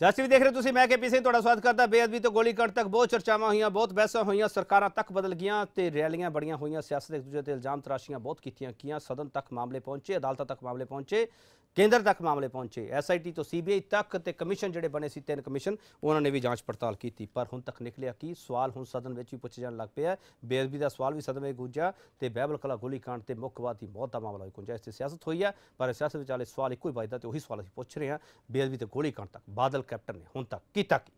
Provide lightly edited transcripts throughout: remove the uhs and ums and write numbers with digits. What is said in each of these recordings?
जैसे भी देख रहे हो तुसीं, मैं KP ਸਿੰਘ ਤੁਹਾਡਾ ਸਵਾਗਤ ਕਰਦਾ। ਬੇਅਦਬੀ ਤੋਂ ਗੋਲੀकांड तक बहुत चर्चावां ਹੋਈਆਂ, बहुत बहसां ਹੋਈਆਂ, ਸਰਕਾਰਾਂ तक बदल ਗਈਆਂ ਤੇ ਰੈਲੀਆਂ ਬੜੀਆਂ ਹੋਈਆਂ। ਸਿਆਸਤ ਇੱਕ ਦੂਜੇ ਤੇ ਇਲਜ਼ਾਮ ਤਰਾਸ਼ੀਆਂ ਬਹੁਤ ਕੀਤੀਆਂ ਸਦਨ तक ਮਾਮਲੇ ਪਹੁੰਚੇ, ਅਦਾਲਤਾਂ तक ਮਾਮਲੇ ਪਹੁੰਚੇ, ਕੇਂਦਰ तक ਮਾਮਲੇ ਪਹੁੰਚੇ। SIT ਤੋਂ CBI तक ਤੇ ਕਮਿਸ਼ਨ ਜਿਹੜੇ ਬਣੇ ਸੀ 3 ਕਮਿਸ਼ਨ, ਉਹਨਾਂ ਨੇ ਵੀ ਜਾਂਚ ਪੜਤਾਲ ਕੀਤੀ। ਪਰ ਹੁਣ ਤੱਕ ਨਿਕਲਿਆ ਕੀ? ਸਵਾਲ ਹੁਣ ਸਦਨ ਵਿੱਚ ਵੀ ਪੁੱਛੇ ਜਾਣ ਲੱਗ ਪਿਆ। ਬੇਅਦਬੀ ਦਾ ਸਵਾਲ ਵੀ ਸਦਨ ਵਿੱਚ ਗੂੰਜਿਆ ਤੇ ਬਹਿਬਲ ਕਲਾ ਗੋਲੀकांड ਤੇ ਮੁੱਖਵਾਦ ਦੀ ਮੌਤ ਦਾ ਮਾਮਲਾ ਵੀ ਗੂੰਜਿਆ। ਇਸ ਤੇ ਸਿਆਸਤ ਹੋਈ ਹੈ, ਪਰ ਸਿਆਸਤ ਵਿਚਾਲੇ ਸਵਾਲ ਇੱਕੋ ਹੀ ਵੱਜਦਾ ਤੇ ਉਹੀ ਸਵਾਲ ਅਸੀਂ ਪੁੱਛ ਰਹੇ ਹਾਂ। ਬੇਅਦਬੀ ਤੇ ਗੋਲੀकांड तक ਬਾਦਲ ਕੈਪਟਨ ਨੇ ਹੁਣ ਤੱਕ ਕੀਤਾ ਕੀ?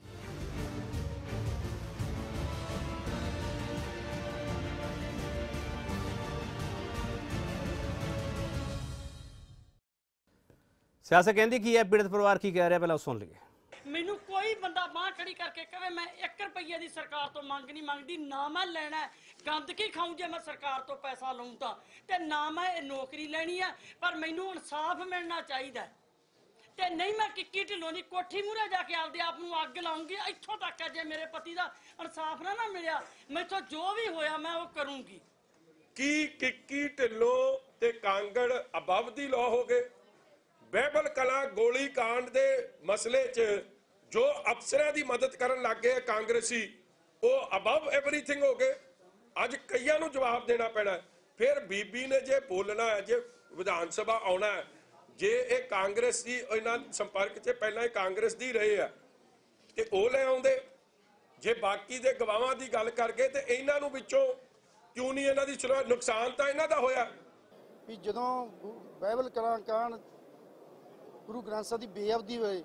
सियासत कहती की है, पीड़ित परिवार की कह रहा है, पहले सुन लीजिए। मैनू कोई बंदा बांह खड़ी करके कहे मैं 1 रुपये की सरकार तो मंग नहीं मंगती, ना मैं लेना है गंद की खाऊं जे मैं सरकार तो पैसा लूँ तो ना मैं नौकरी लेनी है, पर मैनू इंसाफ मिलना चाहिए। तो नहीं मैं किक्की ढिलों की कोठी मूहरे जाके आपदे आप नूं अग लाऊंगी। इत्थों तक है जे मेरे पति का इंसाफ ना मिलिया, मैथों जो भी होया मैं वो करूंगी। की किक्की ढिलों ते कांगड़ अबव दी लॉ हो गए? बहबल कला गोलीकांड दे मसले च जो अफसरां दी मदद करन लग गए कांग्रेसी, वो अबव एवरीथिंग हो गए। अज कईयां नूं जवाब देना पैना। फिर बीबी ने जे बोलना है, जे विधान सभा आना है, जे ये कांग्रेसी इन्हां संपर्क च पहलां ही कांग्रेस दी रहे आ ते ओ ले आउंदे। जे बाकी दे गवाहां दी गल करके ते इन्हां नूं विचों क्यों नहीं इन्हां दी? चलो नुकसान तां इन्हां दा होया भी जदों बहबल कला कांड गुरु ग्रंथ साहिब की बेअदबी वे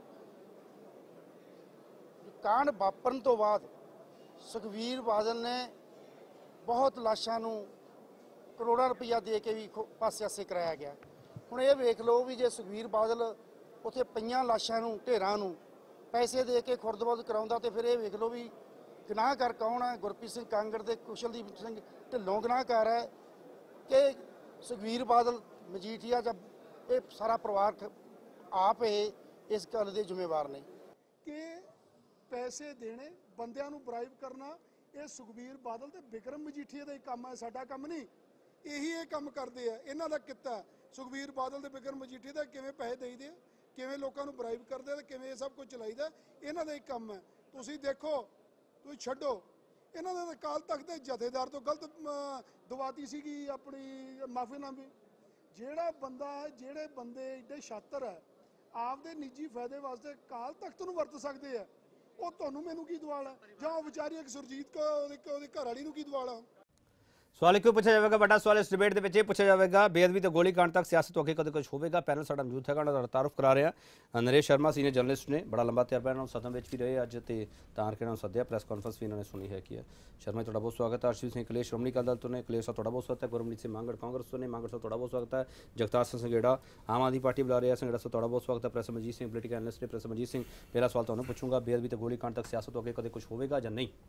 कांड वापरन तो बाद सुखबीर बादल ने बहुत लाशां नूं करोड़ों रुपया दे के भी पासे आसे कराया गया। हुण ये वेख लो भी जे सुखबीर बादल उत्थे पईयां लाशां नूं ढेरां नूं पैसे दे के खुरदबुरद कराउंदा ते फिर ये वेख लो भी गुनाहगार कौन है? गुरप्रीत सिंह कांगड़ ते कुशलदीप सिंह ढिल्लों गुनाहगार है कि सुखबीर बादल मजीठिया जब ये सारा परिवार आप इस गल के जिम्मेवार नहीं कि पैसे देने बंदियां नूं ब्राइब करना ये सुखबीर बादल ते बिक्रम मजीठीए का ही काम है, साडा काम नहीं। यही ये काम करते हैं, इन्हां दा किता सुखबीर बादल ते बिक्रम मजीठीए का किवें पैसे देईदे, किवें लोकां नूं ब्राइब करदे ते किवें सब कुछ चलाईदा, इन्हां दा ही काम है। तुसीं देखो, तुसीं छड्डो इन्हां दा अकाल तख्त दे जथेदार तो गलत दवाती सीगी अपनी माफीनामे। जिहड़ा बंदा जिहड़े बंदे एडे छात्र है आपदे निजी फायदे वास्ते काल तख्त नूं वरत सकते हैं, वो तुहानूं मैनूं की दवाल है जां विचारी एक सुरजीत को ओहदी घरवाली नूं की दवाल है? सवाल क्यों पूछा जाएगा? बड़ा सवाल इस डिबेट के पिछले पूछा जाएगा। बेअदबी तो गोलीकांड तक सियासत तो अगे कदे कुछ होगा। पैनल साडा मौजूद है, उन्हां दा तारुफ करा रहे हैं। नरेश शर्मा सीनियर जर्नलिस्ट ने, बड़ा लंबा तजर्बा इन्हां नूं सदन विच भी रहे अज ते तार के नाल सद्दिया, प्रैस कॉन्फ्रेंस भी इन्होंने सुनी है कि शर्मा तुहाडा बहुत स्वागत है। अर्शदीप सिंह कलेश श्रोमणी अकाली दल तो ने, कलेश साहब तुहाडा बहुत स्वागत है। गुरमनीत सिंह मांगड़ कांग्रेस तो ने, मांगड़ साहब तुहाडा बहुत स्वागत है। जगतार सिंह संघेड़ा आम आदमी पार्टी बुला रहे हैं, संघेड़ा साहब तुहाडा बहुत स्वागत है। Professor Manjeet Singh political analyst ने, प्रोफेसर मनजीत सिंह पहला सवाल तुहानूं पुछूंगा, बेअदबी तो गोलीकांड तक सियासत तो अगे कदे कुछ होगा या नहीं?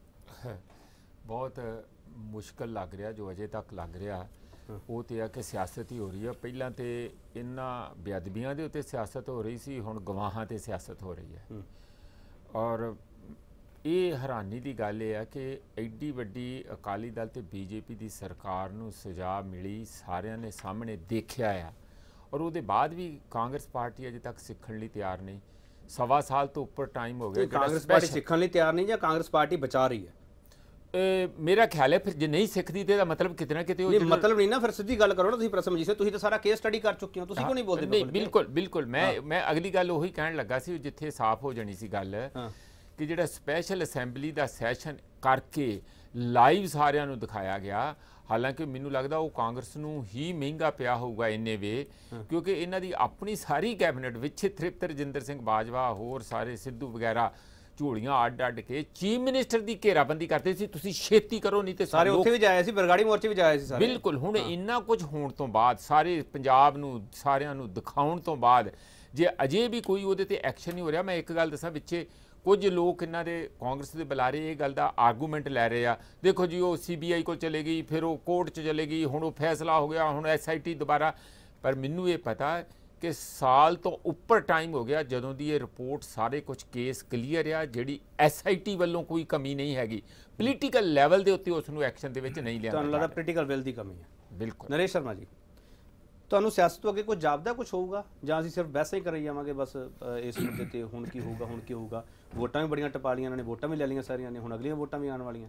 बहुत मुश्किल लग रहा जो अजे तक लग रहा वो तो है कि सियासत ही हो रही है। पहला तो इन्होंने बेअदबियां के उत्ते सियासत हो रही सी, हुण गवाहां ते सियासत हो रही है। और ये हैरानी की गल है कि एड्डी वड्डी अकाली दल ते BJP की सरकार नूं सजा मिली, सारिਆਂ ने सामने देखा है, और उसके बाद भी कांग्रेस पार्टी अजे तक सीखण लई तैयार नहीं। 1.25 साल तो उपर टाइम हो गया। कांग्रेस पार्टी सीखण लई तैयार नहीं या कांग्रेस पार्टी बचा रही है? मेरा ख्याल है फिर जे नहीं सीखती तो मतलब कितना कितने मतलब नहीं ना। फिर सीधी गल करो ना, तुसीं प्रसम जी से तुसीं तो सारा केस स्टडी कर चुके हो, तुसीं क्यों नहीं बोलते? नहीं बिल्कुल बिल्कुल मैं अगली गल उही कहण लगा सी जिथे साफ हो जानी सी गल कि जिहड़ा स्पैशल असैंबली का सैशन करके लाइव सारिਆਂ ਨੂੰ दिखाया गया। हालांकि मैनूं लगदा वो कांग्रेस नूं ही महंगा पिया होगा इन्ने वे, क्योंकि इन्हां दी अपनी सारी कैबिनेट विच तृप्त रजिंदर सिंह बाजवा होर सारे सिद्धू वगैरह झोलियां अड्ड अड्ड के चीफ मिनिस्टर की घेराबंदी करते सी, तुसीं छेती करो नहीं तो सारे उत्थे भी जाए सी, बरगाड़ी मोर्चे भी जाए सी सारे। बिल्कुल हुण इन्ना कुछ होण तो बाद सारे पंजाब नूं सारिਆਂ ਨੂੰ दिखाउण तो बाद जे अजे भी कोई उहदे ते एक्शन नहीं हो रहा। मैं एक गल दसां, पिछे कुछ लोग इन्हां दे कांग्रेस के बुलारे ये गल का आर्गूमेंट लै रहे आ, देखो जी वो CBI को चले गई, फिर वो कोर्ट च चले गई, हुण वो फैसला हो गया, हुण SIT दोबारा। पर मैनूं ये पता कि साल तो उपर टाइम हो गया जदों दी ये रिपोर्ट सारे कुछ केस क्लीयर आ, जिहड़ी SIT वालों कोई कमी नहीं हैगी। पोलीटिकल लैवल के उत्ते उसनूं एक्शन दे विच नहीं लिया। तुहानूं लगदा पोलीटिकल विल दी कमी है? बिल्कुल। नरेश शर्मा जी, ਤੁਹਾਨੂੰ ਸਿਆਸਤ ਤੋਂ ਅੱਗੇ ਕੁਝ ਜਾਪਦਾ ਕੁਝ ਹੋਊਗਾ ਜਾਂ ਅਸੀਂ ਸਿਰਫ ਵੈਸੇ ਹੀ ਕਰੀ ਜਾਵਾਂਗੇ ਬਸ ਇਸ ਮੁੱਦੇ ਤੇ ਹੁਣ ਕੀ ਹੋਊਗਾ ਵੋਟਾਂ ਵੀ ਬੜੀਆਂ ਟਪਾ ਲਈਆਂ ਇਹਨਾਂ ਨੇ ਵੋਟਾਂ ਵੀ ਲੈ ਲਈਆਂ ਸਾਰੀਆਂ ਨੇ ਹੁਣ ਅਗਲੀਆਂ ਵੋਟਾਂ ਵੀ ਆਉਣ ਵਾਲੀਆਂ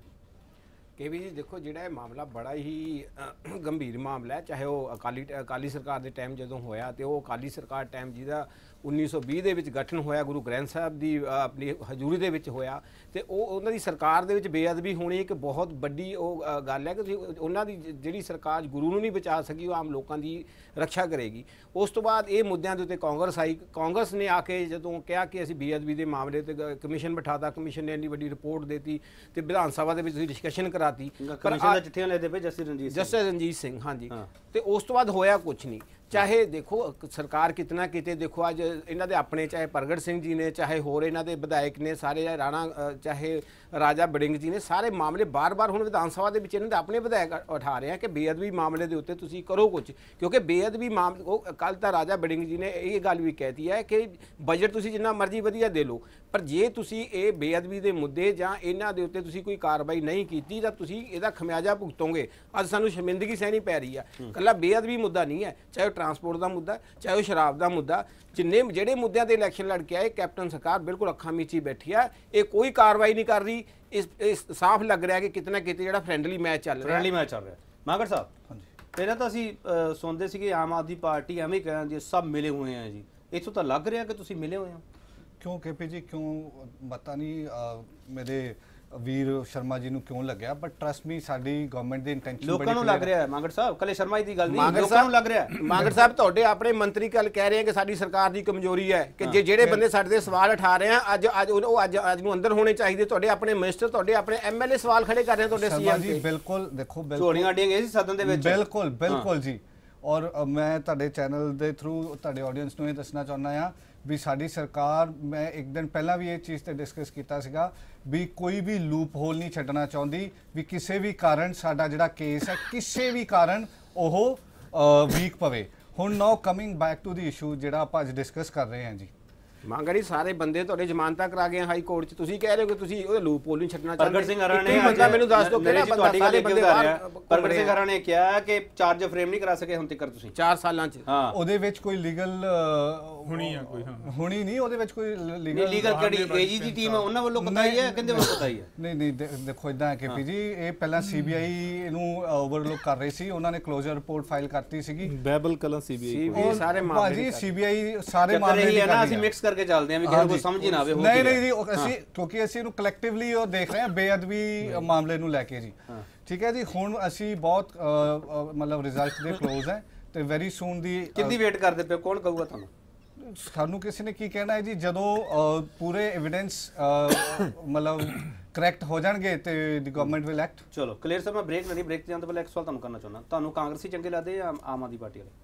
ਕਿ ਵੀ ਜੀ ਦੇਖੋ ਜਿਹੜਾ ਇਹ ਮਾਮਲਾ ਬੜਾ ਹੀ ਗੰਭੀਰ ਮਾਮਲਾ ਹੈ ਚਾਹੇ ਉਹ ਅਕਾਲੀ ਸਰਕਾਰ ਦੇ ਟਾਈਮ ਜਦੋਂ ਹੋਇਆ ਤੇ ਉਹ ਅਕਾਲੀ ਸਰਕਾਰ ਟਾਈਮ ਜਿਹਦਾ 1920 ਦੇ ਵਿੱਚ ਗਠਨ ਹੋਇਆ ਗੁਰੂ ਗ੍ਰੰਥ ਸਾਹਿਬ ਦੀ ਆਪਣੀ ਹਜ਼ੂਰੀ ਦੇ ਵਿੱਚ ਹੋਇਆ ਤੇ ਉਹਨਾਂ ਦੀ ਸਰਕਾਰ ਦੇ ਵਿੱਚ ਬੇਅਦਬੀ ਹੋਣੀ ਇੱਕ ਬਹੁਤ ਵੱਡੀ ਉਹ ਗੱਲ ਹੈ ਕਿ ਉਹਨਾਂ ਦੀ ਜਿਹੜੀ ਸਰਕਾਰ ਗੁਰੂ ਨੂੰ ਨਹੀਂ ਬਚਾ ਸਕੀ ਉਹ ਆਮ ਲੋਕਾਂ ਦੀ ਰੱਖਿਆ ਕਰੇਗੀ। ਉਸ ਤੋਂ ਬਾਅਦ ਇਹ ਮੁੱਦਿਆਂ ਦੇ ਉੱਤੇ ਕਾਂਗਰਸ ਆਈ। ਕਾਂਗਰਸ ਨੇ ਆ ਕੇ ਜਦੋਂ ਕਿਹਾ ਕਿ ਅਸੀਂ ਬੇਅਦਬੀ ਦੇ ਮਾਮਲੇ ਤੇ ਕਮਿਸ਼ਨ ਬਿਠਾਤਾ, ਕਮਿਸ਼ਨ ਨੇ ਇੰਨੀ ਵੱਡੀ ਰਿਪੋਰਟ ਦੇਤੀ ਤੇ ਵਿਧਾਨ ਸਭਾ ਦੇ ਵਿੱਚ ਤੁਸੀਂ ਡਿਸਕਸ਼ਨ ਕਰਾਤੀ। ਕਮਿਸ਼ਨ ਦਾ ਚਿੱਠੀਆਂ ਲੈਦੇ ਪਏ ਜਸਟਿਸ ਰਣਜੀਤ ਸਿੰਘ ਹਾਂਜੀ ਤੇ ਉਸ ਤੋਂ ਬਾਅਦ ਹੋਇਆ ਕੁਝ ਨਹੀਂ। ਚਾਹੇ ਦੇਖੋ ਸਰਕਾਰ ਕਿਤਨਾ ਕਿਤੇ ਦੇਖੋ ਅੱਜ ਇਹਨਾਂ ਦੇ ਆਪਣੇ ਚਾਹੇ ਪ੍ਰਗਟ ਸਿੰਘ ਜੀ ਨੇ ਚਾਹੇ ਹੋਰ ਇਹਨਾਂ ਦੇ ਵਿਧਾਇਕ ਨੇ ਸਾਰੇ ਰਾਣਾ ਚਾਹੇ ਰਾਜਾ ਬੜਿੰਗ ਜੀ ਨੇ ਸਾਰੇ ਮਾਮਲੇ ਬਾਰ-ਬਾਰ ਹੁਣ ਵਿਧਾਨ ਸਭਾ ਦੇ ਵਿੱਚ ਇਹਨਾਂ ਦੇ ਆਪਣੇ ਵਿਧਾਇਕ ਉਠਾ ਰਹੇ ਆ ਕਿ ਬੇਅਦਬੀ ਮਾਮਲੇ ਦੇ ਉੱਤੇ ਤੁਸੀਂ ਕਰੋ ਕੁਝ ਕਿਉਂਕਿ ਬੇਅਦਬੀ ਮਾਮਲੇ ਉਹ ਕੱਲ ਤਾਂ ਰਾਜਾ ਬੜਿੰਗ ਜੀ ਨੇ ਇਹ ਗੱਲ ਵੀ ਕਹਿਤੀ ਹੈ ਕਿ ਬਜਟ ਤੁਸੀਂ ਜਿੰਨਾ ਮਰਜ਼ੀ ਵਧੀਆ ਦੇ ਲਓ ਪਰ ਜੇ ਤੁਸੀਂ ਇਹ ਬੇਅਦਬੀ ਦੇ ਮੁੱਦੇ ਜਾਂ ਇਹਨਾਂ ਦੇ ਉੱਤੇ ਤੁਸੀਂ ਕੋਈ ਕਾਰਵਾਈ ਨਹੀਂ ਕੀਤੀ ਤਾਂ ਤੁਸੀਂ ਇਹਦਾ ਖਮਿਆਜਾ ਭੁਗਤੋਗੇ। ਅੱਜ ਸਾਨੂੰ ਸ਼ਰਮਿੰਦਗੀ ਸਹਿਣੀ ਪੈ ਰਹੀ ਆ। ਇਕੱਲਾ ਬੇਅਦਬੀ ਮੁੱਦਾ ਨਹੀਂ ਹੈ ਚਾਹੇ ट्रांसपोर्ट का मुद्दा चाहे वो शराब का मुद्दा जिन्ने जेडे मुद्दों से इलैक्शन लड़ के आए कैप्टन सरकार बिल्कुल अखा मीची बैठी है ये कोई कार्रवाई नहीं कर रही। इस साफ लग रहा है कि कितना कितने जो फ्रेंडली मैच चल रहा है। मागर साहब पहले तो असी सुनते सी कि आम आदमी पार्टी एवं कहती सब मिले हुए हैं जी इतों तो लग रहा कि तुम मिले हुए हो क्यों KP जी क्यों पता नहीं मेरे ਵੀਰ ਸ਼ਰਮਾ ਜੀ ਨੂੰ ਕਿਉਂ ਲੱਗਿਆ ਬਟ ਟਰਸਟ ਮੀ ਸਾਡੀ ਗਵਰਨਮੈਂਟ ਦੀ ਇੰਟੈਂਸ਼ਨ ਲੋਕਾਂ ਨੂੰ ਲੱਗ ਰਿਹਾ ਹੈ ਮਾਗੜ ਸਾਹਿਬ ਕੱਲੇ ਸ਼ਰਮਾ ਦੀ ਗੱਲ ਨਹੀਂ ਲੋਕਾਂ ਨੂੰ ਲੱਗ ਰਿਹਾ ਹੈ। ਮਾਗੜ ਸਾਹਿਬ ਤੁਹਾਡੇ ਆਪਣੇ ਮੰਤਰੀ ਕੱਲ ਕਹਿ ਰਹੇ ਆ ਕਿ ਸਾਡੀ ਸਰਕਾਰ ਦੀ ਕਮਜ਼ੋਰੀ ਹੈ ਕਿ ਜਿਹੜੇ ਬੰਦੇ ਸਾਡੇ ਦੇ ਸਵਾਲ ਉਠਾ ਰਹੇ ਆ ਅੱਜ ਨੂੰ ਅੰਦਰ ਹੋਣੇ ਚਾਹੀਦੇ। ਤੁਹਾਡੇ ਆਪਣੇ ਮਿਨਿਸਟਰ ਤੁਹਾਡੇ ਆਪਣੇ MLA ਸਵਾਲ ਖੜੇ ਕਰ ਰਹੇ ਆ ਤੁਹਾਡੇ CM ਜੀ ਬਿਲਕੁਲ ਦੇਖੋ ਝੋਲੀਆਂ ਅੱਡੀਆਂ ਗਏ ਸੀ ਸਦਨ ਦੇ ਵਿੱਚ ਬਿਲਕੁਲ ਜੀ। ਔਰ ਮੈਂ ਤੁਹਾਡੇ ਚੈਨਲ ਦੇ ਥਰੂ ਤੁਹਾਡੇ ਆਡੀਅנס ਨੂੰ ਇਹ ਦੱਸਣਾ ਚਾਹੁੰਦਾ ਆ ਵੀ ਸਾਡੀ ਸਰਕਾਰ ਮੈਂ ਇੱਕ ਦਿਨ ਪਹਿਲਾਂ ਵੀ ਇਹ ਚੀਜ਼ ਤੇ ਡਿਸਕਸ ਕੀਤਾ ਸੀਗਾ ਵੀ ਕੋਈ ਵੀ ਲੂਪ ਹੋਲ ਨਹੀਂ ਛੱਡਣਾ ਚਾਹੁੰਦੀ ਵੀ ਕਿਸੇ ਵੀ ਕਾਰਨ ਸਾਡਾ ਜਿਹੜਾ ਕੇਸ ਹੈ ਕਿਸੇ ਵੀ ਕਾਰਨ ਉਹ ਵੀਕ ਪਵੇ। ਹੁਣ now coming back to the issue ਜਿਹੜਾ ਆਪਾਂ ਅੱਜ ਡਿਸਕਸ ਕਰ ਰਹੇ ਹਾਂ ਜੀ ਮੰਗੜੀ ਸਾਰੇ ਬੰਦੇ ਤੁਹਾਡੇ ਜ਼ਮਾਨਤਾਂ ਕਰਾ ਗਏ ਹਾਈ ਕੋਰਟ 'ਚ ਤੁਸੀਂ ਕਹਿ ਰਹੇ ਹੋ ਕਿ ਤੁਸੀਂ ਉਹਦੇ ਲੂਪ ਹੋਲ ਨਹੀਂ ਛੱਡਣਾ ਚਾਹੁੰਦੇ। ਪ੍ਰਗਟ ਸਿੰਘ ਹਰਾ ਨੇ ਬੰਦਾ ਮੈਨੂੰ ਦੱਸ ਦਿਓ ਕਿਹੜਾ ਬੰਦਾ ਸਾਰੇ ਬੰਦੇ ਪ੍ਰਗਟ ਸਿੰਘ ਹਰਾ ਨੇ ਕਿਹਾ ਕਿ ਚਾਰਜ ਫਰੇਮ ਨਹੀਂ ਕਰਾ ਸਕੇ ਹੁਣ ਤੱਕ ਤੁਸੀਂ 4 ਸਾਲਾਂ 'ਚ। ਹਾਂ ਉਹਦੇ ਵਿੱਚ ਕੋਈ ਲੀਗਲ ਹੁਣੀ ਆ ਕੋਈ ਹੁਣੀ ਨਹੀਂ ਉਹਦੇ ਵਿੱਚ ਕੋਈ ਲੀਗਲ ਕਿਹੜੀ AG ਦੀ ਟੀਮ ਹੈ ਉਹਨਾਂ ਵੱਲੋਂ ਪਤਾ ਹੀ ਹੈ ਕਹਿੰਦੇ ਵੱਲੋਂ ਪਤਾ ਹੀ ਹੈ ਨਹੀਂ ਦੇਖੋ ਇਦਾਂ ਹੈ KP ਜੀ ਇਹ ਪਹਿਲਾਂ CBI ਇਹਨੂੰ ਓਵਰਲੁੱਕ ਕਰ ਰਹੀ ਸੀ ਉਹਨਾਂ ਨੇ ਕਲੋਜ਼ਰ ਰਿਪੋਰਟ ਫਾਈਲ ਕਰਤੀ ਸੀਗੀ ਬੈਬਲ ਕਲਾਂ CBI ਸਾਰੇ ਮਾਮਲੇ CBI ਸਾਰੇ ਮਾਮਲੇ ਇਹ ਨਾ ਅਸੀਂ ਮਿਕਸ ਕਰਕੇ ਚੱਲਦੇ ਆਂ ਵੀ ਕਿਸੇ ਨੂੰ ਸਮਝ ਹੀ ਨਾ ਆਵੇ। ਨਹੀਂ ਜੀ ਅਸੀਂ ਕਿਉਂਕਿ ਅਸੀਂ ਇਹਨੂੰ ਕਲੈਕਟਿਵਲੀ ਉਹ ਦੇਖ ਰਹੇ ਹਾਂ ਬੇਅਦਬੀ ਮਾਮਲੇ ਨੂੰ ਲੈ ਕੇ ਜੀ ਠੀਕ ਹੈ ਜੀ। ਹੁਣ ਅਸੀਂ ਬਹੁਤ ਮਤਲਬ ਰਿਜ਼ਲਟ ਦੇ ਕਲੋਜ਼ ਹੈ ਤੇ ਵੈਰੀ ਸੂਨ ਦੀ ਕਿੰਨੀ ਵੇਟ ਕਰਦੇ ਪਏ ਕੌਣ ਕਹੂਗਾ ਤੁਹਾਨੂੰ ਸਾਨੂੰ ਕਿਸੇ ਨੇ ਕੀ ਕਹਿਣਾ ਹੈ ਜੀ ਜਦੋਂ ਪੂਰੇ ਐਵੀਡੈਂਸ ਮਤਲਬ ਕਰੈਕਟ ਹੋ ਜਾਣਗੇ ਤੇ ਦੀ ਗਵਰਨਮੈਂਟ ਵਿਲ ਐਕਟ। ਚਲੋ ਕਲੀਅਰ ਸਰ ਮੈਂ ਬ੍ਰੇਕ ਨਹੀਂ ਬ੍ਰੇਕ ਜਾਣ ਤੋਂ ਪਹਿਲਾਂ ਇੱਕ ਸਵਾਲ ਤੁਹਾਨੂੰ ਕਰਨਾ ਚਾਹੁੰਦਾ ਤੁਹਾਨੂੰ ਕਾਂਗਰਸੀ ਚੰਗੇ ਲੱਗਦੇ ਜਾਂ ਆਮ ਆਦਮੀ ਪਾਰਟੀ ਵਾਲੇ?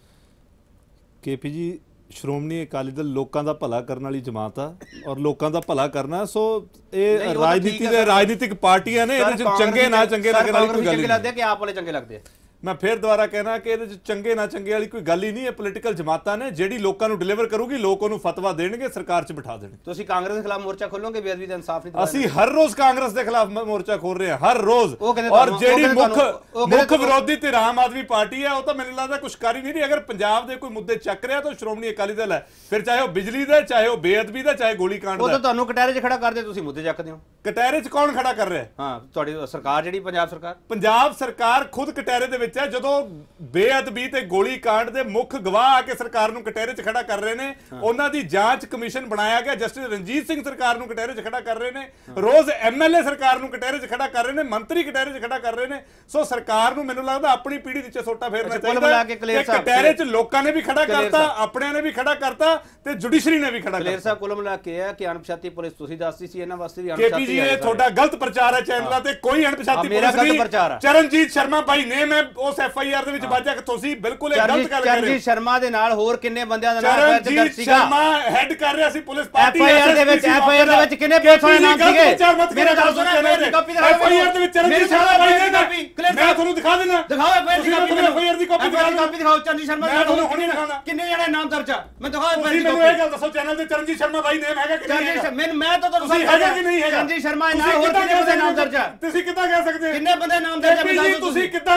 KP ਜੀ ਸ਼੍ਰੋਮਣੀ ਅਕਾਲੀ ਦਲ ਲੋਕਾਂ ਦਾ ਭਲਾ ਕਰਨ ਵਾਲੀ ਜਮਾਤ ਆ ਔਰ ਲੋਕਾਂ ਦਾ ਭਲਾ ਕਰਨਾ ਸੋ ਇਹ ਰਾਜਨੀਤਿਕ ਪਾਰਟੀਆਂ ਨੇ ਇਹਦੇ ਚ ਚੰਗੇ ਨਾ ਚੰਗੇ ਲੱਗਣ ਵਾਲੀ ਕੋਈ ਗੱਲ ਨਹੀਂ ਲੱਗਦੇ ਕਿ ਆਪ ਵਾਲੇ ਚੰਗੇ ਲੱਗਦੇ ਆ। ਮੈਂ ਫਿਰ ਦੁਬਾਰਾ ਕਹਿਣਾ ਕਿ ਇਹਦੇ ਚ ਚੰਗੇ ਨਾ ਚੰਗੇ ਵਾਲੀ ਕੋਈ ਗੱਲ ਹੀ ਨਹੀਂ ਹੈ। ਪੋਲੀਟੀਕਲ ਜਮਾਤਾਂ ਨੇ ਜਿਹੜੀ ਲੋਕਾਂ ਨੂੰ ਡਿਲੀਵਰ ਕਰੂਗੀ ਲੋਕ ਉਹਨੂੰ ਫਤਵਾ ਦੇਣਗੇ ਸਰਕਾਰ 'ਚ ਬਿਠਾ ਦੇਣਗੇ। ਤੁਸੀਂ ਕਾਂਗਰਸ ਦੇ ਖਿਲਾਫ ਮੋਰਚਾ ਖੋਲੋਗੇ ਬੇਅਦਬੀ ਦਾ ਇਨਸਾਫ ਨਹੀਂ? ਅਸੀਂ ਹਰ ਰੋਜ਼ ਕਾਂਗਰਸ ਦੇ ਖਿਲਾਫ ਮੋਰਚਾ ਖੋਲ ਰਹੇ ਹਾਂ ਹਰ ਰੋਜ਼ ਔਰ ਜਿਹੜੀ ਮੁੱਖ ਵਿਰੋਧੀ ਤੇ ਆਮ ਆਦਮੀ ਪਾਰਟੀ ਹੈ ਉਹ ਤਾਂ ਮੈਨੂੰ ਲੱਗਦਾ ਕੁਛ ਕਰ ਹੀ ਨਹੀਂ ਰਹੀ। ਅਗਰ ਪੰਜਾਬ ਦੇ ਕੋਈ ਮੁੱਦੇ ਚੱਕ ਰਿਹਾ ਤਾਂ ਸ਼੍ਰੋਮਣੀ ਅਕਾਲੀ ਦਲ ਹੈ ਫਿਰ ਚਾਹੇ ਉਹ ਬਿਜਲੀ ਦਾ ਚਾਹੇ ਉਹ ਬੇਅਦਬੀ ਦਾ ਚਾਹੇ ਗੋਲੀ ਕਾਂਡ ਦਾ। ਉਹ ਤਾਂ ਤੁਹਾਨੂੰ ਕਟਹਿਰੇ 'ਚ ਖੜਾ ਕਰਦੇ ਤੁਸੀਂ ਮੁੱਦੇ ਚੱਕਦੇ ਹੋ। ਕਟਹਿਰੇ 'ਚ ਕੌਣ ਖੜਾ ਕਰ ਰਿਹਾ? ਹਾਂ ਤੁਹਾਡੀ ਸਰਕਾਰ ਜਿਹੜੀ ਪੰਜਾਬ ਸਰਕਾਰ ਖੁਦ ਕਟਹਿਰੇ ਦੇ ਵਿੱਚ ਹੈ। ਜਦੋਂ ਬੇਅਦਬੀ ਤੇ ਗੋਲੀ ਕਾਂਡ ਦੇ ਮੁੱਖ ਗਵਾਹ ਆ ਕੇ ਸਰਕਾਰ ਨੂੰ ਕਟਹਿਰੇ 'ਚ ਖੜਾ ਕਰ ਰਹੇ ਨੇ ਉਹਨਾਂ ਦੀ ਜਾਂਚ ਕਮਿਸ਼ਨ ਬਣਾਇਆ ਗਿਆ ਜਸਟਿਸ ਰਣਜੀਤ ਸਿੰਘ ਸਰਕਾਰ ਨੂੰ ਕਟਹਿਰੇ 'ਚ ਖੜਾ ਕਰ ਰਹੇ ਨੇ ਰੋਜ਼ MLA ਸਰਕਾਰ ਨੂੰ ਕਟਹਿਰੇ 'ਚ ਖੜਾ ਕਰ ਰਹੇ ਨੇ ਮੰਤਰੀ ਕਟਹਿਰੇ 'ਚ ਖੜਾ ਕਰ ਰਹੇ ਨੇ। ਸੋ ਸਰਕਾਰ ਨੂੰ ਮੈਨੂੰ ਲੱਗਦਾ ਆਪਣੀ ਪੀੜ੍ਹੀ ਦੇ 'ਚ ਸੋਟਾ ਫੇਰਨਾ ਚਾਹੀਦਾ ਕਿ ਕਟਹਿਰੇ 'ਚ ਲੋਕਾਂ ਨੇ ਵੀ ਖੜਾ ਕਰਤਾ ਆਪਣਿਆਂ ਨੇ ਵੀ ਖੜਾ ਕਰਤਾ ਤੇ ਜੁਡੀਸ਼ਰੀ ਨੇ ਵੀ ਖੜਾ ਕਰਤਾ। ਸਾਹਿਬ ਕੁੱਲ ਮਿਲਾ ਕੇ ਹੈ ਕਿ ਅਣਪਛਾਤੀ ਪੁਲਿਸ ਤੁਸੀਂ ਦੱਸਦੀ ਸੀ ਇਹਨਾਂ ਵਾਸਤੇ ਵੀ ਅਣਪਛਾਤੀ KP ਜੀ ਇਹ ਤੁਹਾਡਾ ਗਲਤ ਪ੍ਰਚਾਰ ਹੈ ਚੈਨਲਾਂ ਤੇ ਕੋਈ ਅਣਪਛਾਤੀ ਪੁਲਿਸ ਨਹੀਂ। ਚਰਨਜੀਤ ਸ਼ਰਮਾ ਭਾਈ ਨੇ ਮੈਂ ਉਸ FIR ਦੇ ਵਿੱਚ ਵਾਜਾ ਕਿ ਤੁਸੀਂ ਬਿਲਕੁਲ ਇਹ ਗਲਤ ਗੱਲ ਕਰ ਰਹੇ ਹੋ। ਚਰਨਜੀਤ ਸ਼ਰਮਾ ਦੇ ਨਾਲ ਹੋਰ ਕਿੰਨੇ ਬੰਦਿਆਂ ਦਾ ਨਾਮ ਦਰਜ ਸੀਗਾ? ਚਰਨਜੀਤ ਸ਼ਰਮਾ ਹੈਡ ਕਰ ਰਿਹਾ ਸੀ ਪੁਲਿਸ ਪਾਰਟੀ FIR ਦੇ ਵਿੱਚ ਕਿੰਨੇ ਪੁਲਿਸ ਵਾਲੇ ਨਾਮ ਸੀਗੇ? ਮੇਰਾ ਗੱਲ ਸੁਣੋ FIR ਦੇ ਵਿੱਚ ਚਰਨਜੀਤ ਸ਼ਰਮਾ ਭਾਈ ਨੇ ਮੈਂ ਤੁਹਾਨੂੰ ਦਿਖਾ ਦੇਣਾ। ਦਿਖਾਓ FIR ਦੀ ਕਾਪੀ ਦਿਖਾਓ ਚਰਨਜੀਤ ਸ਼ਰਮਾ ਮੈਂ ਤੁਹਾਨੂੰ ਹੁਣੇ ਦਿਖਾਉਣਾ ਕਿੰਨੇ ਜਣੇ ਨਾਮ ਦਰਜ ਆ ਮੈਂ ਦਿਖਾਓ FIR ਦੀ ਮੈਨੂੰ ਇਹ ਗੱਲ ਦੱਸੋ ਚੈਨਲ ਤੇ ਚਰਨਜੀਤ ਸ਼ਰਮਾ ਭਾਈ ਨੇਮ ਹੈਗਾ ਕਿ ਨਹੀਂ ਹੈਗਾ? ਮੈਂ ਤਾਂ ਤੁਹਾਨੂੰ ਹੈਗਾ ਕਿ ਨਹੀਂ ਹੈਗਾ? ਚਰਨਜੀਤ ਸ਼ਰਮਾ ਨਾਲ ਹੋਰ ਕਿੰਨੇ ਬੰਦੇ ਨਾਮ ਦਰਜ ਆ? ਤੁਸੀਂ ਕਿੱਦਾਂ ਕਹਿ ਸਕਦੇ ਕਿੰਨੇ ਬੰਦੇ ਨਾਮ ਦਰਜ ਆ? ਤੁਸੀਂ ਕਿੱਦਾਂ ਕਹਿ ਸਕਦੇ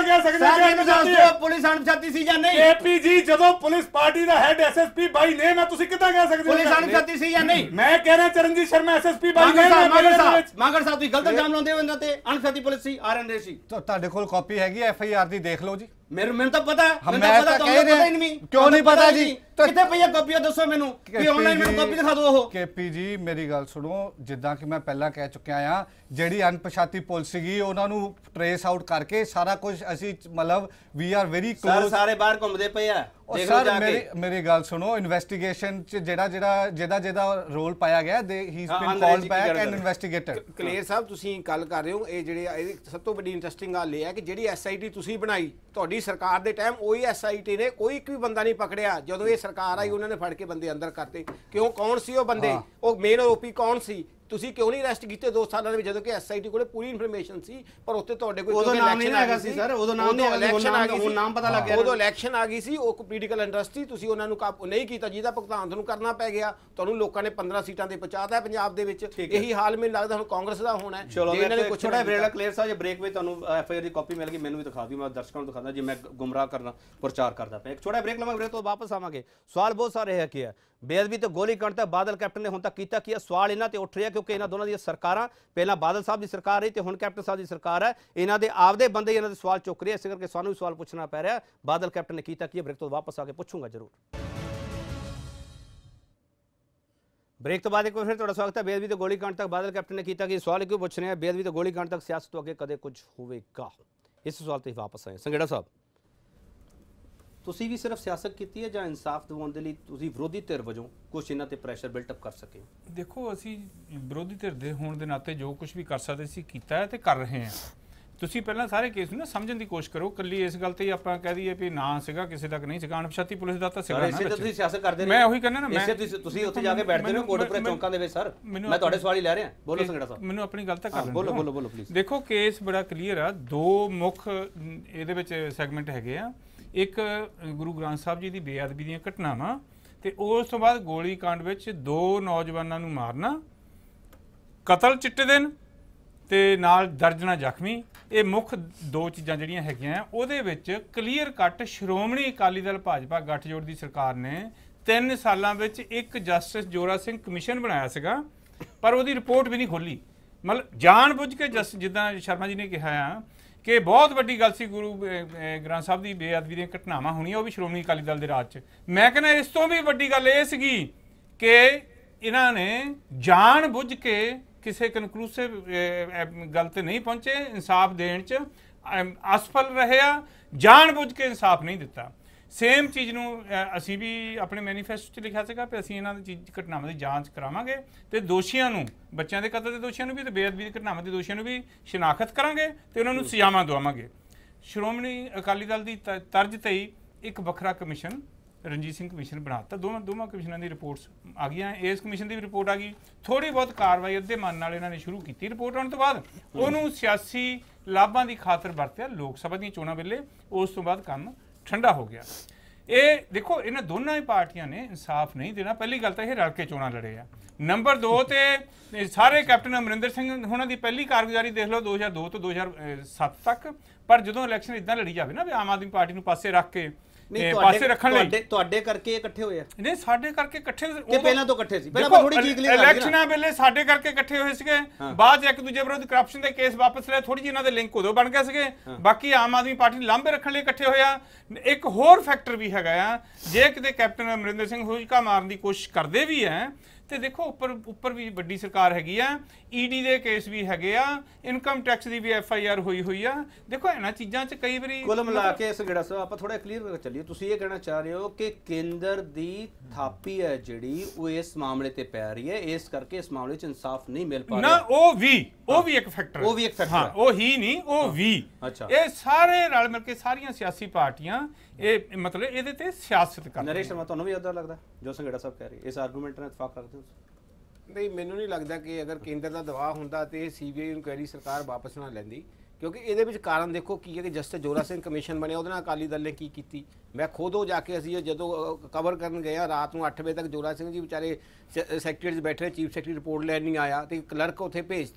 ਪੁਲਿਸ ਅਣਪਛਾਤੀ ਸੀ ਜਾਂ ਨਹੀਂ? APG ਜਦੋਂ ਪੁਲਿਸ ਪਾਰਟੀ ਦਾ ਹੈਡ SSP ਬਾਈ ਨੇਮ ਹੈ, ਤੁਸੀਂ ਕਿੱਦਾਂ ਕਹਿ ਸਕਦੇ ਹੋ ਪੁਲਿਸ ਅਣਪਛਾਤੀ ਸੀ ਜਾਂ ਨਹੀਂ? ਮੈਂ ਕਹਿ ਰਿਹਾ Charanjit Sharma SSP by name ਹੈ। ਮਾਂਗੜ ਸਾਹਿਬ ਤੁਸੀਂ ਗਲਤ ਇਲਜ਼ਾਮ ਲਾਉਂਦੇ ਹੋ ਇਹਨਾਂ ਤੇ। ਅਣਪਛਾਤੀ ਪੁਲਿਸ ਸੀ, RN ਸੀ। ਤੁਹਾਡੇ ਕੋਲ ਕਾਪੀ ਹੈਗੀ FIR ਦੀ, ਦੇਖ ਲਓ ਜੀ। ਮੈਨੂੰ ਤਾਂ ਪਤਾ ਹੈ, ਮੈਂ ਤਾਂ ਕਹਿ ਰਿਹਾ, ਕਿਉਂ ਨਹੀਂ ਪਤਾ ਜੀ? ਕਿੱਥੇ ਪਈ ਹੈ ਕਾਪੀ, ਦੱਸੋ ਮੈਨੂੰ ਕਿ ਆਨਲਾਈਨ ਮੈਨੂੰ ਕਾਪੀ ਦਿਖਾ ਦਿਓ। ਉਹ KP ਜੀ ਮੇਰੀ ਗੱਲ ਸੁਣੋ, ਜਿੱਦਾਂ ਕਿ ਮੈਂ ਪਹਿਲਾਂ ਕਹਿ ਚੁੱਕਿਆ ਆ, ਜਿਹੜੀ ਅਣਪਛਾਤੀ ਪੁਲਿਸ ਸੀਗੀ ਉਹਨਾਂ ਨੂੰ ਟ੍ਰੇਸ ਆਊਟ ਕਰਕੇ ਸਾਰਾ ਕੁਝ ਅਸੀਂ ਮਤਲਬ ਵੀ ਆਰ ਵੈਰੀ ਕਲੋਜ਼। ਸਾਰੇ ਬਾਹਰ ਘੁੰਮਦੇ ਪਏ ਆ, ਦੇਖ ਲਓ ਜਾ ਕੇ। ਮੇਰੀ ਗੱਲ ਸੁਣੋ, ਇਨਵੈਸਟੀਗੇਸ਼ਨ ਚ ਜਿਹਦਾ ਰੋਲ ਪਾਇਆ ਗਿਆ, he is been called back and investigated. Clear ਸਾਹਿਬ ਤੁਸੀਂ ਗੱਲ ਕਰ ਰਹੇ ਹੋ, ਇਹ ਜਿਹੜੇ ਇਹਦੀ ਸਭ ਤੋਂ ਵੱਡੀ ਇੰਟਰਸਟਿੰਗ ਗੱਲ ਇਹ ਹੈ ਕਿ ਜਿਹੜੀ SIT ਤੁਸੀਂ ਬਣਾਈ ਤੁਹਾਡੀ ਸਰਕਾਰ ਦੇ ਟਾਈਮ, ਉਹੀ SIT ਨੇ ਕੋਈ ਇੱਕ ਵੀ ਬੰਦਾ ਨਹੀਂ ਪਕੜਿਆ। ਜਦੋਂ ਇਹ ਸਰਕਾਰ ਆਈ ਉਹਨਾਂ ਨੇ ਫੜ ਕੇ ਬੰਦੇ ਅੰਦਰ ਕਰਤੇ। ਕਿਉਂ? ਕੌਣ ਸੀ ਉਹ ਬੰਦੇ? ਉਹ ਮੇਨ ਆਰੋਪੀ ਕੌਣ ਸੀ? ਤੁਸੀਂ ਕਿਉਂ ਨਹੀਂ ਅਰੈਸਟ ਕੀਤੇ 2 ਸਾਲਾਂ ਦੇ ਵਿੱਚ, ਜਦੋਂ ਕਿ SIT ਕੋਲੇ ਪੂਰੀ ਇਨਫੋਰਮੇਸ਼ਨ ਸੀ? ਪਰ ਉੱਤੇ ਤੁਹਾਡੇ ਕੋਲ ਉਦੋਂ ਨਾਮ ਨਹੀਂ ਹੈਗਾ ਸੀ ਸਰ, ਉਦੋਂ ਨਾਮ ਨਹੀਂ ਹੈਗਾ, ਹੁਣ ਨਾਮ ਪਤਾ ਲੱਗ ਗਿਆ। ਉਦੋਂ ਇਲੈਕਸ਼ਨ ਆ ਗਈ ਸੀ, ਉਹ ਪੋਲੀਟੀਕਲ ਇੰਡਸਟਰੀ ਤੁਸੀਂ ਉਹਨਾਂ ਨੂੰ ਨਹੀਂ ਕੀਤਾ, ਜਿਹਦਾ ਭੁਗਤਾਨ ਤੁਹਾਨੂੰ ਕਰਨਾ ਪੈ ਗਿਆ। ਤੁਹਾਨੂੰ ਲੋਕਾਂ ਨੇ 15 ਸੀਟਾਂ ਤੇ ਪਹੁੰਚਾਤਾ ਪੰਜਾਬ ਦੇ ਵਿੱਚ। ਇਹੀ ਹਾਲ ਮੈਨੂੰ ਲੱਗਦਾ ਹੁਣ ਕਾਂਗਰਸ ਦਾ ਹੋਣਾ ਹੈ। ਚਲੋ ਥੋੜਾ ਬ੍ਰੇਕ ਕਲੀਅਰ ਸਾਹਿਬ, ਜੇ ਬ੍ਰੇਕ ਵਿੱਚ ਤੁਹਾਨੂੰ FIR ਦੀ ਕਾਪੀ ਮਿਲ ਗਈ, ਮੈਨੂੰ ਵੀ ਦਿਖਾ ਦਿਓ, ਮੈਂ ਦਰਸ਼ਕਾਂ ਨੂੰ ਦਿਖਾਉਂਦਾ ਜੇ ਮੈਂ ਗੁੰਮਰਾਹ ਕਰਨਾ ਪ੍ਰਚਾਰ ਕਰਦਾ ਪਿਆ। ਇੱਕ ਛੋਟਾ ਬ੍ਰੇਕ ਲਵਾਂਗੇ, ਬ੍ਰੇਕ ਤੋਂ ਵਾਪਸ ਆਵਾਂਗੇ। ਸਵਾਲ ਬਹੁਤ ਸਾਰੇ ਹੈ ਕਿ ਬੇਅਦਬੀ ਤੇ ਗੋਲੀ ਕਾਂਡ ਤੱਕ ਬਾਦਲ ਕੈਪਟਨ ਨੇ ਹੁਣ ਤੱਕ ਕੀਤਾ ਕੀ? ਸਵਾਲ ਇਹਨਾਂ ਤੇ ਉੱਠ ਰਿਹਾ ਕਿਉਂਕਿ ਇਹਨਾਂ ਦੋਨਾਂ ਦੀਆਂ ਸਰਕਾਰਾਂ, ਪਹਿਲਾਂ ਬਾਦਲ ਸਾਹਿਬ ਦੀ ਸਰਕਾਰ ਰਹੀ ਤੇ ਹੁਣ ਕੈਪਟਨ ਸਾਹਿਬ ਦੀ ਸਰਕਾਰ ਹੈ। ਇਹਨਾਂ ਦੇ ਆਪਦੇ ਬੰਦੇ ਇਹਨਾਂ ਦੇ ਸਵਾਲ ਚੁੱਕ ਰਹੇ, ਇਸੇ ਕਰਕੇ ਸਾਨੂੰ ਵੀ ਸਵਾਲ ਪੁੱਛਣਾ ਪੈ ਰਿਹਾ, ਬਾਦਲ ਕੈਪਟਨ ਨੇ ਕੀਤਾ ਕੀ? ਬ੍ਰੇਕ ਤੋਂ ਵਾਪਸ ਆ ਕੇ ਪੁੱਛੂੰਗਾ ਜ਼ਰੂਰ। ਬ੍ਰੇਕ ਤੋਂ ਬਾਅਦ ਇੱਕ ਵਾਰ ਫਿਰ ਤੁਹਾਡਾ ਸਵਾਗਤ ਹੈ। ਬੇਅਦਬੀ ਤੇ ਗੋਲੀ ਕਾਂਡ ਤੱਕ ਬਾਦਲ ਕੈਪਟਨ ਨੇ ਕੀਤਾ ਕੀ? ਸਵਾਲ ਕਿਉਂ ਪੁੱਛ ਰਹੇ ਹਾਂ? ਬੇਅਦਬੀ ਤੇ ਗੋਲੀ ਕਾਂਡ ਤੱਕ ਸਿਆਸਤ ਤੋਂ ਅੱਗੇ ਕਦੇ ਕੁਝ ਹੋਵੇਗਾ? ਇਸ ਸਵਾਲ ਤੇ ਵਾਪਸ ਆਏ। ਸੰਘੇੜਾ ਸਾਹਿਬ, ਤੁਸੀਂ ਵੀ ਸਿਰਫ ਸਿਆਸਤ ਕੀਤੀ ਹੈ ਜਾਂ ਇਨਸਾਫ ਦਿਵਾਉਣ ਦੇ ਲਈ ਤੁਸੀਂ ਵਿਰੋਧੀ ਧਿਰ ਵਜੋਂ ਕੁਝ ਇਹਨਾਂ ਤੇ ਪ੍ਰੈਸ਼ਰ ਬਿਲਟ ਅਪ ਕਰ ਸਕੇ? ਦੇਖੋ, ਅਸੀਂ ਵਿਰੋਧੀ ਧਿਰ ਦੇ ਹੋਣ ਦੇ ਨਾਤੇ ਜੋ ਕੁਝ ਵੀ ਕਰ ਸਕਦੇ ਸੀ ਕੀਤਾ ਹੈ ਤੇ ਕਰ ਰਹੇ ਹਾਂ। ਤੁਸੀਂ ਪਹਿਲਾਂ ਸਾਰੇ ਕੇਸ ਨੂੰ ਨਾ ਸਮਝਣ ਦੀ ਕੋਸ਼ਿਸ਼ ਕਰੋ। ਕੱਲੀ ਇਸ ਗੱਲ ਤੇ ਹੀ ਆਪਾਂ ਕਹਿ ਦਈਏ ਵੀ ਨਾ ਸੀਗਾ, ਕਿਸੇ ਤੱਕ ਨਹੀਂ ਸੀਗਾ, ਅਣਪਛਾਤੀ ਪੁਲਿਸ ਦਾ ਤਾਂ ਸੀਗਾ ਨਾ। ਤੁਸੀਂ ਸਿਆਸਤ ਕਰਦੇ ਮੈਂ ਉਹੀ ਕਹਿੰਦਾ ਨਾ, ਮੈਂ ਤੁਸੀਂ ਉੱਥੇ ਜਾ ਕੇ ਬੈਠਦੇ ਹੋ ਕੋਟਪੁਰੇ ਚੌਂਕਾਂ ਦੇ ਵਿੱਚ। ਸਰ ਮੈਂ ਤੁਹਾਡੇ ਸਵਾਲ ਹੀ ਲੈ ਰਿਹਾ, ਬੋਲੋ ਸੰਘੇੜਾ ਸਾਹਿਬ। ਮੈਨੂੰ ਆਪਣੀ ਗੱਲ ਤਾਂ ਕਰ ਲੈਣ ਦਿਓ। ਬੋਲੋ ਪਲੀਜ਼। ਦੇਖੋ, ਕੇਸ ਬੜਾ ਕਲੀਅਰ ਆ। 2 ਮੁੱਖ ਇਹਦੇ ਵਿੱਚ ਸੈਗਮੈਂਟ ਹੈਗੇ ਆ। ਇੱਕ ਗੁਰੂ ਗ੍ਰੰਥ ਸਾਹਿਬ ਜੀ ਦੀ ਬੇਅਦਬੀ ਦੀਆਂ ਘਟਨਾਵਾਂ, ਤੇ ਉਸ ਤੋਂ ਬਾਅਦ ਗੋਲੀ ਕਾਂਡ ਵਿੱਚ 2 ਨੌਜਵਾਨਾਂ ਨੂੰ ਮਾਰਨਾ, ਕਤਲ ਚਿੱਟੇ ਦਿਨ ਤੇ ਨਾਲ ਦਰਜਨਾਂ ਜ਼ਖਮੀ। ਇਹ ਮੁੱਖ 2 ਚੀਜ਼ਾਂ ਜਿਹੜੀਆਂ ਹੈਗੀਆਂ। ਉਹਦੇ ਵਿੱਚ ਕਲੀਅਰ ਕੱਟ ਸ਼੍ਰੋਮਣੀ ਅਕਾਲੀ ਦਲ ਭਾਜਪਾ ਗੱਠਜੋੜ ਦੀ ਸਰਕਾਰ ਨੇ 3 ਸਾਲਾਂ ਵਿੱਚ ਇੱਕ ਜਸਟਿਸ ਜੋਰਾ ਸਿੰਘ ਕਮਿਸ਼ਨ ਬਣਾਇਆ ਸੀਗਾ, ਪਰ ਉਹਦੀ ਰਿਪੋਰਟ ਵੀ ਨਹੀਂ ਖੋਲੀ। ਮਤਲਬ ਜਾਣ ਬੁੱਝ ਕੇ ਜਿੱਦਾਂ ਸ਼ਰਮਾ ਜੀ ਨੇ ਕਿਹਾ ਆ ਕਿ ਬਹੁਤ ਵੱਡੀ ਗੱਲ ਸੀ ਗੁਰੂ ਗ੍ਰੰਥ ਸਾਹਿਬ ਦੀ ਬੇਅਦਬੀ ਦੀਆਂ ਘਟਨਾਵਾਂ ਹੋਣੀਆਂ, ਉਹ ਵੀ ਸ਼੍ਰੋਮਣੀ ਅਕਾਲੀ ਦਲ ਦੇ ਰਾਜ 'ਚ। ਮੈਂ ਕਹਿੰਦਾ ਇਸ ਤੋਂ ਵੀ ਵੱਡੀ ਗੱਲ ਇਹ ਸੀਗੀ ਕਿ ਇਹਨਾਂ ਨੇ ਜਾਣ ਬੁੱਝ ਕੇ ਕਿਸੇ ਕਨਕਲੂਸਿਵ ਗੱਲ ਤੇ ਨਹੀਂ ਪਹੁੰਚੇ, ਇਨਸਾਫ ਦੇਣ 'ਚ ਅਸਫਲ ਰਹੇ ਆ, ਜਾਣ ਬੁੱਝ ਕੇ ਇਨਸਾਫ ਨਹੀਂ ਦਿੱਤਾ। ਸੇਮ ਚੀਜ਼ ਨੂੰ ਅਸੀਂ ਵੀ ਆਪਣੇ ਮੈਨੀਫੈਸਟੋ 'ਚ ਲਿਖਿਆ ਸੀਗਾ ਕਿ ਅਸੀਂ ਇਹਨਾਂ ਦੀ ਘਟਨਾਵਾਂ ਦੀ ਜਾਂਚ ਕਰਾਵਾਂਗੇ ਤੇ ਦੋਸ਼ੀਆਂ ਨੂੰ, ਬੱਚਿਆਂ ਦੇ ਕਤਲ ਦੇ ਦੋਸ਼ੀਆਂ ਨੂੰ ਵੀ ਤੇ ਬੇਅਦਬੀ ਦੀ ਘਟਨਾਵਾਂ ਦੇ ਦੋਸ਼ੀਆਂ ਨੂੰ ਵੀ ਸ਼ਨਾਖਤ ਕਰਾਂਗੇ ਤੇ ਉਹਨਾਂ ਨੂੰ ਸਜ਼ਾਵਾਂ ਦਵਾਵਾਂਗੇ। ਸ਼੍ਰੋਮਣੀ ਅਕਾਲੀ ਦਲ ਦੀ ਤਰਜ਼ ਤੇ ਹੀ ਇੱਕ ਵੱਖਰਾ ਕਮਿਸ਼ਨ ਰਣਜੀਤ ਸਿੰਘ ਕਮਿਸ਼ਨ ਬਣਾਤਾ। ਦੋਵਾਂ ਕਮਿਸ਼ਨਾਂ ਦੀ ਰਿਪੋਰਟਸ ਆ ਗਈਆਂ। ਇਸ ਕਮਿਸ਼ਨ ਦੀ ਵੀ ਰਿਪੋਰਟ ਆ ਗਈ। ਥੋੜੀ ਬਹੁਤ ਕਾਰਵਾਈ ਅੱਧੇ ਮਨ ਨਾਲ ਇਹਨਾਂ ਨੇ ਸ਼ੁਰੂ ਕੀਤੀ। ਰਿਪੋਰਟ ਆਉਣ ਤੋਂ ਬਾਅਦ ਉਹਨੂੰ ਸਿਆਸੀ ਲਾਭਾਂ ਦੀ ਖਾਤਰ ਵਰਤਿਆ ਲੋਕ ਸਭਾ ਦੀਆਂ ਚੋਣਾਂ ਵੇਲੇ। ਉਸ ਤੋਂ ਬਾਅਦ ਕੰਮ ਠੰਡਾ ਹੋ ਗਿਆ। ਇਹ ਦੇਖੋ, ਇਹਨਾਂ ਦੋਨਾਂ ਹੀ ਪਾਰਟੀਆਂ ਨੇ ਇਨਸਾਫ ਨਹੀਂ ਦੇਣਾ। ਪਹਿਲੀ ਗੱਲ ਤਾਂ ਇਹ ਰਲ ਕੇ ਚੋਣਾਂ ਲੜੇ ਆ। ਨੰਬਰ 2 ਤੇ ਸਾਰੇ ਕੈਪਟਨ ਅਮਰਿੰਦਰ ਸਿੰਘ ਉਹਨਾਂ ਦੀ ਪਹਿਲੀ ਕਾਰਗੁਜ਼ਾਰੀ ਦੇਖ ਲਓ 2002 ਤੋਂ 2007 ਤੱਕ। ਪਰ ਜਦੋਂ ਇਲੈਕਸ਼ਨ ਇਦਾਂ ਲੜੀ ਜਾਵੇ ਨਾ ਵੀ ਆਮ ਆਦਮੀ ਪਾਰਟੀ ਨੂੰ ਪਾਸੇ ਰੱਖ ਕੇ ਪਾਸੇ ਰੱਖਣ ਲਈ, ਤੁਹਾਡੇ ਕਰਕੇ ਇਕੱਠੇ ਹੋਏ ਆ? ਨਹੀਂ, ਸਾਡੇ ਕਰਕੇ ਇਕੱਠੇ ਪਹਿਲਾਂ ਤੋਂ ਇਕੱਠੇ ਸੀ। ਪਹਿਲਾਂ ਥੋੜੀ ਜੀ ਕਲੀਅਰ ਇਲੈਕਸ਼ਨਾਂ ਵੇਲੇ ਸਾਡੇ ਕਰਕੇ ਇਕੱਠੇ ਹੋਏ ਸੀਗੇ। ਬਾਅਦ ਇੱਕ ਦੂਜੇ ਵਿਰੁੱਧ ਕਰਪਸ਼ਨ ਦੇ ਕੇਸ ਵਾਪਸ ਲਏ, ਥੋੜੀ ਜਿਹੀ ਇਹਨਾਂ ਦੇ ਲਿੰਕ ਉਦੋਂ ਬਣ ਗਏ ਸੀਗੇ। ਬਾਕੀ ਆਮ ਆਦਮੀ ਪਾਰਟੀ ਨੂੰ ਲਾਂਭੇ ਰੱਖਣ ਲਈ ਇਕੱਠੇ ਹੋਏ ਆ। ਇੱਕ ਹੋਰ ਫੈਕਟਰ ਵੀ ਹੈਗਾ ਆ, ਜੇ ਕਿਤੇ ਕੈਪਟਨ ਅਮਰਿੰਦਰ ਸਿੰਘ ਹੁਜਕਾ ਮਾਰਨ ਦੀ ਕੋਸ਼ਿਸ਼ ਕਰਦੇ ਵੀ ਹੈ ਤੇ ਦੇਖੋ ਉੱਪਰ ਵੀ ਵੱਡੀ ਸਰਕਾਰ ਹੈਗੀ ਆ, ED ਦੇ ਕੇਸ ਵੀ ਹੈਗੇ ਆ, ਇਨਕਮ ਟੈਕਸ ਦੀ ਵੀ FIR ਹੋਈ ਆ। ਦੇਖੋ ਇਹਨਾਂ ਚੀਜ਼ਾਂ 'ਚ ਕਈ ਵਾਰੀ ਕੁੱਲ ਮਿਲਾ ਕੇ ਸੰਘੇੜਾ ਸਾਹਿਬ ਆਪਾਂ ਥੋੜਾ ਕਲੀਅਰ ਕਰਕੇ ਚੱਲੀਏ। ਤੁਸੀਂ ਇਹ ਕਹਿਣਾ ਚਾਹ ਰਹੇ ਹੋ ਕਿ ਕੇਂਦਰ ਦੀ ਥਾਪੀ ਹੈ ਜਿਹੜੀ ਉਹ ਇਸ ਮਾਮਲੇ ਤੇ ਪੈ ਰਹੀ ਹੈ, ਇਸ ਕਰਕੇ ਇਸ ਮਾਮਲੇ 'ਚ ਇਨਸਾਫ ਨਹੀਂ ਮਿਲ ਪਾ ਰਿਹਾ ਨਾ। ਉਹ ਵੀ ਇੱਕ ਫੈਕਟਰ, ਉਹ ਵੀ ਇੱਕ ਫੈਕਟਰ, ਹਾਂ, ਉਹ ਹੀ ਨਹੀਂ, ਉਹ ਵੀ। ਇਹ ਸਾਰੇ ਰਲ ਮਿਲ ਕੇ ਸਾਰੀਆਂ ਸਿਆਸੀ ਪਾਰਟੀਆਂ ਇਹ ਮਤਲਬ ਇਹਦੇ ਤੇ ਸਿਆਸਤ ਕਰਦੀਆਂ। ਨਰੇਸ਼ ਸ਼ਰਮਾ, ਤੁਹਾਨੂੰ ਵੀ ਇੱਦਾਂ ਲੱਗਦਾ ਜੋ ਸੰਘੇੜਾ ਸਾਹਿਬ ਕਹਿ ਰਹੇ, ਇਸ ਆਰਗੂਮੈਂਟ ਨਾਲ ਇਤਫਾਕ ਰੱਖਦੇ ਹੋ? ਨਹੀਂ, ਮੈਨੂੰ ਨਹੀਂ ਲੱਗਦਾ ਕਿ ਅਗਰ ਕੇਂਦਰ ਦਾ ਦਬਾਅ ਹੁੰਦਾ ਤੇ CBI ਇਨਕੁਆਇਰੀ ਸਰਕਾਰ ਵਾਪਸ ਨਾ ਲੈਂਦੀ, ਕਿਉਂਕਿ ਇਹਦੇ ਵਿੱਚ ਕਾਰਨ ਦੇਖੋ ਕੀ ਹੈ ਕਿ ਜਸਟਿਸ ਜੋਰਾ ਸਿੰਘ ਕਮਿਸ਼ਨ ਬਣਿਆ, ਉਹਦੇ ਨਾਲ ਅਕਾਲੀ ਦਲ ਨੇ ਕੀ ਕੀਤੀ। ਮੈਂ ਖੁਦ ਉਹ ਜਾ ਕੇ ਅਸੀਂ ਜਦੋਂ ਕਵਰ ਕਰਨ ਗਏ ਰਾਤ ਨੂੰ 8 ਵਜੇ ਤੱਕ ਜੋਰਾ ਸਿੰਘ ਜੀ ਵਿਚਾਰੇ ਸੈਕਟਰੀ 'ਚ ਬੈਠੇ, ਚੀਫ ਸੈਕਟਰੀ ਰਿਪੋਰਟ ਲੈਣ ਨਹੀਂ ਆਇਆ ਤੇ ਕਲਰਕ ਉੱਥੇ ਭੇਜਤਾ।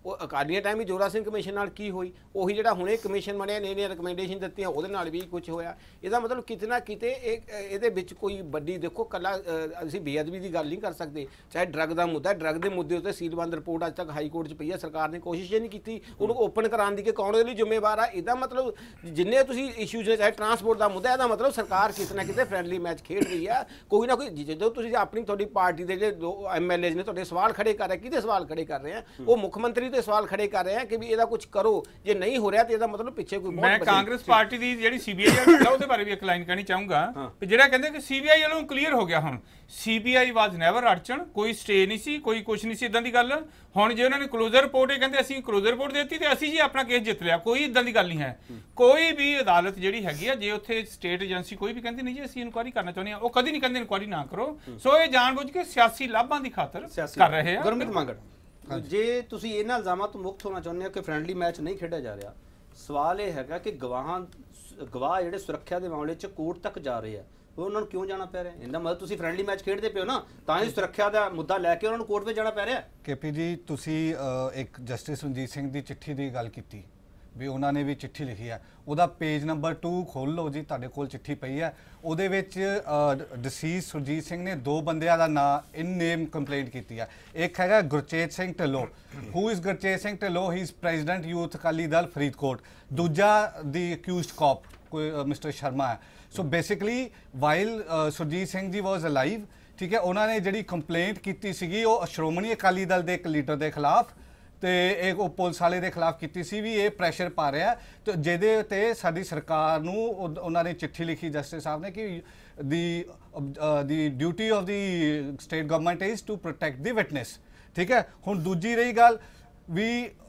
ਉਹ ਅਕਾਲੀਆਂ ਟਾਈਮ ਵੀ ਜੋਰਾ ਸਿੰਘ ਕਮਿਸ਼ਨ ਨਾਲ ਕੀ ਹੋਈ, ਉਹੀ ਜਿਹੜਾ ਹੁਣੇ ਕਮਿਸ਼ਨ ਬਣਿਆ ਨੇ ਰਿਕਮੈਂਡੇਸ਼ਨ ਦਿੱਤੀਆਂ ਉਹਦੇ ਨਾਲ ਵੀ ਕੁਝ ਹੋਇਆ। ਇਹਦਾ ਮਤਲਬ ਕਿਤੇ ਨਾ ਕਿਤੇ ਇਹਦੇ ਵਿੱਚ ਕੋਈ ਵੱਡੀ ਦੇਖੋ ਕੱਲਾ ਅਸੀਂ ਬੇਅਦਬੀ ਦੀ ਗੱਲ ਨਹੀਂ ਕਰ ਸਕਦੇ, ਚਾਹੇ ਡਰੱਗ ਦਾ ਮੁੱਦਾ, ਡਰੱਗ ਦੇ ਮੁੱਦੇ ਉੱਤੇ ਸੀਲਬੰਦ ਰਿਪੋਰਟ ਅੱਜ ਤੱਕ ਹਾਈ ਕੋਰਟ 'ਚ ਪਈ ਹੈ, ਸਰਕਾਰ ਨੇ ਕੋਸ਼ਿਸ਼ ਹੀ ਨਹੀਂ ਕੀਤੀ ਉਹਨੂੰ ਓਪਨ ਕਰਾਉਣ ਦੀ ਕਿ ਕੌਣ ਉਹਦੇ ਲਈ ਜ਼ਿੰਮੇਵਾਰ ਆ। ਇਹਦਾ ਮਤਲਬ ਜਿੰਨੇ ਤੁਸੀਂ ਇਸ਼ੂਜ਼ ਨੇ, ਚਾਹੇ ਟਰਾਂਸਪੋਰਟ ਦਾ ਮੁੱਦਾ, ਇਹਦਾ ਮਤਲਬ ਸਰਕਾਰ ਕਿਤੇ ਨਾ ਕਿਤੇ ਫਰੈਂਡਲੀ ਮੈਚ ਖੇਡ ਰਹੀ ਆ। ਕੋਈ ਨਾ ਕੋਈ ਜਦੋਂ ਤੁਸੀਂ ਆਪਣੀ ਤੁਹਾਡੀ ਪਾਰਟੀ ਦੇ ਜਿਹੜੇ ਦੋ MLAs ਨੇ ਤੁਹਾਡੇ ਸਵਾਲ ਖੜੇ ਕਰ ਰਹੇ, ਕਿਹਦੇ ਸਵਾਲ ਖੜੇ ਕਰ ਰਹੇ ਆ? ਉਹ ਮੁੱਖ ਮੰਤਰੀ ਤੇ ਸਵਾਲ ਖੜੇ ਕਰ ਰਹੇ ਆ ਕਿ ਵੀ ਇਹਦਾ ਕੁਝ ਕਰੋ, ਜੇ ਨਹੀਂ ਹੋ ਰਿਹਾ ਤੇ ਇਹਦਾ ਮਤਲਬ ਪਿੱਛੇ ਕੋਈ ਮੈਂ ਕਾਂਗਰਸ ਪਾਰਟੀ ਦੀ ਜਿਹੜੀ CBI ਵਾਲੀ ਉਹਦੇ ਬਾਰੇ ਵੀ ਇੱਕ ਲਾਈਨ ਕਹਿਣੀ ਚਾਹੂੰਗਾ ਕਿ ਜਿਹੜਾ ਕਹਿੰਦੇ ਕਿ CBI ਵੱਲੋਂ ਕਲੀਅਰ ਹੋ ਗਿਆ, ਹੁਣ CBI ਵਾਜ਼ ਨੈਵਰ ਅੜਚਣ, ਕੋਈ ਸਟੇ ਨਹੀਂ ਸੀ, ਕੋਈ ਕੁਝ ਨਹੀਂ ਸੀ ਇਦਾਂ ਦੀ ਗੱਲ। ਹੁਣ ਜੇ ਉਹਨਾਂ ਨੇ ਕਲੋਜ਼ਰ ਰਿਪੋਰਟ ਇਹ ਕਹਿੰਦੇ ਅਸੀਂ ਕਲੋਜ਼ਰ ਰਿਪੋਰਟ ਦਿੱਤੀ ਤੇ ਅਸੀਂ ਜੀ ਆਪਣਾ ਕੇਸ ਜਿੱਤ ਲਿਆ, ਕੋਈ ਇਦਾਂ ਦੀ ਗੱਲ ਨਹੀਂ ਹੈ। ਕੋਈ ਵੀ ਅਦਾਲਤ ਜਿਹੜੀ ਹੈਗੀ ਆ, ਜੇ ਉੱਥੇ ਸਟੇਟ ਏਜੰਸੀ ਕੋਈ ਵੀ ਕਹਿੰਦੀ ਨਹੀਂ ਜੀ ਅਸੀਂ ਇਨਕੁਆਇਰੀ ਕਰਨਾ ਚਾਹੁੰਦੇ ਆ, ਉਹ ਕਦੀ ਨਹੀਂ ਕਹਿੰਦੇ ਇਨਕੁਆਇਰੀ ਨਾ ਕਰੋ। ਸੋ ਇਹ ਜਾਣਬੁੱਝ ਕੇ ਸਿਆਸੀ ਲਾਭਾਂ ਦੀ ਖਾਤਰ ਕਰ ਰਹੇ ਆ। ਗੁਰਮੀਤ ਮੰਗੜ, ਜੇ ਤੁਸੀਂ ਇਹਨਾਂ ਇਲਜ਼ਾਮਾਂ ਤੋਂ ਮੁਕਤ ਹੋਣਾ ਚਾਹੁੰਦੇ ਹੋ ਕਿ ਫ੍ਰੈਂਡਲੀ ਮੈਚ ਨਹੀਂ ਖੇਡਿਆ ਜਾ ਰਿਹਾ, ਸਵਾਲ ਇਹ ਹੈਗਾ ਕਿ ਗਵਾਹ ਜਿਹੜੇ ਸੁਰੱਖਿਆ ਦੇ ਮਾਮਲੇ 'ਚ ਕੋਰਟ ਤੱਕ ਜਾ ਰਹੇ ਆ, ਉਹਨਾਂ ਨੂੰ ਕਿਉਂ ਜਾਣਾ ਪੈ ਰਿਹਾ? ਇਹਦਾ ਮਤਲਬ ਤੁਸੀਂ ਫ੍ਰੈਂਡਲੀ ਮੈਚ ਖੇਡਦੇ ਪਿਓ ਨਾ, ਤਾਂ ਹੀ ਸੁਰੱਖਿਆ ਦਾ ਮੁੱਦਾ ਲੈ ਕੇ ਉਹਨਾਂ ਨੂੰ ਕੋਰਟ ਵਿੱਚ ਜਾਣਾ ਪੈ ਰਿਹਾ। KP ਜੀ, ਤੁਸੀਂ ਇੱਕ ਜਸਟਿਸ ਰਣਜੀਤ ਸਿੰਘ ਦੀ ਚਿੱਠੀ ਦੀ ਗੱਲ ਕੀਤੀ ਵੀ ਉਹਨਾਂ ਨੇ ਵੀ ਚਿੱਠੀ ਲਿਖੀ ਹੈ, ਉਹਦਾ ਪੇਜ ਨੰਬਰ 2 ਖੋਲ੍ਹ ਲਓ ਜੀ, ਤੁਹਾਡੇ ਕੋਲ ਚਿੱਠੀ ਪਈ ਹੈ। ਉਹਦੇ ਵਿੱਚ ਡਿਸੀਜ਼ ਸੁਰਜੀਤ ਸਿੰਘ ਨੇ 2 ਬੰਦਿਆਂ ਦਾ ਨਾਂ ਇਨ ਨੇਮ ਕੰਪਲੇਂਟ ਕੀਤੀ ਹੈ। ਇੱਕ ਹੈਗਾ Gurchet Singh Dhillon, who is Gurchet Singh Dhillon, he is president youth Akali Dal Faridkot. ਦੂਜਾ ਦੀ ਅਕਿਊਜ਼ਡ ਕਾਪ ਕੋਈ ਮਿਸਟਰ ਸ਼ਰਮਾ ਹੈ। So basically while Surjit Singh ji was alive, ਠੀਕ ਹੈ, ਉਹਨਾਂ ਨੇ ਜਿਹੜੀ ਕੰਪਲੇਂਟ ਕੀਤੀ ਸੀਗੀ ਉਹ ਸ਼੍ਰੋਮਣੀ ਅਕਾਲੀ ਦਲ ਦੇ ਇੱਕ ਲੀਡਰ ਦੇ ਖਿਲਾਫ ਤੇ ਇੱਕ ਉਹ ਪੁਲਿਸ ਵਾਲੇ ਦੇ ਖਿਲਾਫ ਕੀਤੀ ਸੀ ਵੀ ਇਹ ਪ੍ਰੈਸ਼ਰ ਪਾ ਰਿਹਾ, ਤੇ ਜਿਹਦੇ ਉੱਤੇ ਸਾਡੀ ਸਰਕਾਰ ਨੂੰ ਉਹਨਾਂ ਨੇ ਚਿੱਠੀ ਲਿਖੀ ਜਸਟਿਸ ਸਾਹਿਬ ਨੇ ਕਿ the duty of the state government is to protect the witness, ਠੀਕ ਹੈ। ਹੁਣ ਦੂਜੀ ਰਹੀ ਗੱਲ ਵੀ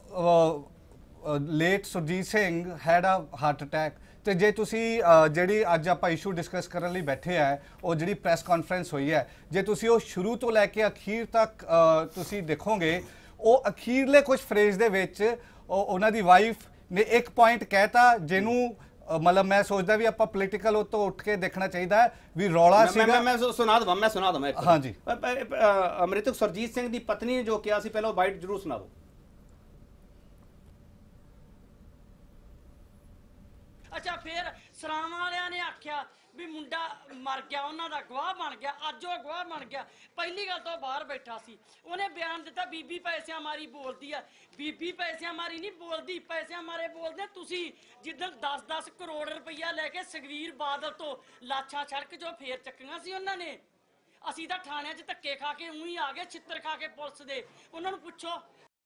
late Surjit Singh had a heart attack, ਤੇ ਜੇ ਤੁਸੀਂ ਜਿਹੜੀ ਅੱਜ ਆਪਾਂ ਇਸ਼ੂ ਡਿਸਕਸ ਕਰਨ ਲਈ ਬੈਠੇ ਆ, ਉਹ ਜਿਹੜੀ ਪ੍ਰੈਸ ਕਾਨਫਰੰਸ ਹੋਈ ਹੈ, ਜੇ ਤੁਸੀਂ ਉਹ ਸ਼ੁਰੂ ਤੋਂ ਲੈ ਕੇ ਅਖੀਰ ਤੱਕ ਤੁਸੀਂ ਦੇਖੋਗੇ, ਉਹ ਅਖੀਰਲੇ ਕੁਝ ਫਰੇਜ਼ ਦੇ ਵਿੱਚ ਉਹਨਾਂ ਦੀ ਵਾਈਫ ਨੇ ਇੱਕ ਪੁਆਇੰਟ ਕਹਿਤਾ ਜਿਹਨੂੰ ਮਤਲਬ ਮੈਂ ਸੋਚਦਾ ਵੀ ਆਪਾਂ ਪੋਲੀਟੀਕਲ ਉਹ ਤੋਂ ਉੱਠ ਕੇ ਦੇਖਣਾ ਚਾਹੀਦਾ ਵੀ ਰੌਲਾ ਸੀਗਾ। ਮੈਂ ਸੁਣਾ ਦਵਾਂ ਹਾਂਜੀ। ਅੰਮ੍ਰਿਤਕ ਸੁਰਜੀਤ ਸਿੰਘ ਦੀ ਪਤਨੀ ਨੇ ਜੋ ਕਿਹਾ ਸੀ, ਪਹਿਲਾਂ ਬਾਈਟ ਜ਼ਰੂਰ ਸੁਣਾ ਦਿਓ। ਅੱਛਾ, ਫਿਰ ਸਰਾਵਾਂ ਵਾਲਿਆਂ ਨੇ ਆਖਿਆ ਵੀ ਮੁੰਡਾ ਮਰ ਗਿਆ, ਉਹਨਾਂ ਦਾ ਗਵਾਹ ਬਣ ਗਿਆ, ਅੱਜ ਉਹ ਗਵਾਹ ਬਣ ਗਿਆ। ਪਹਿਲੀ ਗੱਲ ਤਾਂ ਬਾਹਰ ਬੈਠਾ ਸੀ, ਉਹਨੇ ਬਿਆਨ ਦਿੱਤਾ ਬੀਬੀ ਪੈਸਿਆਂ ਮਾਰੀ ਬੋਲਦੀ ਆ। ਬੀਬੀ ਪੈਸਿਆਂ ਮਾਰੀ ਨਹੀਂ ਬੋਲਦੀ, ਪੈਸਿਆਂ ਮਾਰੇ ਬੋਲਦੇ ਤੁਸੀਂ। ਜਿੱਦਣ 10-10 ਕਰੋੜ ਰੁਪਈਆ ਲੈ ਕੇ ਸੁਖਬੀਰ ਬਾਦਲ ਤੋਂ ਲਾਛਾਂ ਸੜਕ 'ਚੋਂ ਫੇਰ ਚੱਕੀਆਂ ਸੀ ਉਹਨਾਂ ਨੇ। ਅਸੀਂ ਤਾਂ ਥਾਣਿਆਂ 'ਚ ਧੱਕੇ ਖਾ ਕੇ ਉਹੀ ਆ ਗਏ, ਛਿੱਤਰ ਖਾ ਕੇ ਪੁਲਿਸ ਦੇ। ਉਹਨਾਂ ਨੂੰ ਪੁੱਛੋ।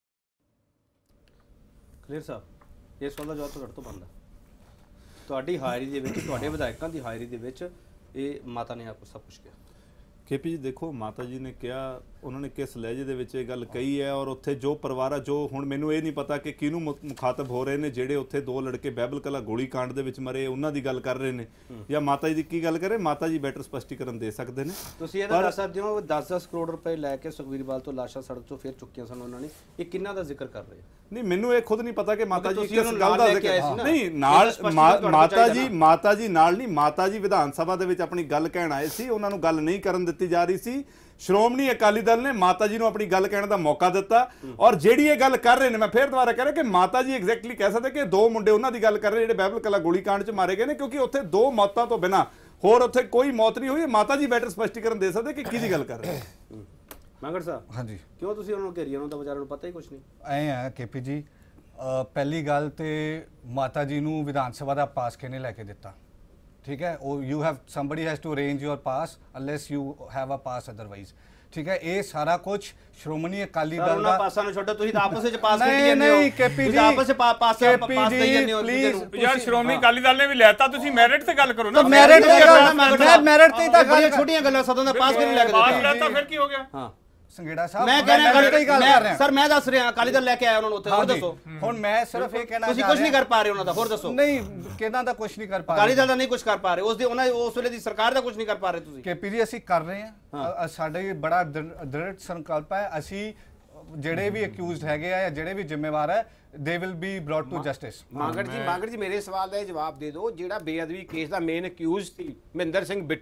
ਕਲੀਅਰ ਸਾਹਿਬ, ਇਹ ਸਵਾਲ ਦਾ ਜਵਾਬ ਤੁਹਾਡੇ ਤੋਂ ਬਣਦਾ। ਤੁਹਾਡੀ ਹਾਇਰੀ ਦੇ ਵਿੱਚ, ਤੁਹਾਡੇ ਵਿਧਾਇਕਾਂ ਦੀ ਹਾਇਰੀ ਦੇ ਵਿੱਚ ਇਹ ਮਾਤਾ ਨੇ ਆਪ ਸਭ ਕੁਝ ਕਿਹਾ। KP ਜੀ ਦੇਖੋ, ਮਾਤਾ ਜੀ ਨੇ ਕਿਹਾ, ਉਹਨਾਂ ਨੇ ਕਿਸ ਲਹਿਜੇ ਦੇ ਵਿੱਚ ਇਹ ਗੱਲ ਕਹੀ ਹੈ, ਔਰ ਉੱਥੇ ਜੋ ਪਰਿਵਾਰ ਆ, ਜੋ ਹੁਣ ਮੈਨੂੰ ਇਹ ਨਹੀਂ ਪਤਾ ਕਿ ਕਿਹਨੂੰ ਮੁਖਾਤਬ ਹੋ ਰਹੇ ਨੇ, ਜਿਹੜੇ ਉੱਥੇ 2 ਲੜਕੇ ਬਹਿਬਲ ਕਲਾ ਗੋਲੀ ਕਾਂਡ ਦੇ ਵਿੱਚ ਮਰੇ, ਉਹਨਾਂ ਦੀ ਗੱਲ ਕਰ ਰਹੇ ਨੇ ਜਾਂ ਮਾਤਾ ਜੀ ਦੀ ਕੀ ਗੱਲ ਕਰੇ? ਮਾਤਾ ਜੀ ਬੈਟਰ ਸਪਸ਼ਟੀਕਰਨ ਦੇ ਸਕਦੇ ਨੇ। ਤੁਸੀਂ ਇਹਦਾ ਦੱਸ ਸਕਦੇ ਹੋ 10-10 ਕਰੋੜ ਰੁਪਏ ਲੈ ਕੇ ਸੁਖਬੀਰ ਬਾਦਲ ਤੋਂ ਲਾਸ਼ਾਂ ਸੜਕ ਤੋਂ ਫੇਰ ਚੁੱਕੀਆਂ ਸਨ ਉਹਨਾਂ ਨੇ, ਇਹ ਕਿੰਨਾ ਦਾ ਜ਼ਿਕਰ ਕਰ ਰਹੇ? ਨਹੀਂ, ਮੈਨੂੰ ਇਹ ਖੁਦ ਨਹੀਂ ਪਤਾ ਕਿ ਮਾਤਾ ਜੀ ਕਿਸ ਗੱਲ ਦਾ ਜ਼ਿਕਰ ਨਹੀਂ ਨਾਲ ਮਾਤਾ ਜੀ ਨਾਲ ਨਹੀਂ, ਮਾਤਾ ਜੀ ਵਿਧਾਨ ਸਭਾ ਦੇ ਵਿੱਚ ਆਪਣੀ ਗੱਲ ਕਹਿਣ ਆਏ ਸੀ, ਉਹਨਾਂ ਨੂੰ ਗੱਲ ਨਹੀਂ ਕਰਨ ਦਿੱਤੀ ਜਾ ਰਹੀ ਸੀ। ਸ਼੍ਰੋਮਣੀ ਅਕਾਲੀ ਦਲ ਨੇ ਮਾਤਾ ਜੀ ਨੂੰ ਆਪਣੀ ਗੱਲ ਕਹਿਣ ਦਾ ਮੌਕਾ ਦਿੱਤਾ, ਔਰ ਜਿਹੜੀ ਇਹ ਗੱਲ ਕਰ ਰਹੇ ਨੇ, ਮੈਂ ਫੇਰ ਦੁਬਾਰਾ ਕਹਿ ਰਿਹਾ ਕਿ ਮਾਤਾ ਜੀ ਐਗਜ਼ੈਕਟਲੀ ਕਹਿ ਸਕਦੇ ਕਿ 2 ਮੁੰਡੇ ਉਹਨਾਂ ਦੀ ਗੱਲ ਕਰ ਰਹੇ ਜਿਹੜੇ ਬਹਿਬਲ ਕਲਾ ਗੋਲੀ ਕਾਂਡ 'ਚ ਮਾਰੇ ਗਏ ਨੇ, ਕਿਉਂਕਿ ਉੱਥੇ 2 ਮੌਤਾਂ ਤੋਂ ਬਿਨਾਂ ਹੋਰ ਉੱਥੇ ਕੋਈ ਮੌਤ ਨਹੀਂ ਹੋਈ। ਮਾਤਾ ਜੀ ਬੈਟਰ ਸਪਸ਼ਟੀਕਰਨ ਦੇ ਸਕਦੇ ਕਿ ਕਿਹਦੀ ਗੱਲ ਕਰ ਰਹੇ। ਮੰਗੜ ਸਾਹਿਬ, ਹਾਂਜੀ, ਕਿਉਂ ਤੁਸੀਂ ਉਹਨਾਂ ਨੂੰ ਘੇਰੀ? ਉਹਨਾਂ ਦਾ ਵਿਚਾਰਿਆਂ ਨੂੰ ਪਤਾ ਹੀ ਕੁਝ ਨਹੀਂ। ਐ ਆ KP ਜੀ, ਪਹਿਲੀ ਗੱਲ ਤੇ ਮਾਤਾ ਜੀ ਨੂੰ ਵਿਧਾਨ ਸਭਾ ਦਾ ਪਾਸ ਕਿਹਨੇ ਲੈ ਕੇ ਦਿੱਤਾ? ਠੀਕ ਹੈ, ਉਹ you have somebody has to arrange your pass unless you have a pass otherwise, ਠੀਕ ਹੈ। ਇਹ ਸਾਰਾ ਕੁਝ ਸ਼੍ਰੋਮਣੀ ਅਕਾਲੀ ਦਲ ਦਾ ਪਾਸਾਂ ਨੂੰ ਛੱਡੋ, ਤੁਸੀਂ ਤਾਂ ਆਪਸ ਵਿੱਚ ਪਾਸ ਕਰੀ ਜਾਂਦੇ ਹੋ। ਨਹੀਂ KP ਜੀ, ਆਪਸ ਵਿੱਚ ਪਾਸ ਕਰੀ ਜਾਂਦੇ ਹੋ ਪਲੀਜ਼। ਯਾਰ ਸ਼੍ਰੋਮਣੀ ਅਕਾਲੀ ਦਲ ਨੇ ਵੀ ਲੈਤਾ, ਤੁਸੀਂ ਮੈਰਿਟ ਤੇ ਗੱਲ ਕਰੋ ਨਾ। ਮੈਰਿਟ ਤੇ ਗੱਲ, ਮੈਂ ਮੈਰਿਟ ਤੇ ਤਾਂ ਗੱਲ, ਛੋਟੀਆਂ ਗੱਲਾਂ ਸਦੋਂ ਦਾ ਪਾਸ ਕਿਉਂ ਲੈ ਕੇ ਪਾਸ ਲੈਤਾ ਫਿਰ ਕੀ ਹੋ ਗਿਆ? ਹਾਂ ਸੰਗੇੜਾ ਸਾਹਿਬ, ਮੈਂ ਕਹਿ ਰਿਹਾ ਸਰ, ਮੈਂ ਦੱਸ ਰਿਹਾ ਅਕਾਲੀ ਦਲ ਲੈ ਕੇ ਆਇਆ ਉਹਨਾਂ ਨੂੰ ਉੱਥੇ, ਹੋਰ ਦੱਸੋ। ਹੁਣ ਮੈਂ ਸਿਰਫ ਇਹ ਕਹਿਣਾ, ਤੁਸੀਂ ਕੁਝ ਨਹੀਂ ਕਰ ਪਾ ਰਹੇ ਉਹਨਾਂ ਦਾ, ਹੋਰ ਦੱਸੋ। ਨਹੀਂ, ਕਿਹਨਾਂ ਦਾ ਕੁਝ ਨਹੀਂ ਕਰ ਪਾ ਰਹੇ? ਅਕਾਲੀ ਦਲ ਦਾ ਨਹੀਂ ਕੁਝ ਕਰ ਪਾ ਰਹੇ, ਉਸ ਵੇਲੇ ਦੀ ਸਰਕਾਰ ਦਾ ਕੁਝ ਨਹੀਂ ਕਰ ਪਾ ਰਹੇ ਤੁਸੀਂ। KP ਜੀ, ਅਸੀਂ ਕਰ ਰਹੇ ਹਾਂ, ਸਾਡੇ ਬੜਾ ਦ੍ਰਿੜ ਸੰਕਲਪ ਹੈ। ਅਸੀਂ ਜਿਹੜੇ ਵੀ ਅਕਿਊਜ਼ਡ ਹੈਗੇ ਆ ਜਾਂ ਜਿਹੜੇ ਵੀ ਜ਼ਿੰਮੇਵਾਰ ਹੈ, they will be brought to justice। ਮਾਂਗੜ ਜੀ ਮੇਰੇ ਸਵਾਲ ਦਾ ਜਵਾਬ ਦੇ ਦਿਓ। ਜਿਹੜਾ ਬੇਅਦਬੀ ਕੇਸ ਦਾ ਮੇਨ ਅਕਿਊਜ਼ ਸੀ ਮਹਿੰਦਰ ਸਿੰਘ ਬਿੱਟੂ,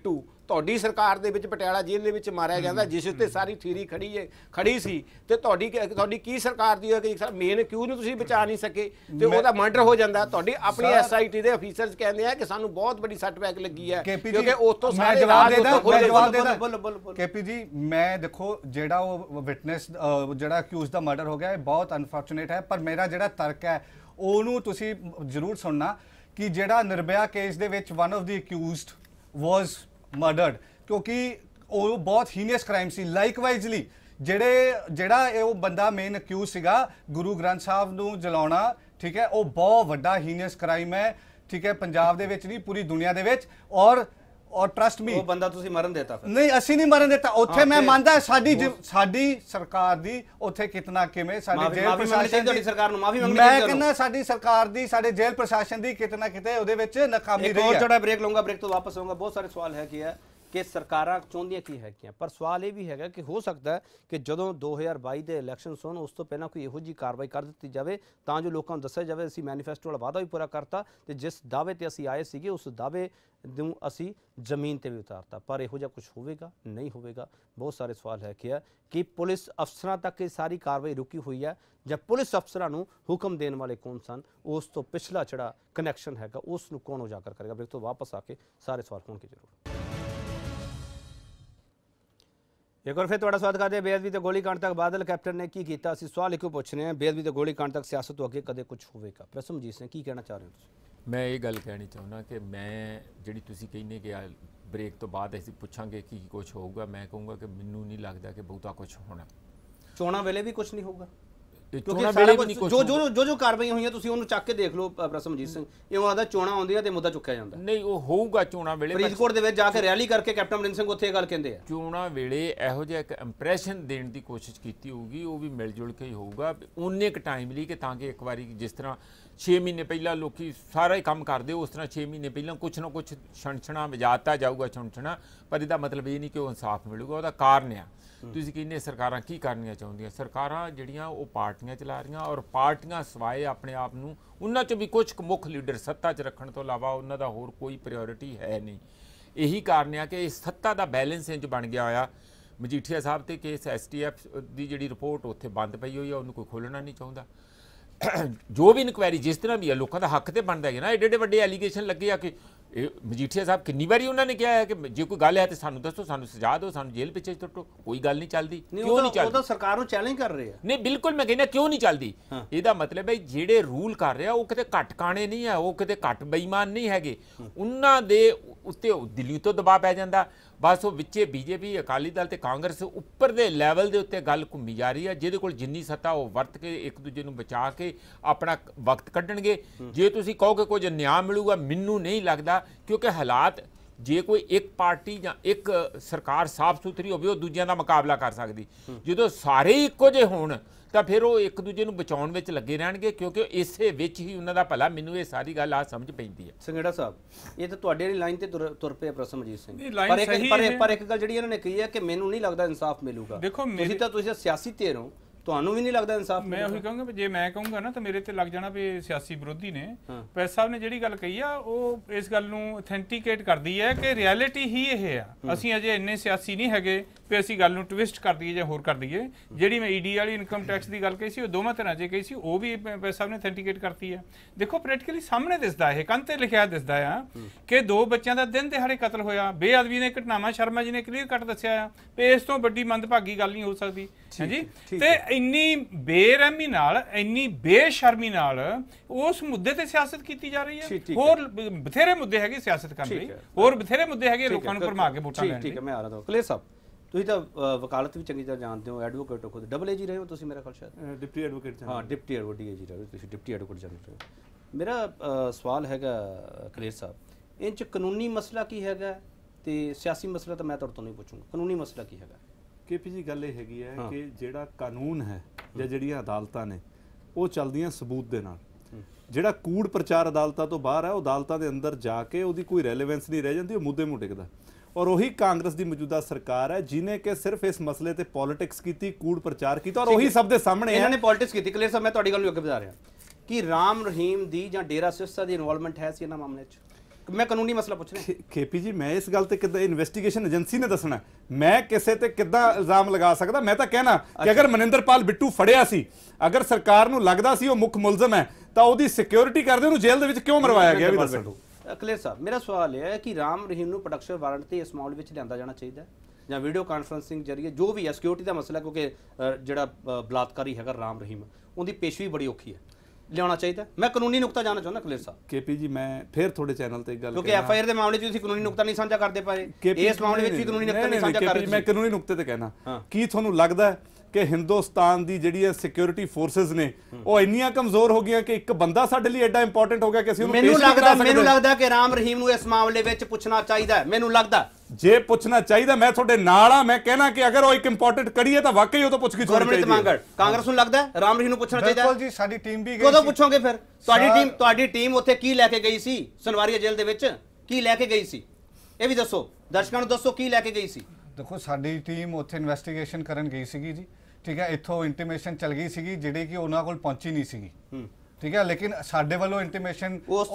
ਤੁਹਾਡੀ ਸਰਕਾਰ ਦੇ ਵਿੱਚ ਪਟਿਆਲਾ ਜੇਲ੍ਹ ਦੇ ਵਿੱਚ ਮਾਰਿਆ ਜਾਂਦਾ, ਜਿਸ ਉੱਤੇ ਸਾਰੀ ਥਿਊਰੀ ਖੜੀ ਸੀ, ਤੇ ਤੁਹਾਡੀ ਕੀ ਸਰਕਾਰ ਦੀ ਹੈ ਕਿ ਮੇਨ ਕਿਉਂ ਨੂੰ ਤੁਸੀਂ ਬਚਾ ਨਹੀਂ ਸਕੇ ਤੇ ਉਹਦਾ ਮਰਡਰ ਹੋ ਜਾਂਦਾ। ਤੁਹਾਡੀ ਆਪਣੀ SIT ਦੇ ਅਫੀਸਰਸ ਕਹਿੰਦੇ ਆ ਕਿ ਸਾਨੂੰ ਬਹੁਤ ਵੱਡੀ ਸੱਟਬੈਕ ਲੱਗੀ ਹੈ, ਕਿਉਂਕਿ ਉਸ ਤੋਂ ਸਾਰੇ ਜਵਾਬ ਦੇਦਾ KP ਜੀ। ਮੈਂ ਦੇਖੋ ਜਿਹੜਾ ਉਹ ਵਿਟਨੈਸ ਜਿਹੜਾ ਅਕਿਊਜ਼ ਦਾ ਮਰਡਰ ਹੋ ਗਿਆ ਇਹ ਬਹੁਤ ਅਨਫੋਰਚੂਨੇਟ ਹੈ, ਪਰ ਮੇਰਾ ਜਿਹੜਾ ਤਰਕ ਹੈ ਉਹਨੂੰ ਤੁਸੀਂ ਜ਼ਰੂਰ ਸੁਣਨਾ ਕਿ ਜਿਹੜਾ ਨਿਰਭਇਆ ਕੇਸ ਦੇ ਵਿੱਚ one of the accused was murdered, ਕਿਉਂਕਿ ਉਹ ਬਹੁਤ ਹੀਨੀਅਸ ਕ੍ਰਾਈਮ ਸੀ। ਲਾਈਕਵਾਈਜ਼ਲੀ ਜਿਹੜਾ ਇਹ ਉਹ ਬੰਦਾ ਮੇਨ ਅਕਿਊਜ਼ ਸੀਗਾ ਗੁਰੂ ਗ੍ਰੰਥ ਸਾਹਿਬ ਨੂੰ ਜਲਾਉਣਾ, ਠੀਕ ਹੈ, ਉਹ ਬਹੁਤ ਵੱਡਾ ਹੀਨੀਅਸ ਕ੍ਰਾਈਮ ਹੈ, ਠੀਕ ਹੈ, ਪੰਜਾਬ ਦੇ ਵਿੱਚ ਨਹੀਂ ਪੂਰੀ ਦੁਨੀਆ ਦੇ ਵਿੱਚ। ਔਰ ਟਰਸਟ ਮੀ, ਉਹ ਬੰਦਾ ਤੁਸੀਂ ਮਰਨ ਦੇਤਾ ਫਿਰ? ਨਹੀਂ, ਅਸੀਂ ਨਹੀਂ ਮਰਨ ਦਿੱਤਾ ਉੱਥੇ। ਮੈਂ ਮੰਨਦਾ ਸਾਡੀ ਸਰਕਾਰ ਦੀ ਉੱਥੇ ਕਿਤਨਾ ਕਿਵੇਂ ਸਾਡੇ ਜੇਲ੍ਹ ਪ੍ਰਸ਼ਾਸਨ ਦੀ ਸਰਕਾਰ ਨੂੰ ਮਾਫੀ ਮੰਗਣੀ ਚਾਹੀਦੀ ਹੈ। ਮੈਂ ਕਹਿੰਦਾ ਸਾਡੀ ਸਰਕਾਰ ਦੀ, ਸਾਡੇ ਜੇਲ੍ਹ ਪ੍ਰਸ਼ਾਸਨ ਦੀ ਕਿਤਨਾ ਕਿਤੇ ਉਹਦੇ ਵਿੱਚ ਨਾਕਾਮੀ ਰਹੀ ਹੈ। ਇੱਕ ਥੋੜਾ ਬ੍ਰੇਕ ਲਵਾਂਗਾ, ਬ੍ਰੇਕ ਤੋਂ ਵਾਪਸ ਆਊਂਗਾ। ਬਹੁਤ ਸਾਰੇ ਸਵਾਲ ਹੈ ਕਿ ਸਰਕਾਰਾਂ ਚਾਹੁੰਦੀਆਂ ਕੀ ਹੈਗੀਆਂ, ਪਰ ਸਵਾਲ ਇਹ ਵੀ ਹੈਗਾ ਕਿ ਹੋ ਸਕਦਾ ਹੈ ਕਿ ਜਦੋਂ 2022 ਦੇ ਇਲੈਕਸ਼ਨ ਹੋਣ ਉਸ ਤੋਂ ਪਹਿਲਾਂ ਕੋਈ ਇਹੋ ਜਿਹੀ ਕਾਰਵਾਈ ਕਰ ਦਿੱਤੀ ਜਾਵੇ ਤਾਂ ਜੋ ਲੋਕਾਂ ਨੂੰ ਦੱਸਿਆ ਜਾਵੇ ਅਸੀਂ ਮੈਨੀਫੈਸਟੋ ਵਾਲਾ ਵਾਅਦਾ ਵੀ ਪੂਰਾ ਕਰਤਾ ਤੇ ਜਿਸ ਦਾਅਵੇ ਤੇ ਅਸੀਂ ਆਏ ਸੀਗੇ ਉਸ ਦਾਅਵੇ ਨੂੰ ਅਸੀਂ ਜ਼ਮੀਨ ਤੇ ਵੀ ਉਤਾਰਤਾ। ਪਰ ਇਹੋ ਜਿਹਾ ਕੁਝ ਹੋਵੇਗਾ, ਨਹੀਂ ਹੋਵੇਗਾ? ਬਹੁਤ ਸਾਰੇ ਸਵਾਲ ਹੈ ਕਿ ਪੁਲਿਸ ਅਫਸਰਾਂ ਤੱਕ ਇਹ ਸਾਰੀ ਕਾਰਵਾਈ ਰੁਕੀ ਹੋਈ ਹੈ ਜਾਂ ਪੁਲਿਸ ਅਫਸਰਾਂ ਨੂੰ ਹੁਕਮ ਦੇਣ ਵਾਲੇ ਕੌਣ ਸਨ, ਉਸ ਤੋਂ ਪਿਛਲਾ ਜਿਹੜਾ ਕਨੈਕਸ਼ਨ ਹੈਗਾ ਉਸ ਨੂੰ ਕੌਣ ਉਜਾਗਰ ਕਰੇਗਾ? ਬ੍ਰੇਕ ਤੋਂ ਵਾਪਸ ਆ ਕੇ ਸਾਰੇ ਸਵਾਲ ਹੋਣਗੇ ਜ਼ਰੂਰ। एक बार फिर थोड़ा स्वागत करते हैं। बेअदबी तो गोलीकांड तक बादल कैप्टन ने की कीता, ਅਸੀਂ ਸਵਾਲ ਇੱਕੋ ਪੁੱਛ ਰਹੇ ਹਾਂ, ਬੇਅਦਬੀ ਤੇ ਗੋਲੀकांड ਤੱਕ ਸਿਆਸਤ ਤੋਂ ਅੱਗੇ ਕਦੇ ਕੁਝ ਹੋਵੇਗਾ? ਪ੍ਰਸਮਜੀਤ ਸਿੰਘ ਕੀ ਕਹਿਣਾ ਚਾਹ ਰਹੇ ਹੋ ਤੁਸੀਂ? ਮੈਂ ਇਹ ਗੱਲ ਕਹਿਣੀ ਚਾਹੁੰਦਾ ਕਿ ਮੈਂ ਜਿਹੜੀ ਤੁਸੀਂ ਕਹਿੰਦੇ ਕਿ ਬ੍ਰੇਕ ਤੋਂ ਬਾਅਦ ਅਸੀਂ ਪੁੱਛਾਂਗੇ ਕੀ ਕੁਝ ਹੋਊਗਾ, ਮੈਂ ਕਹੂੰਗਾ ਕਿ ਮੈਨੂੰ ਨਹੀਂ ਲੱਗਦਾ ਕਿ ਬਹੁਤਾ ਕੁਝ ਹੋਣਾ। ਚੋਣਾਂ ਵੇਲੇ ਵੀ ਕੁਝ ਨਹੀਂ ਹੋਊਗਾ ਚੋਣਾਂ ਵੇਲੇ ਵੀ ਨਹੀਂ ਕੁਝ, ਜੋ ਕਾਰਵਾਈਆਂ ਹੋਈਆਂ ਤੁਸੀਂ ਉਹਨੂੰ ਚੱਕ ਕੇ ਦੇਖ ਲਓ ਪ੍ਰਸਮਜੀਤ ਸਿੰਘ, ਇਹ ਉਹਨਾਂ ਦਾ ਚੋਣਾਂ ਆਉਂਦੀਆਂ ਤੇ ਮੁੱਦਾ ਚੁੱਕਿਆ ਜਾਂਦਾ ਨਹੀਂ, ਉਹ ਹੋਊਗਾ ਚੋਣਾਂ ਵੇਲੇ। ਫਰੀਦਕੋਟ ਦੇ ਵਿੱਚ ਜਾ ਕੇ ਰੈਲੀ ਕਰਕੇ ਕੈਪਟਨ ਅਮਰਿੰਦਰ ਸਿੰਘ ਉੱਥੇ ਇਹ ਗੱਲ ਕਹਿੰਦੇ ਆ ਚੋਣਾਂ ਵੇਲੇ ਇਹੋ ਜਿਹਾ ਇੱਕ ਇੰਪ੍ਰੈਸ਼ਨ ਦੇਣ ਦੀ ਕੋਸ਼ਿਸ਼ ਕੀਤੀ ਹੋਊਗੀ, ਉਹ ਵੀ ਮਿਲ ਜੁਲ ਕੇ ਹੀ ਹੋਊਗਾ ਉਨੇ ਕੁ ਟਾਈਮ ਲਈ ਕਿ ਤਾਂ ਕਿ ਇੱਕ ਵਾਰੀ ਜਿਸ ਤਰ੍ਹਾਂ 6 ਮਹੀਨੇ ਪਹਿਲਾਂ ਲੋਕੀ ਸਾਰਾ ਹੀ ਕੰਮ ਕਰਦੇ ਉਸ ਤਰ੍ਹਾਂ 6 ਮਹੀਨੇ ਪਹਿਲਾਂ ਕੁਛ ਨਾ ਕੁਛ ਛਣਛਣਾ ਵਜਾਤਾ ਜਾਊਗਾ ਛਣਛਣਾ, ਪਰ ਇਹਦਾ ਮਤਲਬ ਇਹ ਨਹੀਂ ਕਿ ਉਹ ਇਨਸਾਫ ਮਿਲੂਗਾ। ਉਹਦਾ ਕਾਰਨ ਆ ਤੁਸੀਂ ਕਹਿੰਦੇ ਸਰਕਾਰਾਂ ਕੀ ਕਰਨੀਆਂ ਚਾਹੁੰਦੀਆਂ, ਸਰਕਾਰਾਂ ਜਿਹੜੀਆਂ ਉਹ ਪਾਰਟੀਆਂ ਚਲਾ ਰਹੀਆਂ ਔਰ ਪਾਰਟੀਆਂ ਸਵਾਏ ਆਪਣੇ ਆਪ ਨੂੰ ਉਹਨਾਂ 'ਚ ਵੀ ਕੁਝ ਮੁੱਖ ਲੀਡਰ ਸੱਤਾ 'ਚ ਰੱਖਣ ਤੋਂ ਇਲਾਵਾ ਉਹਨਾਂ ਦਾ ਹੋਰ ਕੋਈ ਪ੍ਰਾਇਓਰਿਟੀ ਹੈ ਨਹੀਂ। ਇਹੀ ਕਾਰਨ ਆ ਕਿ ਇਸ ਸੱਤਾ ਦਾ ਬੈਲੈਂਸ ਇੰਜ ਬਣ ਗਿਆ ਹੋਇਆ। ਮਜੀਠੀਆ ਸਾਹਿਬ ਤੇ ਕੇਸ STF ਦੀ ਜਿਹੜੀ ਰਿਪੋਰਟ ਉੱਥੇ ਬੰਦ ਪਈ ਹੋਈ ਆ, ਉਹਨੂੰ ਕੋਈ ਖੋਲ੍ਹਣਾ ਨਹੀਂ ਚਾਹੁੰਦਾ। ਜੋ ਵੀ ਇਨਕੁਆਇਰੀ ਜਿਸ ਤਰ੍ਹਾਂ ਵੀ ਆ ਲੋਕਾਂ ਦਾ ਹੱਕ ਤੇ ਬਣਦਾ ਹੈ ਨਾ। ਏਡੇ ਏਡੇ ਵੱਡੇ ਐਲੀਗੇਸ਼ਨ ਲੱਗੇ ਆ ਕਿ ਮਜੀਠੀਆ ਸਾਹਿਬ ਕਿੰਨੀ ਵਾਰੀ ਉਹਨਾਂ ਨੇ ਕਿਹਾ ਹੈ ਕਿ ਜੇ ਕੋਈ ਗੱਲ ਹੈ ਤੇ ਸਾਨੂੰ ਦੱਸੋ, ਸਾਨੂੰ ਸਜ਼ਾ ਦਿਓ, ਸਾਨੂੰ ਜੇਲ੍ਹ ਪਿੱਛੇ ਸੁੱਟੋ, ਕੋਈ ਗੱਲ ਨਹੀਂ ਚੱਲਦੀ। ਕਿਉਂ ਨਹੀਂ ਚੱਲਦੀ? ਉਹ ਤਾਂ ਸਰਕਾਰ ਨੂੰ ਚੈਲੰਜ ਕਰ ਰਹੇ ਆ। ਨਹੀਂ ਬਿਲਕੁਲ, ਮੈਂ ਕਹਿੰਦਾ ਕਿਉਂ ਨਹੀਂ ਚੱਲਦੀ। ਇਹਦਾ ਮਤਲਬ ਹੈ ਜਿਹੜੇ ਰੂਲ ਕਰ ਰਿਹਾ ਉਹ ਕਿਤੇ ਘੱਟ ਕਾਣੇ ਨਹੀਂ ਹੈ, ਉਹ ਕਿਤੇ ਘੱਟ ਬੇਈਮਾਨ ਨਹੀਂ ਹੈਗੇ। ਉਹਨਾਂ ਦੇ ਉੱਤੇ ਦਿੱਲੀ ਤੋਂ ਦਬਾਅ ਪੈ ਜਾਂਦਾ, ਬਸ ਉਹ ਵਿੱਚੇ BJP ਅਕਾਲੀ ਦਲ ਤੇ ਕਾਂਗਰਸ ਉੱਪਰ ਦੇ ਲੈਵਲ ਦੇ ਉੱਤੇ ਗੱਲ ਘੁੰਮੀ ਜਾ ਰਹੀ ਹੈ। ਜਿਹਦੇ ਕੋਲ ਜਿੰਨੀ ਸੱਤਾ ਉਹ ਵਰਤ ਕੇ ਇੱਕ ਦੂਜੇ ਨੂੰ ਬਚਾ ਕੇ ਆਪਣਾ ਵਕਤ ਕੱਢਣਗੇ। ਜੇ ਤੁਸੀਂ ਕਹੋ ਕਿ ਕੁਝ ਨਿਆਂ ਮਿਲੂਗਾ, ਮੈਨੂੰ ਨਹੀਂ ਲੱਗਦਾ, ਕਿਉਂਕਿ ਹਾਲਾਤ ਜੇ ਕੋਈ ਇੱਕ ਪਾਰਟੀ ਜਾਂ ਇੱਕ ਸਰਕਾਰ ਸਾਫ਼ ਸੁਥਰੀ ਹੋਵੇ ਉਹ ਦੂਜਿਆਂ ਦਾ ਮੁਕਾਬਲਾ ਕਰ ਸਕਦੀ। ਜਦੋਂ ਸਾਰੇ ਇੱਕੋ ਜਿਹੇ ਹੋਣ ਤਾਂ ਫਿਰ ਉਹ ਇੱਕ ਦੂਜੇ ਨੂੰ ਬਚਾਉਣ ਵਿੱਚ ਲੱਗੇ ਰਹਿਣਗੇ, ਕਿਉਂਕਿ ਇਸੇ ਵਿੱਚ ਹੀ ਉਹਨਾਂ ਦਾ ਭਲਾ। ਮੈਨੂੰ ਇਹ ਸਾਰੀ ਗੱਲ ਆ ਸਮਝ ਪੈਂਦੀ ਹੈ। ਸੰਘੇੜਾ ਸਾਹਿਬ, ਇਹ ਤਾਂ ਤੁਹਾਡੇ ਵਾਲੀ ਲਾਈਨ ਤੇ ਤੁਰ ਪਏ ਪ੍ਰਸਮਜੀਤ ਸਿੰਘ, ਪਰ ਇੱਕ ਗੱਲ ਜਿਹੜੀ ਇਹਨਾਂ ਨੇ ਕਹੀ ਹੈ ਕਿ ਮੈਨੂੰ ਨਹੀਂ ਲੱਗਦਾ ਇਨਸਾਫ ਮਿਲੂਗਾ। ਦੇਖੋ ਤੁਸੀਂ ਸਿਆਸੀ ਧਿਰ ਹੋ, ਤੁਹਾਨੂੰ ਵੀ ਨਹੀਂ ਲੱਗਦਾ ਇਨਸਾਫ? ਮੈਂ ਉਹੀ ਕਹੂੰਗਾ ਜੇ ਮੈਂ ਕਹੂੰਗਾ ਨਾ ਤਾਂ ਮੇਰੇ ਤੇ ਲੱਗ ਜਾਣਾ ਵੀ ਸਿਆਸੀ ਵਿਰੋਧੀ ਨੇ। ਪੈਸ ਸਾਹਿਬ ਨੇ ਜਿਹੜੀ ਗੱਲ ਕਹੀ ਆ ਉਹ ਇਸ ਗੱਲ ਨੂੰ ਅਥੈਂਟੀਕੇਟ ਕਰਦੀ ਹੈ ਕਿ ਰਿਐਲਿਟੀ ਹੀ ਇਹ ਆ। ਅਸੀਂ ਅਜੇ ਇੰਨੇ ਸਿਆਸੀ ਨਹੀਂ ਹੈਗੇ ਵੀ ਅਸੀਂ ਗੱਲ ਨੂੰ ਟਵਿਸਟ ਕਰ ਦਈਏ ਜਾਂ ਹੋਰ ਕਰ ਦਈਏ। ਜਿਹੜੀ ਮੈਂ ED ਵਾਲੀ ਇਨਕਮ ਟੈਕਸ ਦੀ ਗੱਲ ਕਹੀ ਸੀ ਉਹ ਦੋਵਾਂ ਤਰ੍ਹਾਂ 'ਚ ਕਹੀ ਸੀ, ਉਹ ਵੀ ਪੈਸ ਸਾਹਿਬ ਨੇ ਅਥੈਂਟੀਕੇਟ ਕਰਤੀ ਹੈ। ਦੇਖੋ ਪ੍ਰੈਕਟੀਕਲੀ ਸਾਹਮਣੇ ਦਿਸਦਾ, ਇਹ ਕੰਧ ਤੇ ਲਿਖਿਆ ਦਿਸਦਾ ਆ ਕਿ 2 ਬੱਚਿਆਂ ਦਾ ਦਿਨ ਦਿਹਾੜੇ ਕਤਲ ਹੋਇਆ। ਬੇਅਦਬੀ ਨੇ ਘਟਨਾਵਾਂ ਸ਼ਰਮਾ ਜੀ ਨੇ ਕਲੀਅਰ ਕੱਟ ਦੱਸਿਆ ਆ ਵੀ ਇਸ ਤੋਂ ਵੱਡੀ ਮੰਦਭਾਗੀ ਗੱਲ ਨਹੀਂ ਹੋ ਸਕਦੀ। ਹਾਂਜੀ, ਤੇ ਇੰਨੀ ਬੇਰਹਿਮੀ ਨਾਲ, ਇੰਨੀ ਬੇਸ਼ਰਮੀ ਨਾਲ ਉਸ ਮੁੱਦੇ ਤੇ ਸਿਆਸਤ ਕੀਤੀ ਜਾ ਰਹੀ ਹੈ। ਹੋਰ ਬਥੇਰੇ ਮੁੱਦੇ ਹੈਗੇ ਸਿਆਸਤ ਕਰਨ ਲਈ, ਹੋਰ ਬਥੇਰੇ ਮੁੱਦੇ ਹੈਗੇ ਲੋਕਾਂ ਨੂੰ ਭਰਮਾ ਕੇ ਵੋਟਾਂ ਲੈਣ ਲਈ। ਠੀਕ ਹੈ, ਮੈਂ ਆ ਰਹਾ ਹਾਂ। ਕਲੇਰ ਸਾਹਿਬ, ਤੁਸੀਂ ਤਾਂ ਵਕਾਲਤ ਵੀ ਚੰਗੀ ਤਰ੍ਹਾਂ ਜਾਣਦੇ ਹੋ, ਐਡਵੋਕੇਟ ਹੋ ਖੁਦ, ਡਬਲ AG ਰਹੇ ਹੋ ਤੁਸੀਂ ਮੇਰੇ ਖਿਆਲ ਸ਼ਾਇਦ ਡਿਪਟੀ ਐਡਵੋਕੇਟ। ਹਾਂ, ਡਿਪਟੀ AG ਰਹੇ ਹੋ ਤੁਸੀਂ, ਡਿਪਟੀ ਐਡਵੋਕੇਟ ਜਨਰਲ ਰਹੇ ਹੋ। ਮੇਰਾ ਸਵਾਲ ਹੈਗਾ ਕਲੇਰ ਸਾਹਿਬ, ਇਹ 'ਚ ਕਾਨੂੰਨੀ ਮਸਲਾ ਕੀ ਹੈਗਾ ਤੇ ਸਿਆਸੀ ਮਸਲਾ ਤਾਂ ਮੈਂ ਤੁਹਾਡੇ ਤੋਂ ਨਹੀਂ ਪੁੱਛੂੰਗਾ, ਕਾਨੂੰਨੀ ਮਸਲਾ ਕੀ ਹੈਗਾ? KP ਜੀ ਗੱਲ ਇਹ ਹੈਗੀ ਹੈ ਕਿ ਜਿਹੜਾ ਕਾਨੂੰਨ ਹੈ ਜਾਂ ਜਿਹੜੀਆਂ ਅਦਾਲਤਾਂ ਨੇ ਉਹ ਚੱਲਦੀਆਂ ਸਬੂਤ ਦੇ ਨਾਲ। ਜਿਹੜਾ ਕੂੜ ਪ੍ਰਚਾਰ ਅਦਾਲਤਾਂ ਤੋਂ ਬਾਹਰ ਹੈ ਉਹ ਅਦਾਲਤਾਂ ਦੇ ਅੰਦਰ ਜਾ ਕੇ ਉਹਦੀ ਕੋਈ ਰੈਲੇਵੈਂਸ ਨਹੀਂ ਰਹਿ ਜਾਂਦੀ, ਉਹ ਮੁੱਦੇ ਨੂੰ ਟਿਕਦਾ। ਔਰ ਉਹੀ ਕਾਂਗਰਸ ਦੀ ਮੌਜੂਦਾ ਸਰਕਾਰ ਹੈ ਜਿਨੇ ਕਿ ਸਿਰਫ ਇਸ ਮਸਲੇ ਤੇ ਪੋਲਿਟਿਕਸ ਕੀਤੀ, ਕੂੜ ਪ੍ਰਚਾਰ ਕੀਤਾ ਔਰ ਉਹੀ ਸਭ ਦੇ ਸਾਹਮਣੇ ਇਹਨਾਂ ਨੇ ਪੋਲਿਟਿਕਸ ਕੀਤੀ। ਕਲੀਅਰ ਸਾਹਿਬ, ਮੈਂ ਤੁਹਾਡੀ ਗੱਲ ਨੂੰ ਅੱਗੇ ਵਧਾ ਰਿਹਾ ਕਿ ਰਾਮ ਰਹੀਮ ਦੀ ਜਾਂ ਡੇਰਾ ਸਿਰਸਾ ਦੀ ਇਨਵੋਲਵਮੈਂਟ ਹੈ ਸੀ ਇਹਨਾਂ ਮਾਮਲੇ 'ਚ? ਮੈਂ ਕਾਨੂੰਨੀ ਮਸਲਾ ਪੁੱਛ ਰਿਹਾ। ਖੇਪੀ ਜੀ ਮੈਂ ਇਸ ਗੱਲ ਤੇ ਕਿੱਦਾਂ ਇਨਵੈਸਟੀਗੇਸ਼ਨ ਏਜੰਸੀ ਨੇ ਦੱਸਣਾ, ਮੈਂ ਕਿਸੇ ਤੇ ਕਿੱਦਾਂ ਇਲਜ਼ਾਮ ਲਗਾ ਸਕਦਾ? ਮੈਂ ਤਾਂ ਕਹਿਣਾ ਕਿ ਅਗਰ ਮਨਿੰਦਰਪਾਲ ਬਿੱਟੂ ਫੜਿਆ ਸੀ, ਅਗਰ ਸਰਕਾਰ ਨੂੰ ਲੱਗਦਾ ਸੀ ਉਹ ਮੁੱਖ ਮੁਲਜ਼ਮ ਹੈ, ਤਾਂ ਉਹਦੀ ਸਿਕਿਉਰਿਟੀ ਕਰਦੇ ਉਹਨੂੰ ਜੇਲ੍ਹ ਦੇ ਵਿੱਚ ਕਿਉਂ ਮਰਵਾਇਆ ਗਿਆ? ਵੀ ਦੱਸੋ। ਕਲੀਅਰ ਸਾਹਿਬ, ਮੇਰਾ ਸਵਾਲ ਇਹ ਹੈ ਕਿ ਰਾਮ ਰਹੀਮ ਨੂੰ ਪ੍ਰੋਡਕਸ਼ਨ ਵਾਰੰਟ ਤੇ ਇਸ ਮਾਮਲੇ ਵਿੱਚ ਲਿਆਂਦਾ ਜਾਣਾ ਚਾਹੀਦਾ ਜਾਂ ਵੀਡੀਓ ਕਾਨਫਰੰਸਿੰਗ ਜਰੀਏ ਜੋ ਵੀ ਹੈ, ਸਿਕਿਉਰਿਟੀ ਦਾ ਮਸਲਾ, ਕਿਉਂਕਿ ਜਿਹੜਾ ਬਲਾਤਕਾਰੀ ਹੈਗਾ ਰਾਮ ਰਹੀਮ, ਉਹਦੀ ਪੇਸ਼ੀ ਬੜੀ ਔਖੀ ਹੈ, ਲਿਆਉਣਾ ਚਾਹੀਦਾ। ਮੈਂ ਕਾਨੂੰਨੀ ਨੁਕਤਾ ਜਾਣਨਾ ਚਾਹੁੰਦਾ ਕਲੀਅਰ ਸਾਹਿਬ। ਕੇਪੀ ਜੀ ਮੈਂ ਫਿਰ ਤੁਹਾਡੇ ਚੈਨਲ ਤੇ ਗੱਲ, ਕਿਉਂਕਿ ਐਫਆਈਆਰ ਦੇ ਮਾਮਲੇ 'ਚ ਤੁਸੀਂ ਕਾਨੂੰਨੀ ਨੁਕਤਾ ਨਹੀਂ ਸਾਂਝਾ ਕਰਦੇ ਪਾਏ, ਇਸ ਮਾਮਲੇ ਵਿੱਚ ਵੀ ਕਾਨੂੰਨੀ ਨੁਕਤਾ ਨਹੀਂ ਸਾਂਝਾ ਕਰ ਰਹੇ। ਮੈਂ ਕਾਨੂੰਨੀ ਨੁਕਤੇ ਤੇ ਕਹਿਣਾ, ਕੀ ਤੁਹਾਨੂੰ ਲੱਗਦਾ ਹੈ ਕਿ ਹਿੰਦੁਸਤਾਨ ਦੀ ਜਿਹੜੀ ਸਿਕਿਉਰਿਟੀ ਫੋਰਸਸ ਨੇ ਉਹ ਇੰਨੀਆਂ ਕਮਜ਼ੋਰ ਹੋ ਗਈਆਂ ਕਿ ਇੱਕ ਬੰਦਾ ਸਾਡੇ ਲਈ ਐਡਾ ਇੰਪੋਰਟੈਂਟ ਹੋ ਗਿਆ ਕਿ ਅਸੀਂ ਉਹਨੂੰ ਮੈਨੂੰ ਲੱਗਦਾ ਕਿ ਰਾਮ ਰਹੀਮ ਨੂੰ ਇਸ ਮਾਮਲੇ ਵਿੱਚ ਪੁੱਛਣਾ ਚਾਹੀਦਾ ਹੈ। ਮੈਨੂੰ ਲੱਗਦਾ ਜੇ ਪੁੱਛਣਾ ਚਾਹੀਦਾ, ਮੈਂ ਤੁਹਾਡੇ ਨਾਲ ਆ। ਮੈਂ ਕਹਿਣਾ ਕਿ ਅਗਰ ਉਹ ਇੱਕ ਇੰਪੋਰਟੈਂਟ ਕੜੀ ਹੈ ਤਾਂ ਵਾਕਈ ਉਹ ਤੋਂ ਪੁੱਛ ਕੇ ਗਵਰਨਮੈਂਟ ਮੰਗੜ ਕਾਂਗਰਸ ਨੂੰ ਲੱਗਦਾ ਹੈ ਰਾਮ ਰਹੀਮ ਨੂੰ ਪੁੱਛਣਾ ਚਾਹੀਦਾ? ਬਿਲਕੁਲ ਜੀ, ਸਾਡੀ ਟੀਮ ਵੀ ਗਈ। ਕਦੋਂ ਪੁੱਛੋਗੇ ਫਿਰ? ਤੁਹਾਡੀ ਟੀਮ ਉੱਥੇ ਕੀ ਲੈ ਕੇ ਗਈ ਸੀ? ਸਨਵਾਰੀਆ ਜੇਲ੍ਹ ਦੇ ਵਿੱਚ ਕੀ ਲੈ ਕੇ ਗਈ ਸੀ? ਇਹ ਵੀ ਦੱਸੋ, ਦਰਸ਼ਕਾਂ ਨੂੰ ਦੱਸੋ ਕੀ ਲੈ ਕੇ ਗਈ ਸੀ। ਦੇਖੋ ਸਾਡੀ ਟੀਮ ਉੱਥੇ ਇਨਵੈਸਟੀਗੇਸ਼ਨ ਕਰਨ ਗਈ ਸੀਗੀ ਜੀ, ਠੀਕ ਹੈ। ਇੱਥੋਂ ਇੰਟੀਮੇਸ਼ਨ ਚਲ ਗਈ ਸੀਗੀ ਜਿਹੜੀ ਕਿ ਉਹਨਾਂ ਕੋਲ ਪਹੁੰਚੀ ਨਹੀਂ ਸੀਗੀ, ਠੀਕ ਹੈ। ਲੇਕਿਨ ਸਾਡੇ ਵੱਲੋਂ ਇੰਟੀਮੇਸ਼ਨ ਉਸ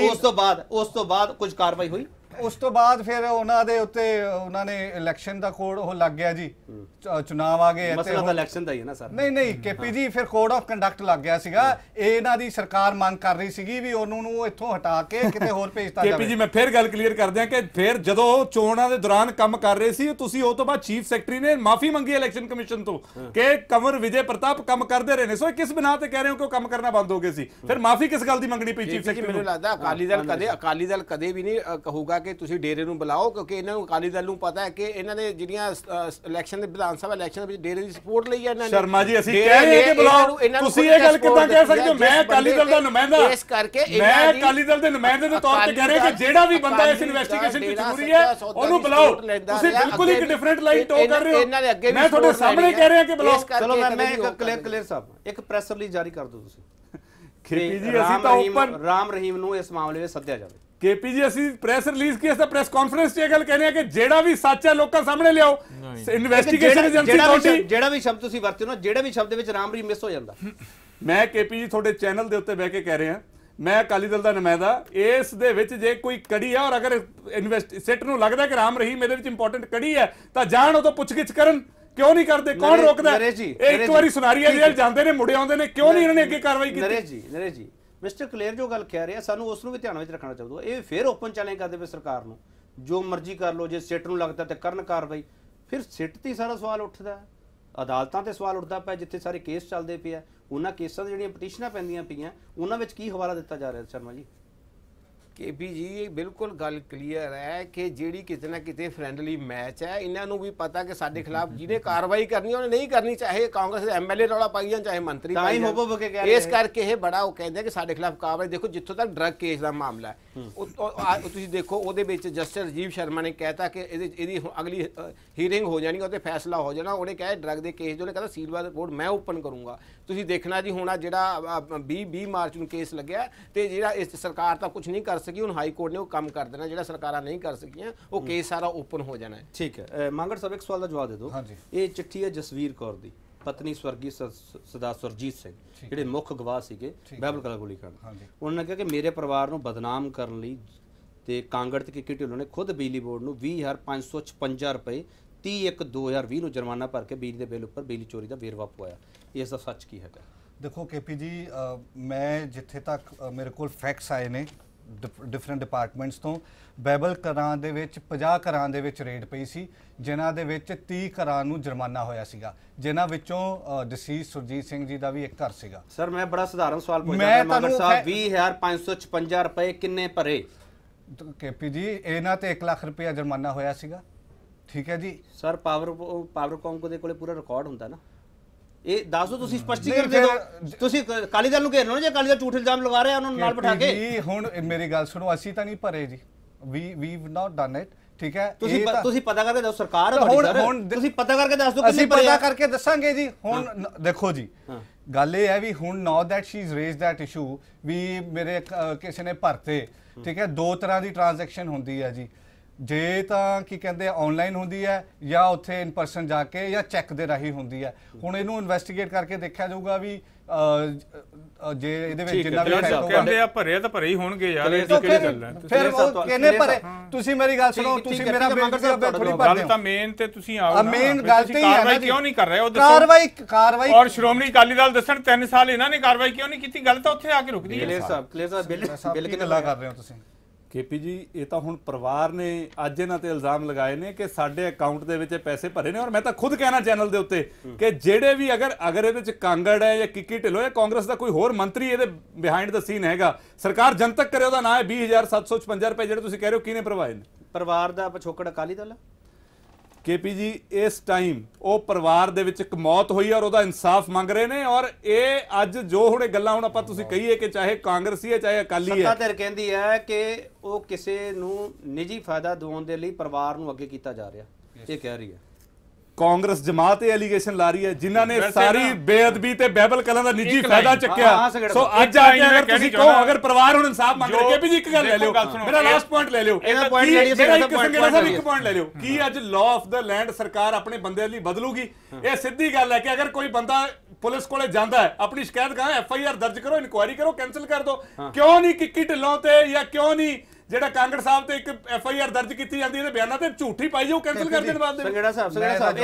ਤੋਂ ਬਾਅਦ ਕੁਝ ਕਾਰਵਾਈ ਹੋਈ? ਉਸ ਤੋਂ ਬਾਅਦ ਫਿਰ ਉਹਨਾਂ ਦੇ ਉੱਤੇ ਉਹਨਾਂ ਨੇ ਇਲੈਕਸ਼ਨ ਦਾ ਕੋਡ ਉਹ ਲੱਗ ਗਿਆ ਜੀ, ਚੁਣਾਵ ਆ ਗਏ। ਮਸਲਾ ਤਾਂ ਇਲੈਕਸ਼ਨ ਦਾ ਹੀ ਹੈ ਨਾ ਸਰ। ਨਹੀਂ ਕੇਪੀ ਜੀ, ਫਿਰ ਕੋਡ ਆਫ ਕੰਡਕਟ ਲੱਗ ਗਿਆ ਸੀਗਾ। ਇਹਨਾਂ ਦੀ ਸਰਕਾਰ ਮੰਗ ਕਰ ਰਹੀ ਸੀਗੀ ਵੀ ਉਹਨੂੰ ਨੂੰ ਇੱਥੋਂ ਹਟਾ ਕੇ ਕਿਤੇ ਹੋਰ ਭੇਜਤਾ ਜਾਵੇ। ਕੇਪੀ ਜੀ ਮੈਂ ਫਿਰ ਗੱਲ ਕਲੀਅਰ ਕਰ ਦਿਆਂ ਕਿ ਫਿਰ ਜਦੋਂ ਚੋਣਾਂ ਦੇ ਦੌਰਾਨ ਕੰਮ ਕਰ ਰਹੇ ਸੀ ਤੁਸੀਂ, ਉਹ ਤੋਂ ਬਾਅਦ ਚੀਫ ਸੈਕਟਰੀ ਨੇ ਮਾਫੀ ਮੰਗੀ ਇਲੈਕਸ਼ਨ ਕਮਿਸ਼ਨ ਤੋਂ ਕਿ ਕੰਵਰ ਵਿਜੇ ਪ੍ਰਤਾਪ ਕੰਮ ਕਰਦੇ ਰਹੇ ਨੇ। ਸੋ ਕਿਸ ਬਿਨਾਂ ਤੇ ਕਹਿ ਰਹੇ ਹੋ ਕਿ ਉਹ ਕੰਮ ਕਰਨਾ ਬੰਦ ਹੋ ਗਏ ਸੀ? ਫਿਰ ਮਾਫੀ ਕਿਸ ਗੱਲ ਦੀ ਮੰਗਣੀ ਪਈ ਚੀਫ ਸੈਕਟਰੀ ਨੂੰ? ਮੈਨੂੰ ਲੱਗਦਾ ਅਕਾਲੀ ਦਲ ਕਦੇ ਵੀ ਨਹੀਂ ਕਹੂਗਾ ਕਿ ਤੁਸੀਂ ਡੇਰੇ ਨੂੰ ਬੁਲਾਓ, ਕਿਉਂਕਿ ਇਹਨਾਂ ਨੂੰ ਅਕਾਲੀ ਦਲ ਨੂੰ ਪਤਾ ਹੈ ਕਿ ਇਹਨਾਂ ਨੇ ਜਿਹੜੀਆਂ ਇਲੈਕਸ਼ਨ ਦੇ ਵਿਧਾਨ ਸਭਾ ਇਲੈਕਸ਼ਨ ਵਿੱਚ ਡੇਰੇ ਦੀ ਸਪੋਰਟ ਲਈ ਹੈ ਇਹਨਾਂ ਨੇ। ਸ਼ਰਮਾ ਜੀ ਅਸੀਂ ਕਹਿ ਰਹੇ ਹਾਂ ਕਿ ਬੁਲਾਓ, ਤੁਸੀਂ ਇਹ ਗੱਲ ਕਿੱਦਾਂ ਕਹਿ ਸਕਦੇ ਹੋ? ਮੈਂ ਅਕਾਲੀ ਦਲ ਦਾ ਨੁਮਾਇੰਦਾ, ਇਸ ਕਰਕੇ ਮੈਂ ਅਕਾਲੀ ਦਲ ਦੇ ਨੁਮਾਇੰਦੇ ਦੇ ਤੌਰ ਤੇ ਕਹਿ ਰਿਹਾ ਕਿ ਜਿਹੜਾ ਵੀ ਬੰਦਾ ਇਸ ਇਨਵੈਸਟੀਗੇਸ਼ਨ ਵਿੱਚ ਜ਼ਰੂਰੀ ਹੈ ਉਹਨੂੰ ਬੁਲਾਓ। ਤੁਸੀਂ ਬਿਲਕੁਲ ਇੱਕ ਡਿਫਰੈਂਟ ਲਾਈਨ ਟੋ ਕਰ ਰਹੇ ਹੋ। ਮੈਂ ਤੁਹਾਡੇ ਸਾਹਮਣੇ ਕਹਿ ਰਿਹਾ ਕਿ ਬੁਲਾਓ। ਚਲੋ ਮੈਂ ਇੱਕ ਕਲੀਅਰ ਸਾਹਿਬ, ਇੱਕ ਪ੍ਰੈਸ ਰਿਲੀਜ਼ ਜਾਰੀ ਕਰ ਦਿਓ ਤੁਸੀਂ। ਖੇਪੀ ਜੀ ਅਸੀਂ ਤਾਂ ਓਪਨ ਰਾਮ ਰਹੀਮ ਨੂੰ ਇਸ ਮਾਮਲੇ ਵਿੱਚ ਸੱਦਿਆ ਜਾਵੇ। ਕੇਪੀ ਜੀ ਅਸੀਂ ਪ੍ਰੈਸ ਰਿਲੀਜ਼ ਕੀ, ਅਸੀਂ ਪ੍ਰੈਸ ਕਾਨਫਰੰਸ 'ਚ ਇਹ ਗੱਲ ਕਹਿੰਦੇ ਆ ਕਿ ਜਿਹੜਾ ਵੀ ਸੱਚ ਹੈ ਲੋਕਾਂ ਸਾਹਮਣੇ ਲਿਆਓ। ਇਨਵੈਸਟੀਗੇਸ਼ਨ ਏਜੰਸੀ ਤੁਹਾਡੀ, ਜਿਹੜਾ ਵੀ ਸ਼ਬਦ ਤੁਸੀਂ ਵਰਤੇ ਨਾ, ਜਿਹੜੇ ਵੀ ਸ਼ਬਦ ਦੇ ਵਿੱਚ ਰਾਮ ਰਹੀਮ ਮਿਸ ਹੋ ਜਾਂਦਾ। ਮੈਂ ਕੇਪੀ ਜੀ ਤੁਹਾਡੇ ਚੈਨਲ ਦੇ ਉੱਤੇ ਬਹਿ ਕੇ ਕਹਿ ਰਿਹਾ, ਮੈਂ ਅਕਾਲੀ ਦਲ ਦਾ ਨੁਮਾਇੰਦਾ, ਇਸ ਦੇ ਵਿੱਚ ਜੇ ਕੋਈ ਕੜੀ ਹੈ ਔਰ ਅਗਰ ਸਿੱਟ ਨੂੰ ਲੱਗਦਾ ਕਿ ਰਾਮ ਰਹੀਮ ਇਹਦੇ ਵਿੱਚ ਇੰਪੋਰਟੈਂਟ ਕੜੀ ਹੈ ਤਾਂ ਜਾਣ ਉਹ ਤੋਂ ਪੁੱਛਗਿੱਛ ਕਰਨ। ਕਿਉਂ ਨਹੀਂ ਕਰਦੇ? ਕੌਣ ਰੋਕਦਾ? ਇਹ ਇੱਕ ਵਾਰੀ ਸੁਨਾਰੀਆ ਜੇਲ੍ਹ ਜਾਂਦੇ ਨੇ, ਮੁੜੇ ਆਉਂਦੇ ਨੇ, ਕਿਉਂ ਨਹੀਂ ਇਹਨਾਂ ਨੇ ਅੱਗੇ ਕਾਰਵਾਈ ਕੀਤੀ? ਨਰੇਸ਼ ਜੀ ਮਿਸਟਰ ਕਲੀਅਰ ਜੋ ਗੱਲ ਕਹਿ ਰਿਹਾ, ਸਾਨੂੰ ਉਸ ਨੂੰ ਵੀ ਧਿਆਨ ਵਿੱਚ ਰੱਖਣਾ ਚਾਹੀਦਾ। ਇਹ ਫਿਰ ਓਪਨ ਚੈਲੰਜ ਕਰਦੇ ਪਏ ਸਰਕਾਰ ਨੂੰ, ਜੋ ਮਰਜ਼ੀ ਕਰ ਲਓ। ਜੇ ਸਿੱਟ ਨੂੰ ਲੱਗਦਾ ਤੇ ਕਰਨ ਕਾਰਵਾਈ। ਫਿਰ ਸਿੱਟ ਤੇ ਸਾਰਾ ਸਵਾਲ ਉੱਠਦਾ, ਅਦਾਲਤਾਂ ਤੇ ਸਵਾਲ ਉੱਠਦਾ ਪਿਆ ਜਿੱਥੇ ਸਾਰੇ ਕੇਸ ਚੱਲਦੇ ਪਏ ਆ। ਉਹਨਾਂ ਕੇਸਾਂ ਦੀਆਂ ਜਿਹੜੀਆਂ ਪਟੀਸ਼ਨਾਂ ਪੈਂਦੀਆਂ ਪਈਆਂ ਉਹਨਾਂ ਵਿੱਚ ਕੀ ਹਵਾਲਾ ਦਿੱਤਾ ਜਾ ਰਿਹਾ ਸ਼ਰਮਾ ਜੀ? ਕੇਪੀ ਜੀ ਬਿਲਕੁਲ ਗੱਲ ਕਲੀਅਰ ਹੈ ਕਿ ਜਿਹੜੀ ਕਿਤੇ ਨਾ ਕਿਤੇ ਫਰੈਂਡਲੀ ਮੈਚ ਹੈ। ਇਹਨਾਂ ਨੂੰ ਵੀ ਪਤਾ ਕਿ ਸਾਡੇ ਖਿਲਾਫ ਜਿਹਨੇ ਕਾਰਵਾਈ ਕਰਨੀ ਉਹਨੇ ਨਹੀਂ ਕਰਨੀ, ਚਾਹੇ ਕਾਂਗਰਸ ਦੇ ਐਮਐਲਏ ਰੌਲਾ ਪਾਈ ਜਾਣ ਚਾਹੇ ਮੰਤਰੀ ਪਾਈ ਜਾਣ। ਇਸ ਕਰਕੇ ਇਹ ਬੜਾ ਉਹ ਕਹਿੰਦੇ ਕਿ ਸਾਡੇ ਖਿਲਾਫ ਕਾਰਵਾਈ। ਦੇਖੋ ਜਿੱਥੋਂ ਤੱਕ ਡਰੱਗ ਕੇਸ ਦਾ ਮਾਮਲਾ ਹੈ, ਤੁਸੀਂ ਦੇਖੋ ਉਹਦੇ ਵਿੱਚ ਜਸਟਿਸ ਰਾਜੀਵ ਸ਼ਰਮਾ ਨੇ ਕਹਿਤਾ ਕਿ ਇਹਦੀ ਅਗਲੀ ਹੀਅਰਿੰਗ ਹੋ ਜਾਣੀ, ਉਹਤੇ ਫੈਸਲਾ ਹੋ ਜਾਣਾ। ਉਹਨੇ ਕਿਹਾ ਡਰੱਗ ਦੇ ਕੇਸ ਜੋ ਨੇ ਕਹਿੰਦਾ ਸੀਲਵਾਰ ਰਿਪੋਰਟ ਮੈਂ ਓਪਨ ਕਰੂੰਗਾ। ਤੁਸੀਂ ਦੇਖਣਾ ਜੀ ਹੁਣ ਜਿਹੜਾ 20 ਮਾਰਚ ਨੂੰ ਕੇਸ ਲੱਗਿਆ ਤੇ ਜਿਹੜਾ ਇਸ ਸਰਕਾਰ ਤਾਂ ਕੁਝ ਨਹੀਂ ਕਰ ਸਕੀ, ਹੁਣ ਹਾਈ ਕੋਰਟ ਨੇ ਉਹ ਕੰਮ ਕਰ ਦੇਣਾ ਜਿਹੜਾ ਸਰਕਾਰਾਂ ਨਹੀਂ ਕਰ ਸਕੀਆਂ, ਉਹ ਕੇਸ ਸਾਰਾ ਓਪਨ ਹੋ ਜਾਣਾ ਹੈ। ਠੀਕ ਹੈ ਮੰਗੜ ਸਾਹਿਬ, ਇੱਕ ਸਵਾਲ ਦਾ ਜਵਾਬ ਦੇ ਦਿਓ। ਇਹ ਚਿੱਠੀ ਹੈ ਜਸਵੀਰ ਕੌਰ ਦੀ, ਪਤਨੀ ਸਵਰਗੀ ਸਰਦਾਰ ਸੁਰਜੀਤ ਸਿੰਘ, ਜਿਹੜੇ ਮੁੱਖ ਗਵਾਹ ਸੀਗੇ ਬਾਈਬਲ ਕਲਾ ਗੋਲੀकांड। ਉਹਨਾਂ ਨੇ ਕਿਹਾ ਕਿ ਮੇਰੇ ਪਰਿਵਾਰ ਨੂੰ ਬਦਨਾਮ ਕਰਨ ਲਈ ਤੇ ਕਾਂਗੜ ਤੇ ਕਿੱਕੀ ਢਿੱਲੋਂ ਨੇ ਖੁਦ ਬਿਜਲੀ ਬੋਰਡ ਨੂੰ 20,556 ਰੁਪਏ 30/1/2020 ਨੂੰ ਜੁਰਮਾਨਾ ਭਰ ਕੇ ਬਿਜਲੀ ਦੇ ਬਿੱਲ ਉੱਪਰ ਬਿਜਲੀ ਚੋਰੀ ਦਾ ਵੇਰਵਾ ਪਵਾਇਆ। ਇਸ ਦਾ ਸੱਚ ਕੀ ਹੈਗਾ? ਦੇਖੋ ਕੇਪੀ ਜੀ, ਮੈਂ ਜਿੱਥੇ ਤੱਕ ਮੇਰੇ ਕੋਲ ਫੈਕਟਸ ਆਏ ਨੇ ਡਿਫਰੈਂਟ ਡਿਪਾਰਟਮੈਂਟਸ ਤੋਂ, ਬਾਈਬਲ ਘਰਾਂ ਦੇ ਵਿੱਚ 50 ਘਰਾਂ ਦੇ ਵਿੱਚ ਰੇਡ ਪਈ ਸੀ, ਜਿਨ੍ਹਾਂ ਦੇ ਵਿੱਚ 30 ਘਰਾਂ ਨੂੰ ਜੁਰਮਾਨਾ ਹੋਇਆ ਸੀਗਾ, ਜਿਨ੍ਹਾਂ ਵਿੱਚੋਂ ਡਿਸੀਜ਼ ਸੁਰਜੀਤ ਸਿੰਘ ਜੀ ਦਾ ਵੀ ਇੱਕ ਘਰ ਸੀਗਾ। ਸਰ ਮੈਂ ਬੜਾ ਸਧਾਰਨ ਸਵਾਲ ਪੁੱਛਦਾ ਮੰਗੜ ਸਾਹਿਬ, 20,556 ਰੁਪਏ ਕਿੰਨੇ ਭਰੇ? ਕੇਪੀ ਜੀ ਇਹਨਾਂ ਤੇ 1 ਲੱਖ ਰੁਪਇਆ ਜੁਰਮਾਨਾ ਹੋਇਆ ਸੀਗਾ, ਠੀਕ ਹੈ ਜੀ। ਸਰ ਪਾਵਰਕੌਮ ਦੇ ਕੋਲੇ ਪੂਰਾ ਰਿਕਾਰਡ ਹੁੰਦਾ ਨਾ, ਇਹ ਦੱਸ ਦਿਓ ਤੁਸੀਂ ਸਪਸ਼ਟੀਕਰਨ ਦੇ ਦਿਓ। ਤੁਸੀਂ ਅਕਾਲੀ ਦਲ ਨੂੰ ਘੇਰਨਾ, ਜੇ ਅਕਾਲੀ ਦਲ ਝੂਠ ਇਲਜ਼ਾਮ ਲਗਾ ਰਿਹਾ ਉਹਨਾਂ ਨੂੰ ਨਾਲ ਬਿਠਾ ਕੇ। ਜੀ ਹੁਣ ਮੇਰੀ ਗੱਲ ਸੁਣੋ, ਅਸੀਂ ਤਾਂ ਨਹੀਂ ਭਰੇ ਜੀ, ਵੀ ਨਾਟ ਡਨ ਇਟ, ਠੀਕ ਹੈ। ਤੁਸੀਂ ਪਤਾ ਕਰਕੇ ਦੱਸੋ, ਸਰਕਾਰ ਹੁਣ ਤੁਸੀਂ ਪਤਾ ਕਰਕੇ ਦੱਸ ਦਿਓ। ਅਸੀਂ ਪਤਾ ਕਰਕੇ ਦੱਸਾਂਗੇ ਜੀ। ਹੁਣ ਦੇਖੋ ਜੀ, ਗੱਲ ਇਹ ਹੈ ਵੀ ਹੁਣ now that she is raised that issue ਵੀ ਮੇਰੇ ਕਿਸੇ ਨੇ ਭਰਤੇ, ਠੀਕ ਹੈ। ਦੋ ਤਰ੍ਹਾਂ ਦੀ ਟ੍ਰਾਂਜੈਕਸ਼ਨ ਹੁੰਦੀ ਹੈ ਜੀ, ਜੇ ਤਾਂ ਕੀ ਕਹਿੰਦੇ ਆਨਲਾਈਨ ਹੁੰਦੀ ਹੈ ਜਾਂ ਉੱਥੇ ਇਨ ਪਰਸਨ ਜਾ ਕੇ ਜਾਂ ਚੈੱਕ ਦੇ ਰਾਹੀਂ ਹੁੰਦੀ ਹੈ। ਹੁਣ ਇਹਨੂੰ ਇਨਵੈਸਟੀਗੇਟ ਕਰਕੇ ਦੇਖਿਆ ਜਾਊਗਾ ਵੀ ਜੇ ਇਹਦੇ ਵਿੱਚ ਜਿੰਨਾ ਵੀ ਕਹਿੰਦੇ ਆ ਭਰੇ ਤਾਂ ਭਰੇ ਹੀ ਹੋਣਗੇ ਯਾਰ, ਇਹ ਕਿਹੜੀ ਗੱਲ ਹੈ? ਫਿਰ ਉਹ ਕਹਿੰਦੇ ਭਰੇ, ਤੁਸੀਂ ਮੇਰੀ ਗੱਲ ਸੁਣੋ, ਤੁਸੀਂ ਮੇਰਾ ਬੇਨਤੀ ਥੋੜੀ ਪੜਦੇ ਹੋ। ਗੱਲ ਤਾਂ ਮੇਨ ਤੇ ਤੁਸੀਂ ਆਓ ਨਾ, ਮੇਨ ਗੱਲ ਤੇ ਹੀ ਹੈ ਨਾ ਜੀ, ਕਿਉਂ ਨਹੀਂ ਕਰ ਰਹੇ ਉਹ ਦੱਸੋ। ਕਾਰਵਾਈ ਔਰ ਸ਼੍ਰੋਮਣੀ ਅਕਾਲੀ ਦਲ ਦੱਸਣ 3 ਸਾਲ ਇਹਨਾਂ ਨੇ ਕਾਰਵਾਈ ਕਿਉਂ ਨਹੀਂ ਕੀਤੀ? ਗੱਲ ਤਾਂ ਉੱਥੇ ਆ ਕੇ ਰੁਕਦੀ ਹੈ। ਕਲੀਅਰ ਸਾਹਿਬ ਬਿੱਲ ਕਿੰਨਾ ਕਰ ਰਹੇ ਹੋ ਤੁਸੀਂ? ਕੇਪੀ ਜੀ, ਇਹ ਤਾਂ ਹੁਣ ਪਰਿਵਾਰ ਨੇ ਅੱਜ ਇਹਨਾਂ ਤੇ ਇਲਜ਼ਾਮ ਲਗਾਏ ਨੇ ਕਿ ਸਾਡੇ ਅਕਾਊਂਟ ਦੇ ਵਿੱਚ ਪੈਸੇ ਭਰੇ ਨੇ, ਔਰ ਮੈਂ ਤਾਂ ਖੁਦ ਕਹਿਣਾ ਚੈਨਲ ਦੇ ਉੱਤੇ ਕਿ ਜਿਹੜੇ ਵੀ ਅਗਰ ਇਹਦੇ ਵਿੱਚ ਕਾਂਗੜ ਹੈ ਜਾਂ ਕਿੱਕੀ ਢਿੱਲੋਂ ਜਾਂ ਕਾਂਗਰਸ ਦਾ ਕੋਈ ਹੋਰ ਮੰਤਰੀ ਇਹਦੇ ਬਿਹਾਈਂਡ ਦਾ ਸੀਨ ਹੈਗਾ, ਸਰਕਾਰ ਜਨਤਕ ਕਰੇ ਉਹਦਾ ਨਾਂ ਹੈ। 20,756 ਰੁਪਏ ਜਿਹੜੇ ਤੁਸੀਂ ਕਹਿ ਰਹੇ ਹੋ ਕਿਹਨੇ ਭਰਵਾਏ ਨੇ? ਪਰਿਵਾਰ ਦਾ ਪਿਛੋਕੜ ਅਕਾਲੀ ਦਲ ਕੇਪੀ ਜੀ, ਇਸ ਟਾਈਮ ਉਹ ਪਰਿਵਾਰ ਦੇ ਵਿੱਚ ਇੱਕ ਮੌਤ ਹੋਈ ਔਰ ਉਹਦਾ ਇਨਸਾਫ ਮੰਗ ਰਹੇ ਨੇ। ਔਰ ਇਹ ਅੱਜ ਜੋ ਹੁਣੇ ਗੱਲਾਂ ਹੁਣ ਆਪਾਂ ਤੁਸੀਂ ਕਹੀਏ ਕਿ ਚਾਹੇ ਕਾਂਗਰਸੀ ਹੈ ਚਾਹੇ ਅਕਾਲੀ ਹੈ, ਸੱਤਾ ਧਿਰ ਕਹਿੰਦੀ ਹੈ ਕਿ ਉਹ ਕਿਸੇ ਨੂੰ ਨਿੱਜੀ ਫਾਇਦਾ ਦਿਵਾਉਣ ਦੇ ਲਈ ਪਰਿਵਾਰ ਨੂੰ ਅੱਗੇ ਕੀਤਾ ਜਾ ਰਿਹਾ, ਇਹ ਕਹਿ ਰਹੀ ਹੈ। ਕਾਂਗਰਸ ਜਮਾਤ ਇਹ ਐਲੀਗੇਸ਼ਨ ਲਾ ਰਹੀ ਹੈ ਜਿਨ੍ਹਾਂ ਨੇ ਸਾਰੀ ਬੇਅਦਬੀ ਤੇ ਬਾਈਬਲ ਕਲਾਂ ਦਾ ਨਿੱਜੀ ਫਾਇਦਾ ਚੱਕਿਆ। ਸੋ ਅੱਜ ਆ ਕੇ ਅਗਰ ਤੁਸੀਂ ਕਹੋ ਅਗਰ ਪਰਿਵਾਰ ਹੁਣ ਇਨਸਾਫ ਮੰਗ ਰਿਹਾ, ਕੇਪੀ ਜੀ ਇੱਕ ਗੱਲ ਲੈ ਲਿਓ, ਮੇਰਾ ਲਾਸਟ ਪੁਆਇੰਟ ਲੈ ਲਿਓ, ਇੱਕ ਪੁਆਇੰਟ ਲੈ ਲਿਓ, ਕੀ ਅੱਜ ਲਾਅ ਆਫ ਦਾ ਲੈਂਡ ਸਰਕਾਰ ਆਪਣੇ ਬੰਦੇ ਲਈ ਬਦਲੂਗੀ? ਇਹ ਸਿੱਧੀ ਗੱਲ ਹੈ ਕਿ ਅਗਰ ਕੋਈ ਬੰਦਾ ਪੁਲਿਸ ਕੋਲੇ ਜਾਂਦਾ ਹੈ, ਆਪਣੀ ਸ਼ਿਕਾਇਤ ਕਹਾਂ FIR ਦਰਜ ਕਰੋ, ਇਨਕੁਆਇਰੀ ਕਰੋ, ਕੈਂਸਲ ਕਰ ਦਿਓ। ਕਿਉਂ ਨਹੀਂ ਕਿੱਕੀ ਢਿੱਲੋਂ ਤੇ ਜਾਂ ਕਿਉਂ ਨਹੀਂ ਜਿਹੜਾ ਕਾਂਗੜ ਸਾਹਿਬ ਤੇ ਇੱਕ FIR ਦਰਜ ਕੀਤੀ ਜਾਂਦੀ ਇਹਦੇ ਬਿਆਨਾਂ ਤੇ ਝੂਠੀ ਪਾਈ ਜਾਓ, ਕੈਂਸਲ ਕਰ ਦੇਣ ਬਾਅਦ। ਸੰਗੜਾ ਸਾਹਿਬ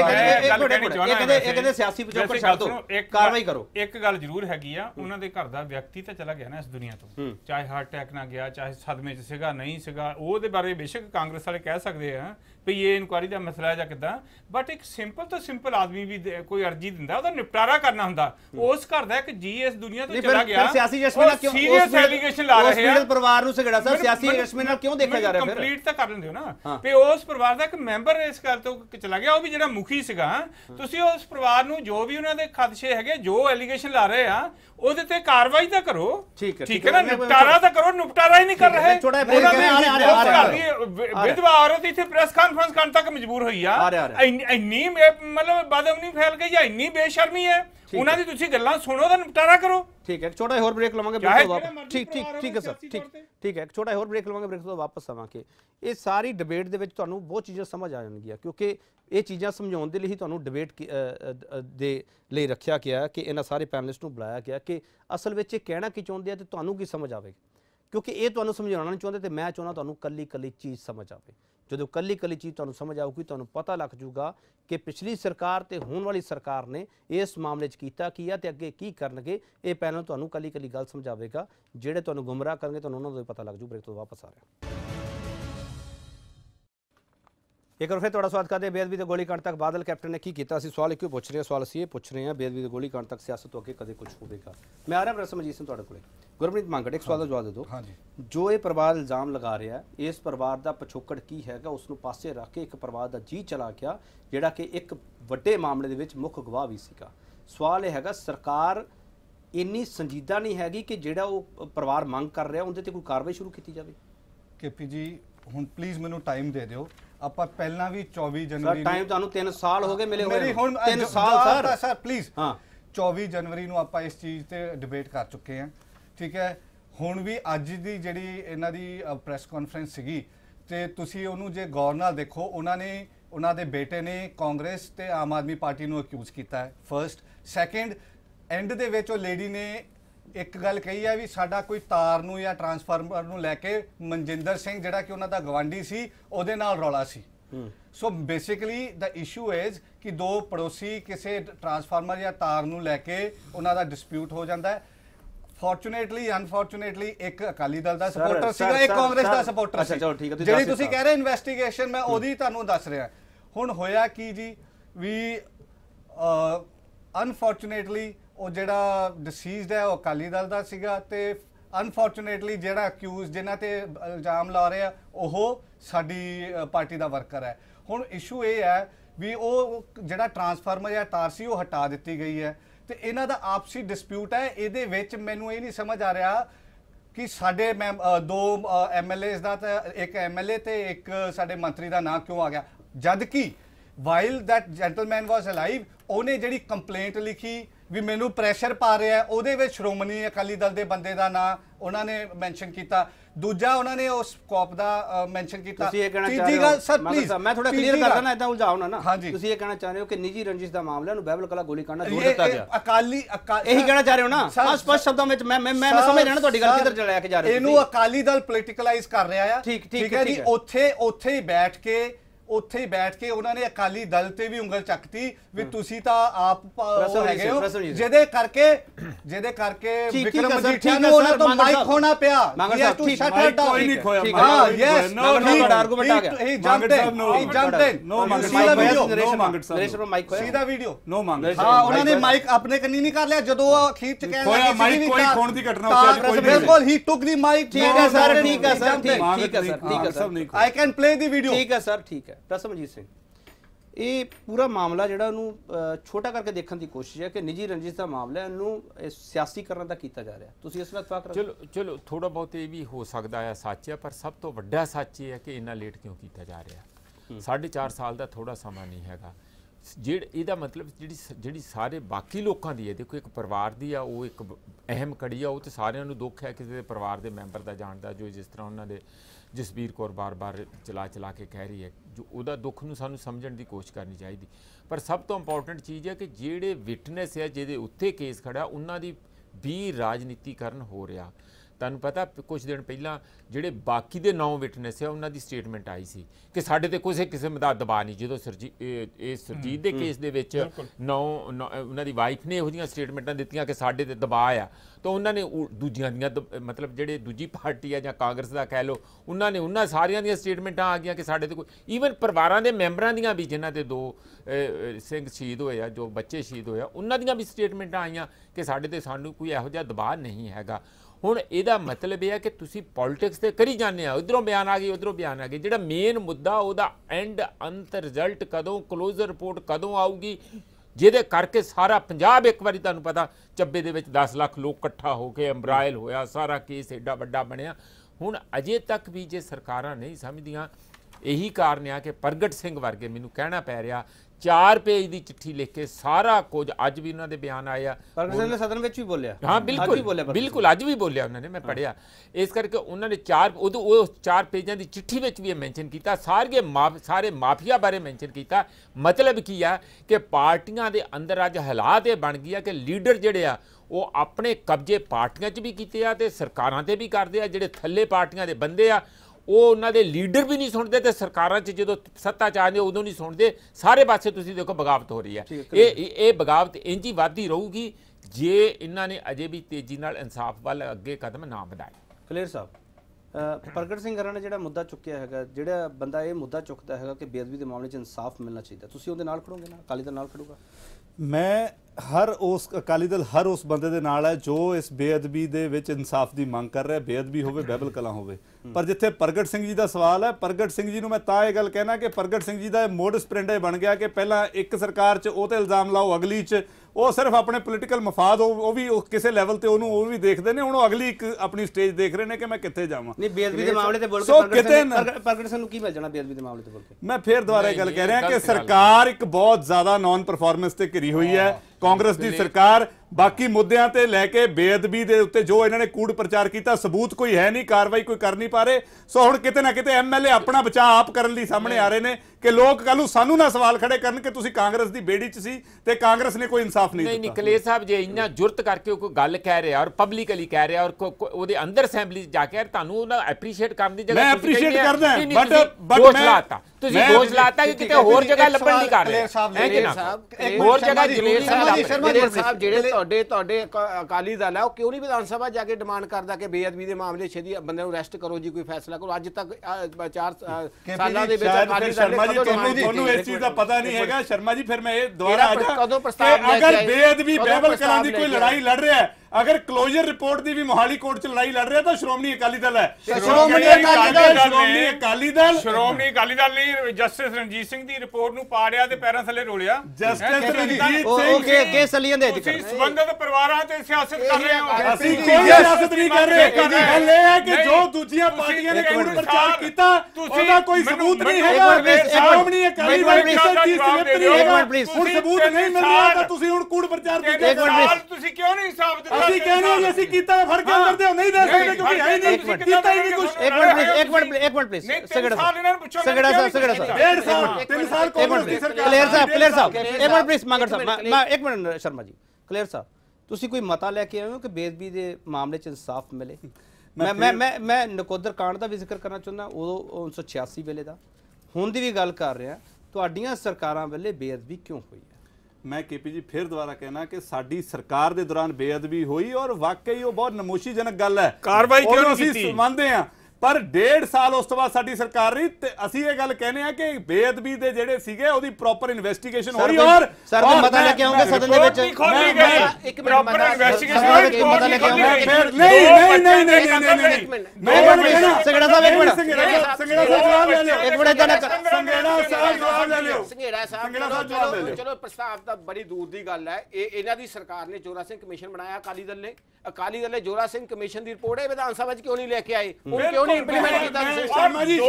ਇਹ ਕਹਿੰਦੇ ਸਿਆਸੀ ਪਿਛੋਕੜ ਛੱਡ ਦਿਓ, ਕਾਰਵਾਈ ਕਰੋ। ਇੱਕ ਗੱਲ ਜ਼ਰੂਰ ਹੈਗੀ ਆ, ਉਹਨਾਂ ਦੇ ਘਰ ਦਾ ਵਿਅਕਤੀ ਤਾਂ ਚਲਾ ਗਿਆ ਨਾ ਇਸ ਦੁਨੀਆ ਤੋਂ, ਚਾਹੇ ਹਾਰਟ ਅਟੈਕ ਨਾਲ ਗਿਆ, ਚਾਹੇ ਸਦਮੇ 'ਚ ਸੀਗਾ ਨਹੀਂ ਸੀਗਾ, ਉਹਦੇ ਬਾਰੇ ਬੇਸ਼ੱਕ ਕਾਂਗਰਸ ਵਾਲੇ ਕਹਿ ਸਕਦੇ ਆ ਵੀ ਇਹ ਇਨਕੁਆਇਰੀ ਦਾ ਮਸਲਾ ਹੈ ਜਾਂ ਕਿੱਦਾਂ, ਬਟ ਇੱਕ ਸਿੰਪਲ ਤੋਂ ਸਿੰਪਲ ਆਦਮੀ ਵੀ ਕੋਈ ਅਰਜੀ ਦਿੰਦਾ, ਉਹਦਾ ਨਿਪਟਾਰਾ ਕਰਨਾ ਹੁੰਦਾ। ਉਸ ਘਰ ਦਾ ਇੱਕ ਜੀ ਇਸ ਦੁਨੀਆ ਤੋਂ ਚਲਾ ਗਿਆ, ਸਿਆਸੀ ਜਸਮੀਨ ਕਿਉਂ ਸੀਰੀਅਸ ਐਲੀਗੇਸ਼ਨ ਲਾ ਰਹੇ ਆ ਪਰਿਵਾਰ ਨੂੰ? ਸੰਗੜਾ ਸਾਹਿਬ ਸਿਆਸੀ ਜਸਮੀਨ ਨਾਲ ਕਿਉਂ ਦੇਖਿਆ ਜਾ ਰਿਹਾ? ਫਿਰ ਕੰਪਲੀਟ ਤਾਂ ਕਰ ਲੈਂਦੇ ਹੋ ਨਾ ਵੀ ਉਸ ਪਰਿਵਾਰ ਦਾ ਇੱਕ ਮੈਂਬਰ ਇਸ ਘਰ ਤੋਂ ਚਲਾ ਗਿਆ, ਉਹ ਵੀ ਜਿਹੜਾ ਮੁਖੀ ਸੀਗਾ। ਤੁਸੀਂ ਉਸ ਪਰਿਵਾਰ ਨੂੰ ਜੋ ਵੀ ਉਹਨਾਂ ਦੇ ਖਦਸ਼ੇ ਹੈਗੇ, ਜੋ ਐਲੀਗੇਸ਼ਨ ਲਾ ਰਹੇ ਆ, ਉਹਦੇ ਤੇ ਕਾਰਵਾਈ ਤਾਂ ਕਰੋ। ਠੀਕ ਹੈ ਨਾ, ਨਿਪਟਾਰਾ ਤਾਂ ਕਰੋ, ਨਿਪਟਾਰਾ ਹੀ ਨਹੀਂ ਕਰ ਰਹੇ। ਵਿਧਵਾ ਔਰਤ ਇੱਥੇ ਪ੍ਰੈਸ ਕਾਨਫਰੰਸ ਕਰਨ ਤੱਕ ਮਜਬੂਰ ਹੋਈ ਆ, ਇੰਨੀ ਮਤਲਬ ਬਦਅਮਨੀ ਫੈਲ ਗਈ ਜਾਂ ਇੰਨੀ ਬੇਸ਼ਰਮੀ ਹੈ ਉਹਨਾਂ ਦੀ। ਤੁਸੀਂ ਗੱਲਾਂ ਸੁਣੋ ਤਾਂ ਨਿਪਟਾਰਾ ਕਰੋ। ਠੀਕ ਹੈ, ਛੋਟਾ ਹੋਰ ਬ੍ਰੇਕ ਲਵਾਂਗੇ, ਠੀਕ ਹੈ ਸਰ, ਠੀਕ ਹੈ, ਇੱਕ ਛੋਟਾ ਹੋਰ ਬ੍ਰੇਕ ਲਵਾਂਗੇ, ਬ੍ਰੇਕ ਤੋਂ ਵਾਪਸ ਆਵਾਂਗੇ। ਇਹ ਸਾਰੀ ਡਿਬੇਟ ਦੇ ਵਿੱਚ ਤੁਹਾਨੂੰ ਬਹੁਤ ਚੀਜ਼ਾਂ ਸਮਝ ਆ ਜਾਣਗੀਆਂ, ਕਿਉਂਕਿ ਇਹ ਚੀਜ਼ਾਂ ਸਮਝਾਉਣ ਦੇ ਲਈ ਹੀ ਤੁਹਾਨੂੰ ਡਿਬੇਟ ਦੇ ਲਈ ਰੱਖਿਆ ਗਿਆ ਕਿ ਇਹਨਾਂ ਸਾਰੇ ਪੈਨਲਿਸਟ ਨੂੰ ਬੁਲਾਇਆ ਗਿਆ ਕਿ ਅਸਲ ਵਿੱਚ ਇਹ ਕਹਿਣਾ ਕੀ ਚਾਹੁੰਦੇ ਆ ਤੇ ਤੁਹਾਨੂੰ ਕੀ ਸਮਝ ਆਵੇ, ਕਿਉਂਕਿ ਇਹ ਤੁਹਾਨੂੰ ਸਮਝਾਉਣਾ ਨਹੀਂ ਚਾਹੁੰਦੇ ਤੇ ਮੈਂ ਚਾਹੁੰਦਾ ਤੁਹਾਨੂੰ ਕੱਲੀ ਕੱਲੀ ਚੀਜ਼ ਸਮਝ ਆਵੇ। ਜਦੋਂ ਕੱਲੀ ਕੱਲੀ ਚੀਜ਼ ਤੁਹਾਨੂੰ ਸਮਝ ਆਊਗੀ, ਤੁਹਾਨੂੰ ਪਤਾ ਲੱਗ ਜੂਗਾ ਕਿ ਪਿਛਲੀ ਸਰਕਾਰ ਤੇ ਹੁਣ ਵਾਲੀ ਸਰਕਾਰ ਨੇ ਇਸ ਮਾਮਲੇ 'ਚ ਕੀਤਾ ਕੀ ਆ ਤੇ ਅੱਗੇ ਕੀ ਕਰਨਗੇ। ਇਹ ਪੈਨਲ ਤੁਹਾਨੂੰ ਕੱਲੀ ਕੱਲੀ ਗੱਲ ਸਮਝਾਵੇਗਾ, ਜਿਹੜੇ ਤੁਹਾਨੂੰ ਗੁੰਮਰਾਹ ਕਰਨਗੇ ਤੁਹਾਨੂੰ ਉਹਨਾਂ ਦਾ ਪਤਾ ਲੱਗ ਜੂ। ਬ੍ਰੇਕ ਤੋਂ ਵਾਪਸ ਆ ਰਿਹਾ ਇੱਕ ਵਾਰ ਫਿਰ ਤੁਹਾਡਾ ਸਵਾਗਤ ਕਰਦੇ ਹਾਂ। ਬੇਅਦਬੀ ਤੇ ਗੋਲੀकांड ਤੱਕ ਬਾਦਲ ਕੈਪਟਨ ਨੇ ਕੀ ਕੀਤਾ? ਅਸੀਂ ਸਵਾਲ ਇੱਕੋ ਪੁੱਛ ਰਹੇ ਹਾਂ, ਸਵਾਲ ਅਸੀਂ ਇਹ ਪੁੱਛ ਰਹੇ ਹਾਂ ਬੇਅਦਬੀ ਤੇ ਗੋਲੀकांड ਤੱਕ ਸਿਆਸਤ ਤੋਂ ਅੱਗੇ ਕਦੇ ਕੁਝ ਹੋਵੇਗਾ? ਮੈਂ ਆ ਰਿਹਾ ਰਸਮਜੀਤ ਸਿੰਘ ਤੁਹਾਡੇ ਕੋਲੇ। ਗੁਰਪ੍ਰੀਤ ਮੰਗੜ, ਇੱਕ ਸਵਾਲ ਦਾ ਜਵਾਬ ਦੇ ਦਿਓ। ਜੋ ਇਹ ਪਰਿਵਾਰ ਇਲਜ਼ਾਮ ਲਗਾ ਰਿਹਾ, ਇਸ ਪਰਿਵਾਰ ਦਾ ਪਿਛੋਕੜ ਕੀ ਹੈਗਾ, ਉਸ ਨੂੰ ਪਾਸੇ ਰੱਖ ਕੇ ਇੱਕ ਪਰਿਵਾਰ ਦਾ ਜੀ ਚਲਾ ਗਿਆ ਜਿਹੜਾ ਕਿ ਇੱਕ ਵੱਡੇ ਮਾਮਲੇ ਦੇ ਵਿੱਚ ਮੁੱਖ ਗਵਾਹ ਵੀ ਸੀਗਾ। ਸਵਾਲ ਇਹ ਹੈਗਾ, ਸਰਕਾਰ ਇੰਨੀ ਸੰਜੀਦਾ ਨਹੀਂ ਹੈਗੀ ਕਿ ਜਿਹੜਾ ਉਹ ਪਰਿਵਾਰ ਮੰਗ ਕਰ ਰਿਹਾ ਉਹਦੇ ਤੇ ਕੋਈ ਕਾਰਵਾਈ ਸ਼ੁਰੂ ਕੀਤੀ ਜਾਵੇ? ਕੇਪੀ ਜੀ, ਹੁਣ ਪਲੀਜ਼ ਮੈਨੂੰ ਟਾਈਮ ਦੇ ਦਿਓ। ਆਪਾਂ ਪਹਿਲਾਂ ਵੀ 24 ਜਨਵਰੀ ਟਾਈਮ ਤੁਹਾਨੂੰ 3 ਸਾਲ ਹੋ ਗਏ ਮਿਲੇ ਹੋਏ। ਮੇਰੀ ਹੁਣ 3 ਸਾਲ ਸਰ ਪਲੀਜ਼। ਹਾਂ, 24 ਜਨਵਰੀ ਨੂੰ ਆਪਾਂ ਇਸ ਚੀਜ਼ ਤੇ ਡਿਬੇਟ ਕਰ ਚੁੱਕੇ ਹਾਂ, ਠੀਕ ਹੈ। ਹੁਣ ਵੀ ਅੱਜ ਦੀ ਜਿਹੜੀ ਇਹਨਾਂ ਦੀ ਪ੍ਰੈਸ ਕਾਨਫਰੰਸ ਸੀਗੀ ਤੇ ਤੁਸੀਂ ਉਹਨੂੰ ਜੇ ਗੌਰ ਨਾਲ ਦੇਖੋ, ਉਹਨਾਂ ਦੇ ਬੇਟੇ ਨੇ ਕਾਂਗਰਸ ਤੇ ਆਮ ਆਦਮੀ ਪਾਰਟੀ ਨੂੰ ਅਕਿਊਜ਼ ਕੀਤਾ ਹੈ। ਫਰਸਟ, ਸੈਕੰਡ, ਐਂਡ ਦੇ ਵਿੱਚ ਉਹ ਲੇਡੀ ਨੇ ਇੱਕ ਗੱਲ ਕਹੀ ਹੈ ਵੀ ਸਾਡਾ ਕੋਈ ਤਾਰ ਨੂੰ ਜਾਂ ਟਰਾਂਸਫਾਰਮਰ ਨੂੰ ਲੈ ਕੇ ਮਨਜਿੰਦਰ ਸਿੰਘ ਜਿਹੜਾ ਕਿ ਉਹਨਾਂ ਦਾ ਗਵਾਂਢੀ ਸੀ ਉਹਦੇ ਨਾਲ ਰੌਲਾ ਸੀ। So basically the issue is ਕਿ ਦੋ ਪੜੋਸੀ ਕਿਸੇ ਟਰਾਂਸਫਾਰਮਰ ਜਾਂ ਤਾਰ ਨੂੰ ਲੈ ਕੇ ਉਹਨਾਂ ਦਾ ਡਿਸਪਿਊਟ ਹੋ ਜਾਂਦਾ ਹੈ। ਫੋਰਚੂਨੇਟਲੀ ਅਨਫੋਰਚੂਨੇਟਲੀ ਇੱਕ ਅਕਾਲੀ ਦਲ ਦਾ ਸਪੋਰਟਰ ਸੀਗਾ, ਇੱਕ ਕਾਂਗਰਸ ਦਾ ਸਪੋਰਟਰ ਸੀ। ਜਿਹੜੀ ਤੁਸੀਂ ਕਹਿ ਰਹੇ ਇਨਵੈਸਟੀਗੇਸ਼ਨ, ਮੈਂ ਉਹਦੀ ਤੁਹਾਨੂੰ ਦੱਸ ਰਿਹਾ। ਹੁਣ ਹੋਇਆ ਕੀ ਜੀ ਵੀ ਅਨਫੋਰਚੂਨੇਟਲੀ ਉਹ ਜਿਹੜਾ ਡਿਸੀਜ਼ਡ ਹੈ ਉਹ ਅਕਾਲੀ ਦਲ ਦਾ ਸੀਗਾ ਤੇ ਅਨਫੋਰਚੂਨੇਟਲੀ ਜਿਹੜਾ ਅਕਿਊਜ਼ ਜਿਨ੍ਹਾਂ ਤੇ ਇਲਜ਼ਾਮ ਲਾ ਰਿਹਾ ਉਹ ਸਾਡੀ ਪਾਰਟੀ ਦਾ ਵਰਕਰ ਹੈ। ਹੁਣ ਇਸ਼ੂ ਇਹ ਹੈ ਵੀ ਉਹ ਜਿਹੜਾ ਟਰਾਂਸਫਾਰਮਰ ਜਾਂ ਤਾਰ ਸੀ ਉਹ ਹਟਾ ਦਿੱਤੀ ਗਈ ਹੈ ਤੇ ਇਹਨਾਂ ਦਾ ਆਪਸੀ ਡਿਸਪਿਊਟ ਹੈ। ਇਹਦੇ ਵਿੱਚ ਮੈਨੂੰ ਇਹ ਨਹੀਂ ਸਮਝ ਆ ਰਿਹਾ ਕਿ ਸਾਡੇ ਦੋ MLAs ਦਾ ਤੇ ਇੱਕ MLA ਤੇ ਇੱਕ ਸਾਡੇ ਮੰਤਰੀ ਦਾ ਨਾਂ ਕਿਉਂ ਆ ਗਿਆ, ਜਦ ਕਿ while that gentleman was alive ਉਹਨੇ ਜਿਹੜੀ ਕੰਪਲੇਂਟ ਲਿਖੀ ਵੀ ਮੈਨੂੰ ਪ੍ਰੈਸ਼ਰ ਪਾ ਰਿਹਾ, ਉਹਦੇ ਵਿੱਚ ਸ਼੍ਰੋਮਣੀ ਅਕਾਲੀ ਦਲ ਦੇ ਬੰਦੇ ਦਾ ਨਾਂ ਉਹਨਾਂ ਨੇ ਮੈਂਸ਼ਨ ਕੀਤਾ। ਦੂਜਾ ਉਹਨਾਂ ਨੇ ਉਸ ਸਕੋਪ ਦਾ ਮੈਂਸ਼ਨ ਕੀਤਾ। ਤੁਸੀਂ ਇਹ ਕਹਿਣਾ ਚਾਹ ਤੀਜੀ ਰਹੇ ਗੱਲ ਹੋ ਸਰ ਪਲੀਜ਼ ਮੈਂ ਥੋੜਾ ਕਲੀਅਰ ਕਰ ਦੇਣਾ, ਇਦਾਂ ਉਲਝਾਓ ਨਾ ਨਾ। ਹਾਂਜੀ। ਤੁਸੀਂ ਇਹ ਕਹਿਣਾ ਚਾਹ ਰਹੇ ਹੋ ਕਿ ਨਿੱਜੀ ਰੰਜਿਸ਼ ਦਾ ਮਾਮਲਾ ਨੂੰ ਬਹਿਬਲ ਕਲਾ ਗੋਲੀ ਕਾਂਡ ਨਾਲ ਜੋੜ ਦਿੱਤਾ ਗਿਆ। ਅਕਾਲੀ ਇਹੀ ਕਹਿਣਾ ਚਾਹ ਰਹੇ ਹੋ ਨਾ? ਸਪਸ਼ਟ ਸ਼ਬਦਾਂ ਵਿੱਚ ਮੈਂ ਸਮਝ ਰਿਹਾ ਨਾ ਤੁਹਾਡੀ ਗੱਲ ਕਿੱਧਰ ਲੈ ਕੇ ਜਾ ਰਹੇ ਹੋ। ਇਹਨੂੰ ਅਕਾਲੀ ਦਲ ਪੋਲੀਟੀਕਲਾਈਜ਼ ਕਰ ਰਿਹਾ ਆ। ਠੀਕ ਹੈ ਜੀ। ਉੱਥੇ ਹੀ ਬੈਠ ਕੇ ਉਹਨਾਂ ਨੇ ਅਕਾਲੀ ਦਲ ਤੇ ਵੀ ਉਂਗਲ ਚੱਕਤੀ ਵੀ ਤੁਸੀਂ ਤਾਂ ਆਪ ਹੈਗੇ ਹੋ, ਜਿਹਦੇ ਕਰਕੇ ਵਿਕਰਮ ਮਜੀਠੀਆ ਨੂੰ ਉਹਨਾਂ ਤੋਂ ਮਾਈਕ ਖੋਣਾ ਪਿਆ। ਕੋਈ ਨਹੀਂ ਖੋਇਆ। ਹਾਂ ਯੈਸ ਆਰਗੂਮੈਂਟ ਆ ਗਿਆ। He jumped in no Mangat ਸੀ ਦਾ ਵੀਡੀਓ ਨੋ ਮੰਗਟ। ਹਾਂ ਉਹਨਾਂ ਨੇ ਮਾਈਕ ਆਪਣੇ ਕੰਨੀ ਨਹੀਂ ਕਰ ਲਿਆ ਜਦੋਂ ਅਖੀਰ ਚ ਕਹਿਣ ਲੱਗੇ ਮਾਈਕ ਕੋਈ ਖੋਣ ਦੀ ਘਟਨਾ ਉੱਤੇ ਕੋਈ ਨਹੀਂ। ਬਿਲਕੁਲ ਹੀ ਟੁਕ ਦੀ ਮਾਈਕ। ਠੀਕ ਹੈ ਸਰ, ਠੀਕ ਹੈ ਸਰ, ਠੀਕ ਹੈ sir, I can play the video. ਠੀਕ ਹੈ ਸਰ, ਠੀਕ ਹੈ। ਰਸਮਜੀਤ ਸਿੰਘ, ਇਹ ਪੂਰਾ ਮਾਮਲਾ ਜਿਹੜਾ ਉਹਨੂੰ ਛੋਟਾ ਕਰਕੇ ਦੇਖਣ ਦੀ ਕੋਸ਼ਿਸ਼ ਹੈ ਕਿ ਨਿੱਜੀ ਰੰਜਿਸ਼ ਦਾ ਮਾਮਲਾ ਇਹਨੂੰ ਸਿਆਸੀਕਰਨ ਦਾ ਕੀਤਾ ਜਾ ਰਿਹਾ। ਤੁਸੀਂ ਇਸ ਵਕਤ ਵਾਕ ਚਲੋ ਥੋੜਾ ਬਹੁਤ ਇਹ ਵੀ ਹੋ ਸਕਦਾ ਹੈ ਸੱਚ ਹੈ, ਪਰ ਸਭ ਤੋਂ ਵੱਡਾ ਸੱਚ ਇਹ ਹੈ ਕਿ ਇੰਨਾ ਲੇਟ ਕਿਉਂ ਕੀਤਾ ਜਾ ਰਿਹਾ। 4.5 ਸਾਲ ਦਾ ਥੋੜਾ ਸਮਾਂ ਨਹੀਂ ਹੈਗਾ। ਇਹਦਾ ਮਤਲਬ ਜਿਹੜੀ ਸਾਰੇ ਬਾਕੀ ਲੋਕਾਂ ਦੀ ਹੈ, ਦੇਖੋ ਇੱਕ ਪਰਿਵਾਰ ਦੀ ਆ, ਉਹ ਇੱਕ ਅਹਿਮ ਕੜੀ ਆ, ਉਹ ਤੇ ਸਾਰਿਆਂ ਨੂੰ ਦੁੱਖ ਹੈ ਕਿਸੇ ਦੇ ਪਰਿਵਾਰ ਦੇ ਮੈਂਬਰ ਦਾ ਜਾਣ ਦਾ, ਜੋ ਜਿਸ ਤਰ੍ਹਾਂ ਉਹਨਾਂ ਦੇ ਜਸਬੀਰ ਕੌਰ ਬਾਰ-ਬਾਰ ਚਲਾ ਕੇ ਕਹਿ ਰਹੀ ਹੈ, ਜੋ ਉਹਦਾ ਦੁੱਖ ਨੂੰ ਸਾਨੂੰ ਸਮਝਣ ਦੀ ਕੋਸ਼ਿਸ਼ ਕਰਨੀ ਚਾਹੀਦੀ। ਪਰ ਸਭ ਤੋਂ ਇੰਪੋਰਟੈਂਟ ਚੀਜ਼ ਹੈ ਕਿ ਜਿਹੜੇ ਵਿਟਨੈਸ ਹੈ ਜਿਹਦੇ ਉੱਤੇ ਕੇਸ ਖੜਾ, ਉਹਨਾਂ ਦੀ ਵੀ ਰਾਜਨੀਤੀਕਰਨ ਹੋ ਰਿਹਾ। ਤੁਹਾਨੂੰ ਪਤਾ ਕੁਝ ਦਿਨ ਪਹਿਲਾਂ ਜਿਹੜੇ ਬਾਕੀ ਦੇ 9 ਵਿਟਨੈਸ ਆ ਉਹਨਾਂ ਦੀ ਸਟੇਟਮੈਂਟ ਆਈ ਸੀ ਕਿ ਸਾਡੇ ਤੇ ਕਿਸੇ ਕਿਸਮ ਦਾ ਦਬਾਅ ਨਹੀਂ। ਜਦੋਂ ਸਰਜੀਤ ਦੇ ਕੇਸ ਦੇ ਵਿੱਚ 9 ਉਹਨਾਂ ਦੀ ਵਾਈਫ ਨੇ ਇਹੋ ਜਿਹੀਆਂ ਸਟੇਟਮੈਂਟਾਂ ਦਿੱਤੀਆਂ ਕਿ ਸਾਡੇ ਤੇ ਦਬਾਅ ਆ, ਤਾਂ ਉਹਨਾਂ ਨੇ ਦੂਜੀਆਂ ਦੀਆਂ ਮਤਲਬ ਜਿਹੜੇ ਦੂਜੀ ਪਾਰਟੀ ਆ ਜਾਂ ਕਾਂਗਰਸ ਦਾ ਕਹਿ ਲਓ, ਉਹਨਾਂ ਸਾਰਿਆਂ ਦੀਆਂ ਸਟੇਟਮੈਂਟਾਂ ਆ ਗਈਆਂ ਕਿ ਸਾਡੇ ਤੇ ਕੋਈ ਈਵਨ ਪਰਿਵਾਰਾਂ ਦੇ ਮੈਂਬਰਾਂ ਦੀਆਂ ਵੀ, ਜਿਨ੍ਹਾਂ ਦੇ 2 ਸਿੰਘ ਸ਼ਹੀਦ ਹੋਏ ਆ, ਜੋ ਬੱਚੇ ਸ਼ਹੀਦ ਹੋਏ ਆ, ਉਹਨਾਂ ਦੀਆਂ ਵੀ ਸਟੇਟਮੈਂਟਾਂ ਆਈਆਂ ਕਿ ਸਾਡੇ ਤੇ ਸਾਨੂੰ ਕੋਈ ਇਹੋ ਜਿਹਾ ਦਬਾਅ ਨਹੀਂ ਹੈਗਾ। ਹੁਣ ਇਹਦਾ ਮਤਲਬ ਇਹ ਹੈ ਕਿ ਤੁਸੀਂ ਪੋਲਿਟਿਕਸ ਤੇ ਕਰੀ ਜਾਂਦੇ ਆ, ਇੱਧਰੋਂ ਬਿਆਨ ਆ ਗਏ, ਉੱਧਰੋਂ ਬਿਆਨ ਆ ਗਏ। ਜਿਹੜਾ ਮੇਨ ਮੁੱਦਾ ਉਹਦਾ ਐਂਡ ਅੰਤ ਰਿਜ਼ਲਟ ਕਦੋਂ, ਕਲੋਜ਼ਰ ਰਿਪੋਰਟ ਕਦੋਂ ਆਊਗੀ, ਜਿਹਦੇ ਕਰਕੇ ਸਾਰਾ ਪੰਜਾਬ ਇੱਕ ਵਾਰੀ ਤੁਹਾਨੂੰ ਪਤਾ ਚੱਬੇ ਦੇ ਵਿੱਚ 10 ਲੱਖ ਲੋਕ ਇਕੱਠਾ ਹੋ ਕੇ ਐਮਬਰਾਇਲ ਹੋਇਆ, ਸਾਰਾ ਕੇਸ ਐਡਾ ਵੱਡਾ ਬਣਿਆ। ਹੁਣ ਅਜੇ ਤੱਕ ਵੀ ਜੇ ਸਰਕਾਰਾਂ ਨਹੀਂ ਸਮਝਦੀਆਂ, ਇਹੀ ਕਾਰਨ ਆ ਕਿ ਪ੍ਰਗਟ ਸਿੰਘ ਵਰਗੇ, ਮੈਨੂੰ ਕਹਿਣਾ ਪੈ ਰਿਹਾ, 4 ਪੇਜ ਦੀ ਚਿੱਠੀ ਲਿਖ ਕੇ ਸਾਰਾ ਕੁਝ, ਅੱਜ ਵੀ ਉਹਨਾਂ ਦੇ ਬਿਆਨ ਆਏ ਆ। ਪ੍ਰਗਟ ਸਿੰਘ ਨੇ ਸਦਨ ਵਿੱਚ ਵੀ ਬੋਲਿਆ। ਹਾਂ ਬਿਲਕੁਲ ਅੱਜ ਵੀ ਬੋਲਿਆ ਉਹਨਾਂ ਨੇ, ਮੈਂ ਪੜ੍ਹਿਆ। ਇਸ ਕਰਕੇ ਉਹਨਾਂ ਨੇ 4 ਪੇਜਾਂ ਦੀ ਚਿੱਠੀ ਵਿੱਚ ਵੀ ਇਹ ਮੈਂਸ਼ਨ ਕੀਤਾ, ਸਾਰੇ ਮਾਫੀਆ ਬਾਰੇ ਮੈਂਸ਼ਨ ਕੀਤਾ। ਮਤਲਬ ਕੀ ਆ ਕਿ ਪਾਰਟੀਆਂ ਦੇ ਅੰਦਰ ਅੱਜ ਹਾਲਾਤ ਇਹ ਬਣ ਗਈ ਆ ਕਿ ਲੀਡਰ ਜਿਹੜੇ ਆ ਉਹ ਆਪਣੇ ਕਬਜ਼ੇ ਪਾਰਟੀਆਂ 'ਚ ਵੀ ਕੀਤੇ ਆ ਤੇ ਸਰਕਾਰਾਂ 'ਤੇ ਵੀ ਕਰਦੇ ਆ। ਜਿਹੜੇ ਥੱਲੇ ਪਾਰਟੀਆਂ ਦੇ ਬੰਦੇ ਆ ਉਹ ਉਹਨਾਂ ਦੇ ਲੀਡਰ ਵੀ ਨਹੀਂ ਸੁਣਦੇ ਤੇ ਸਰਕਾਰਾਂ 'ਚ ਜਦੋਂ ਸੱਤਾ 'ਚ ਆਉਂਦੇ ਉਦੋਂ ਨਹੀਂ ਸੁਣਦੇ। ਸਾਰੇ ਪਾਸੇ ਤੁਸੀਂ ਦੇਖੋ ਬਗਾਵਤ ਹੋ ਰਹੀ ਹੈ। ਇਹ ਬਗਾਵਤ ਇੰਝ ਹੀ ਵੱਧਦੀ ਰਹੂਗੀ ਜੇ ਇਹਨਾਂ ਨੇ ਅਜੇ ਵੀ ਤੇਜ਼ੀ ਨਾਲ ਇਨਸਾਫ ਵੱਲ ਅੱਗੇ ਕਦਮ ਨਾ ਵਧਾਏ। ਕਲੀਅਰ ਸਾਹਿਬ, ਪ੍ਰਗਟ ਸਿੰਘ ਹਰਾਂ ਨੇ ਜਿਹੜਾ ਮੁੱਦਾ ਚੁੱਕਿਆ ਹੈਗਾ, ਜਿਹੜਾ ਬੰਦਾ ਇਹ ਮੁੱਦਾ ਚੁੱਕਦਾ ਹੈਗਾ ਕਿ ਬੇਅਦਬੀ ਦੇ ਮਾਮਲੇ 'ਚ ਇਨਸਾਫ ਮਿਲਣਾ ਚਾਹੀਦਾ, ਤੁਸੀਂ ਉਹਦੇ ਨਾਲ ਖੜੋਗੇ ਨਾ? ਅਕਾਲੀ ਦਲ ਨਾਲ ਖੜੂਗਾ? ਮੈਂ ਅਕਾਲੀ ਦਲ ਹਰ ਉਸ ਬੰਦੇ ਦੇ ਨਾਲ ਹੈ ਜੋ ਇਸ ਬੇਅਦਬੀ ਦੇ ਵਿੱਚ ਇਨਸਾਫ ਦੀ ਮੰਗ ਕਰ ਰਿਹਾ, ਬੇਅਦਬੀ ਹੋਵੇ, ਬਹਿਬਲ ਕਲਾਂ ਹੋਵੇ। ਪਰ ਜਿੱਥੇ ਪ੍ਰਗਟ ਸਿੰਘ ਜੀ ਦਾ ਸਵਾਲ ਹੈ, ਪ੍ਰਗਟ ਸਿੰਘ ਜੀ ਨੂੰ ਮੈਂ ਤਾਂ ਇਹ ਗੱਲ ਕਹਿਣਾ ਕਿ ਪ੍ਰਗਟ ਸਿੰਘ ਜੀ ਦਾ ਮੋਡਸ ਪ੍ਰੈਂਡੇ ਬਣ ਗਿਆ ਕਿ ਪਹਿਲਾਂ ਇੱਕ ਸਰਕਾਰ 'ਚ ਉਹ ਤੇ ਇਲਜ਼ਾਮ ਲਾਓ, ਅਗਲੀ 'ਚ ਉਹ ਸਿਰਫ ਆਪਣੇ ਪੋਲੀਟੀਕਲ ਮਫਾਦ, ਉਹ ਵੀ ਕਿਸੇ ਲੈਵਲ ਤੇ ਉਹ ਵੀ ਦੇਖਦੇ ਨੇ। ਹੁਣ ਉਹ ਅਗਲੀ ਇੱਕ ਆਪਣੀ ਸਟੇਜ ਦੇਖ ਰਹੇ ਨੇ ਕਿ ਮੈਂ ਕਿੱਥੇ ਜਾਵਾਂ। ਨਹੀਂ, ਬੇਅਦਬੀ ਦੇ ਮਾਮਲੇ ਤੇ ਬੋਲ ਕੇ ਪ੍ਰਗਟ ਸਿੰਘ ਨੂੰ ਕੀ ਮਿਲ ਜਾਣਾ? ਬੇਅਦਬੀ ਦੇ ਮਾਮਲੇ ਤੇ ਬੋਲ ਕੇ ਮੈਂ ਫੇਰ ਦੁਬਾਰਾ ਇਹ ਗੱਲ ਕਹਿ ਰਿਹਾ ਕਿ ਸਰਕਾਰ ਇੱਕ ਬਹੁਤ ਜ਼ਿਆਦਾ ਨਾਨ ਪਰਫਾਰਮੈਂਸ ਤੇ ਘਿਰੀ ਹੋਈ ਹੈ, ਕਾਂਗਰਸ ਦੀ ਸਰਕਾਰ। ਬਾਕੀ ਮੁੱਦਿਆਂ ਤੇ ਲੈ ਕੇ ਬੇਅਦਬੀ ਦੇ ਉੱਤੇ ਜੋ ਇਹਨਾਂ ਨੇ ਕੂੜ ਪ੍ਰਚਾਰ ਕੀਤਾ, ਸਬੂਤ ਕੋਈ ਹੈ ਨਹੀਂ, ਕਾਰਵਾਈ ਕੋਈ ਕਰ ਨਹੀਂ ਪਾ ਰਹੇ। ਸੋ ਹੁਣ ਕਿਤੇ ਨਾ ਕਿਤੇ ਐਮਐਲਏ ਆਪਣਾ ਬਚਾਅ ਆਪ ਕਰਨ ਲਈ ਸਾਹਮਣੇ ਆ ਰਹੇ ਨੇ ਕਿ ਲੋਕ ਕੱਲ ਨੂੰ ਸਾਨੂੰ ਨਾ ਸਵਾਲ ਖੜੇ ਕਰਨ ਕਿ ਤੁਸੀਂ ਕਾਂਗਰਸ ਦੀ ਬੇੜੀ 'ਚ ਸੀ ਤੇ ਕਾਂਗਰਸ ਨੇ ਕੋਈ ਇਨਸਾਫ ਨਹੀਂ ਦਿੱਤਾ। ਨਹੀਂ ਕਲੇਰ ਸਾਹਿਬ, ਜੇ ਇੰਨਾ ਜੁਰਤ ਕਰਕੇ ਕੋਈ ਗੱਲ ਕਹਿ ਰਿਹਾ ਔਰ ਪਬਲਿਕਲੀ ਕਹਿ ਰਿਹਾ ਔਰ ਉਹਦੇ ਅੰਦਰ ਅਸੈਂਬਲੀ 'ਚ ਜਾ ਕੇ ਤੁਹਾਨੂੰ ਉਹਨਾਂ ਐਪਰੀਸ਼ੀਏਟ ਕਰਨ ਦੀ ਜਗ੍ਹਾ ਮੈਂ ਐਪਰੀਸ਼ੀਏਟ ਕਰਦਾ, ਬਟ ਤੁਸੀਂ ਦੋਸ਼ ਲਾਤਾ ਕਿ ਕਿਤੇ ਹੋਰ ਜਗ੍ਹਾ ਲੱਭਣ ਨਹੀਂ ਕਰ ਰਹੇ। ਹੋਰ ਜਗ੍ਹਾ ਜ਼ਰੂਰੀ ਸਾਹਿਬ, ਜਿਹੜੇ ਤੁਹਾਡੇ ਅਕਾਲੀ ਦਲ ਹੈ, ਉਹ ਕਿਉਂ ਨਹੀਂ ਵਿਧਾਨ ਸਭਾ ਜਾ ਕੇ ਡਿਮਾਂਡ ਕਰਦਾ ਕਿ ਬੇਅਦਬੀ ਦੇ ਮਾਮਲੇ ਛੇਤੀ ਬੰਦੇ ਨੂੰ ਅਰੈਸਟ ਕਰੋ ਜੀ, ਕੋਈ ਫੈਸਲਾ ਕਰੋ? ਅੱਜ ਤੱਕ 4 ਸਾਲਾਂ ਦੇ ਵਿੱਚ ਅਕਾਲੀ ਦਲ ਨੇ ਤੁਹਾਨੂੰ ਇਸ ਚੀਜ਼ ਦਾ ਪਤਾ ਨਹੀਂ ਹੈਗਾ। ਸ਼ਰਮਾ ਜੀ, ਫਿਰ ਮੈਂ ਇਹ ਦੁਬਾਰਾ ਆ ਜਾ, ਅਗਰ ਬੇਅਦਬੀ ਬਹਿਬਲ ਕਲਾਂ ਦੀ ਕੋਈ ਲੜਾਈ ਲੜ ਰਿਹਾ ਹੈ, ਅਗਰ ਕਲੋਜ਼ਰ ਰਿਪੋਰਟ ਦੀ ਵੀ ਮੋਹਾਲੀ ਕੋਰਟ 'ਚ ਲੜਾਈ ਲੜ ਰਿਹਾ ਤਾਂ ਸ਼੍ਰੋਮਣੀ ਅਕਾਲੀ ਦਲ ਹੈ। ਸ਼੍ਰੋਮਣੀ ਅਕਾਲੀ ਦਲ ਨੇ ਜਸਟਿਸ ਰਣਜੀਤ ਸਿੰਘ ਦੀ ਰਿਪੋਰਟ ਨੂੰ ਪਾੜਿਆ ਤੇ ਪੈਰਾਂ ਥੱਲੇ ਰੋਲਿਆ। ਜਸਟਿਸ ਰਣਜੀਤ ਸਿੰਘ ਕੇਸ ਚੱਲੀ ਜਾਂਦੇ ਤੁਸੀਂ ਸੰਬੰਧਿਤ ਪਰਿਵਾਰਾਂ ਤੇ ਸਿਆਸਤ ਕਰ ਰਹੇ ਹੋ। ਅਸੀਂ ਕੋਈ ਸਿਆਸਤ ਨਹੀਂ ਕਰ ਰਹੇ। ਗੱਲ ਇਹ ਹੈ ਕਿ ਜੋ ਦੂਜੀਆਂ ਪਾਰਟੀਆਂ ਨੇ ਕੂੜ ਪ੍ਰਚਾਰ ਕੀਤਾ ਉਹਦਾ ਕੋਈ ਸਬੂਤ ਨਹੀਂ ਹੈਗਾ। ਸ਼੍ਰੋਮਣੀ ਅਕਾਲੀ ਦਲ ਕਿਸੇ ਦੀ ਸਲਿੱਪ ਨਹੀਂ ਹੈਗਾ। ਹੁਣ ਸਬੂਤ ਨਹੀਂ ਮਿਲ ਰਿਹਾ ਤਾਂ ਤੁਸੀਂ ਹੁਣ ਕੂੜ ਪ੍ਰਚਾਰ ਕਰਦੇ ਹੋ। ਤੁਸੀਂ ਕਿਉਂ ਨਹੀਂ ਹਿਸਾਬ ਦਿੱਤਾ? ਅਸੀਂ ਕਹਿੰਦੇ ਹਾਂ ਅਸੀਂ ਕੀਤਾ ਫੜ ਕੇ ਅੰਦਰ ਦੇ ਨਹੀਂ ਦੇ ਸਕਦੇ ਕਿਉਂਕਿ ਹੈ ਨਹੀਂ ਕੀਤਾ ਹੀ ਨਹੀਂ ਕੁਝ। ਇੱਕ ਮਿੰਟ ਪਲੀਜ਼ ਸਗੜਾ ਸਾਹਿਬ 3 ਸਾਲ ਕਾਂਗਰਸ ਦੀ ਸਰਕਾਰ। ਕਲੀਅਰ ਸਾਹਿਬ ਇੱਕ ਮਿੰਟ ਪਲੀਜ਼ ਮੰਗੜ ਸਾਹਿਬ ਮੈਂ ਇੱਕ ਮਿੰਟ ਸ਼ਰਮਾ ਜੀ ਕਲੀਅਰ ਸਾਹਿਬ ਤੁਸੀਂ ਕੋਈ ਮਤਾ ਲੈ ਕੇ ਆਏ ਹੋ ਕਿ ਬੇਅਦਬੀ ਦੇ ਮਾਮਲੇ 'ਚ ਇਨਸਾਫ ਮਿਲੇ? ਮੈਂ ਨਕੋਦਰ ਕਾਂਡ ਦਾ ਵੀ ਜ਼ਿਕਰ ਕਰਨਾ ਚਾਹੁੰਦਾ ਉਦੋਂ 1986 ਵੇਲੇ ਦਾ ਹੁਣ ਦੀ ਵੀ ਗੱਲ ਕਰ ਰਿਹਾ ਤੁਹਾਡੀਆਂ ਸਰਕਾਰਾਂ ਵੇਲੇ ਬੇਅਦਬੀ ਕਿਉਂ ਹੋਈ ਹੈ? ਮੈਂ ਕੇਪੀ ਜੀ ਫਿਰ ਦੁਬਾਰਾ ਕਹਿਣਾ ਕਿ ਸਾਡੀ ਸਰਕਾਰ ਦੇ ਦੌਰਾਨ ਬੇਅਦਬੀ ਹੋਈ ਔਰ ਵਾਕਈ ਉਹ ਬਹੁਤ ਨਮੋਸ਼ੀਜਨਕ ਗੱਲ ਹੈ। ਕਾਰਵਾਈ ਕਿਉਂ ਨਹੀਂ ਕੀਤੀ? ਅਸੀਂ ਮੰਨਦੇ ਹਾਂ ਪਰ 1.5 ਸਾਲ ਉਸ ਤੋਂ ਬਾਅਦ ਸਾਡੀ ਸਰਕਾਰ ਰਹੀ ਤੇ ਅਸੀਂ ਇਹ ਗੱਲ ਕਹਿੰਦੇ ਆ ਕਿ ਬੇਅਦਬੀ ਦੇ ਜਿਹੜੇ ਸੀਗੇ ਉਹਦੀ ਪ੍ਰੋਪਰ ਇਨਵੈਸਟੀਗੇਸ਼ਨ ਹੋਈ। ਔਰ ਸਰ ਕੋਈ ਮਤਾ ਲੈ ਕੇ ਆਉਂਗੇ ਸਦਨ ਦੇ ਵਿੱਚ? ਇੱਕ ਪ੍ਰੋਪਰ ਇਨਵੈਸਟੀਗੇਸ਼ਨ ਹੋਈ। ਮਤਾ ਲੈ ਕੇ ਆਉਂਗੇ? ਨਹੀਂ ਸਗੜਾ ਸਾਹਿਬ ਇੱਕ ਮਿੰਟ ਸੰਗੇੜਾ ਸਾਹਿਬ ਜਵਾਬ ਲੈ ਲਿਓ। ਇੱਕ ਮਿੰਟ ਇਦਾਂ ਨਾ ਸੰਗੇੜਾ ਸਾਹਿਬ ਜਵਾਬ ਲੈ ਲਿਓ। ਸੰਘੇੜਾ ਸਾਹਿਬ ਚਲੋ ਪ੍ਰਸਤਾਵ ਤਾਂ ਬੜੀ ਦੂਰ ਦੀ ਗੱਲ ਹੈ। ਇਹਨਾਂ ਦੀ ਸਰਕਾਰ ਨੇ ਜੋਰਾ ਸਿੰਘ ਕਮਿਸ਼ਨ ਬਣਾਇਆ ਅਕਾਲੀ ਦਲ ਨੇ ਜੋਰਾ ਸਿੰਘ ਕਮਿਸ਼ਨ ਦੀ ਰਿਪੋਰਟ ਹੈ ਵਿਧਾਨ ਸਭਾ 'ਚ ਕਿਉਂ ਨਹੀਂ ਲੈ ਕੇ ਆਏ? ਕਿਉਂ ਨਹੀਂ ਇੰਪਲੀਮੈਂਟ ਕੀਤਾ? ਸ਼ਰਮਾ ਜੀ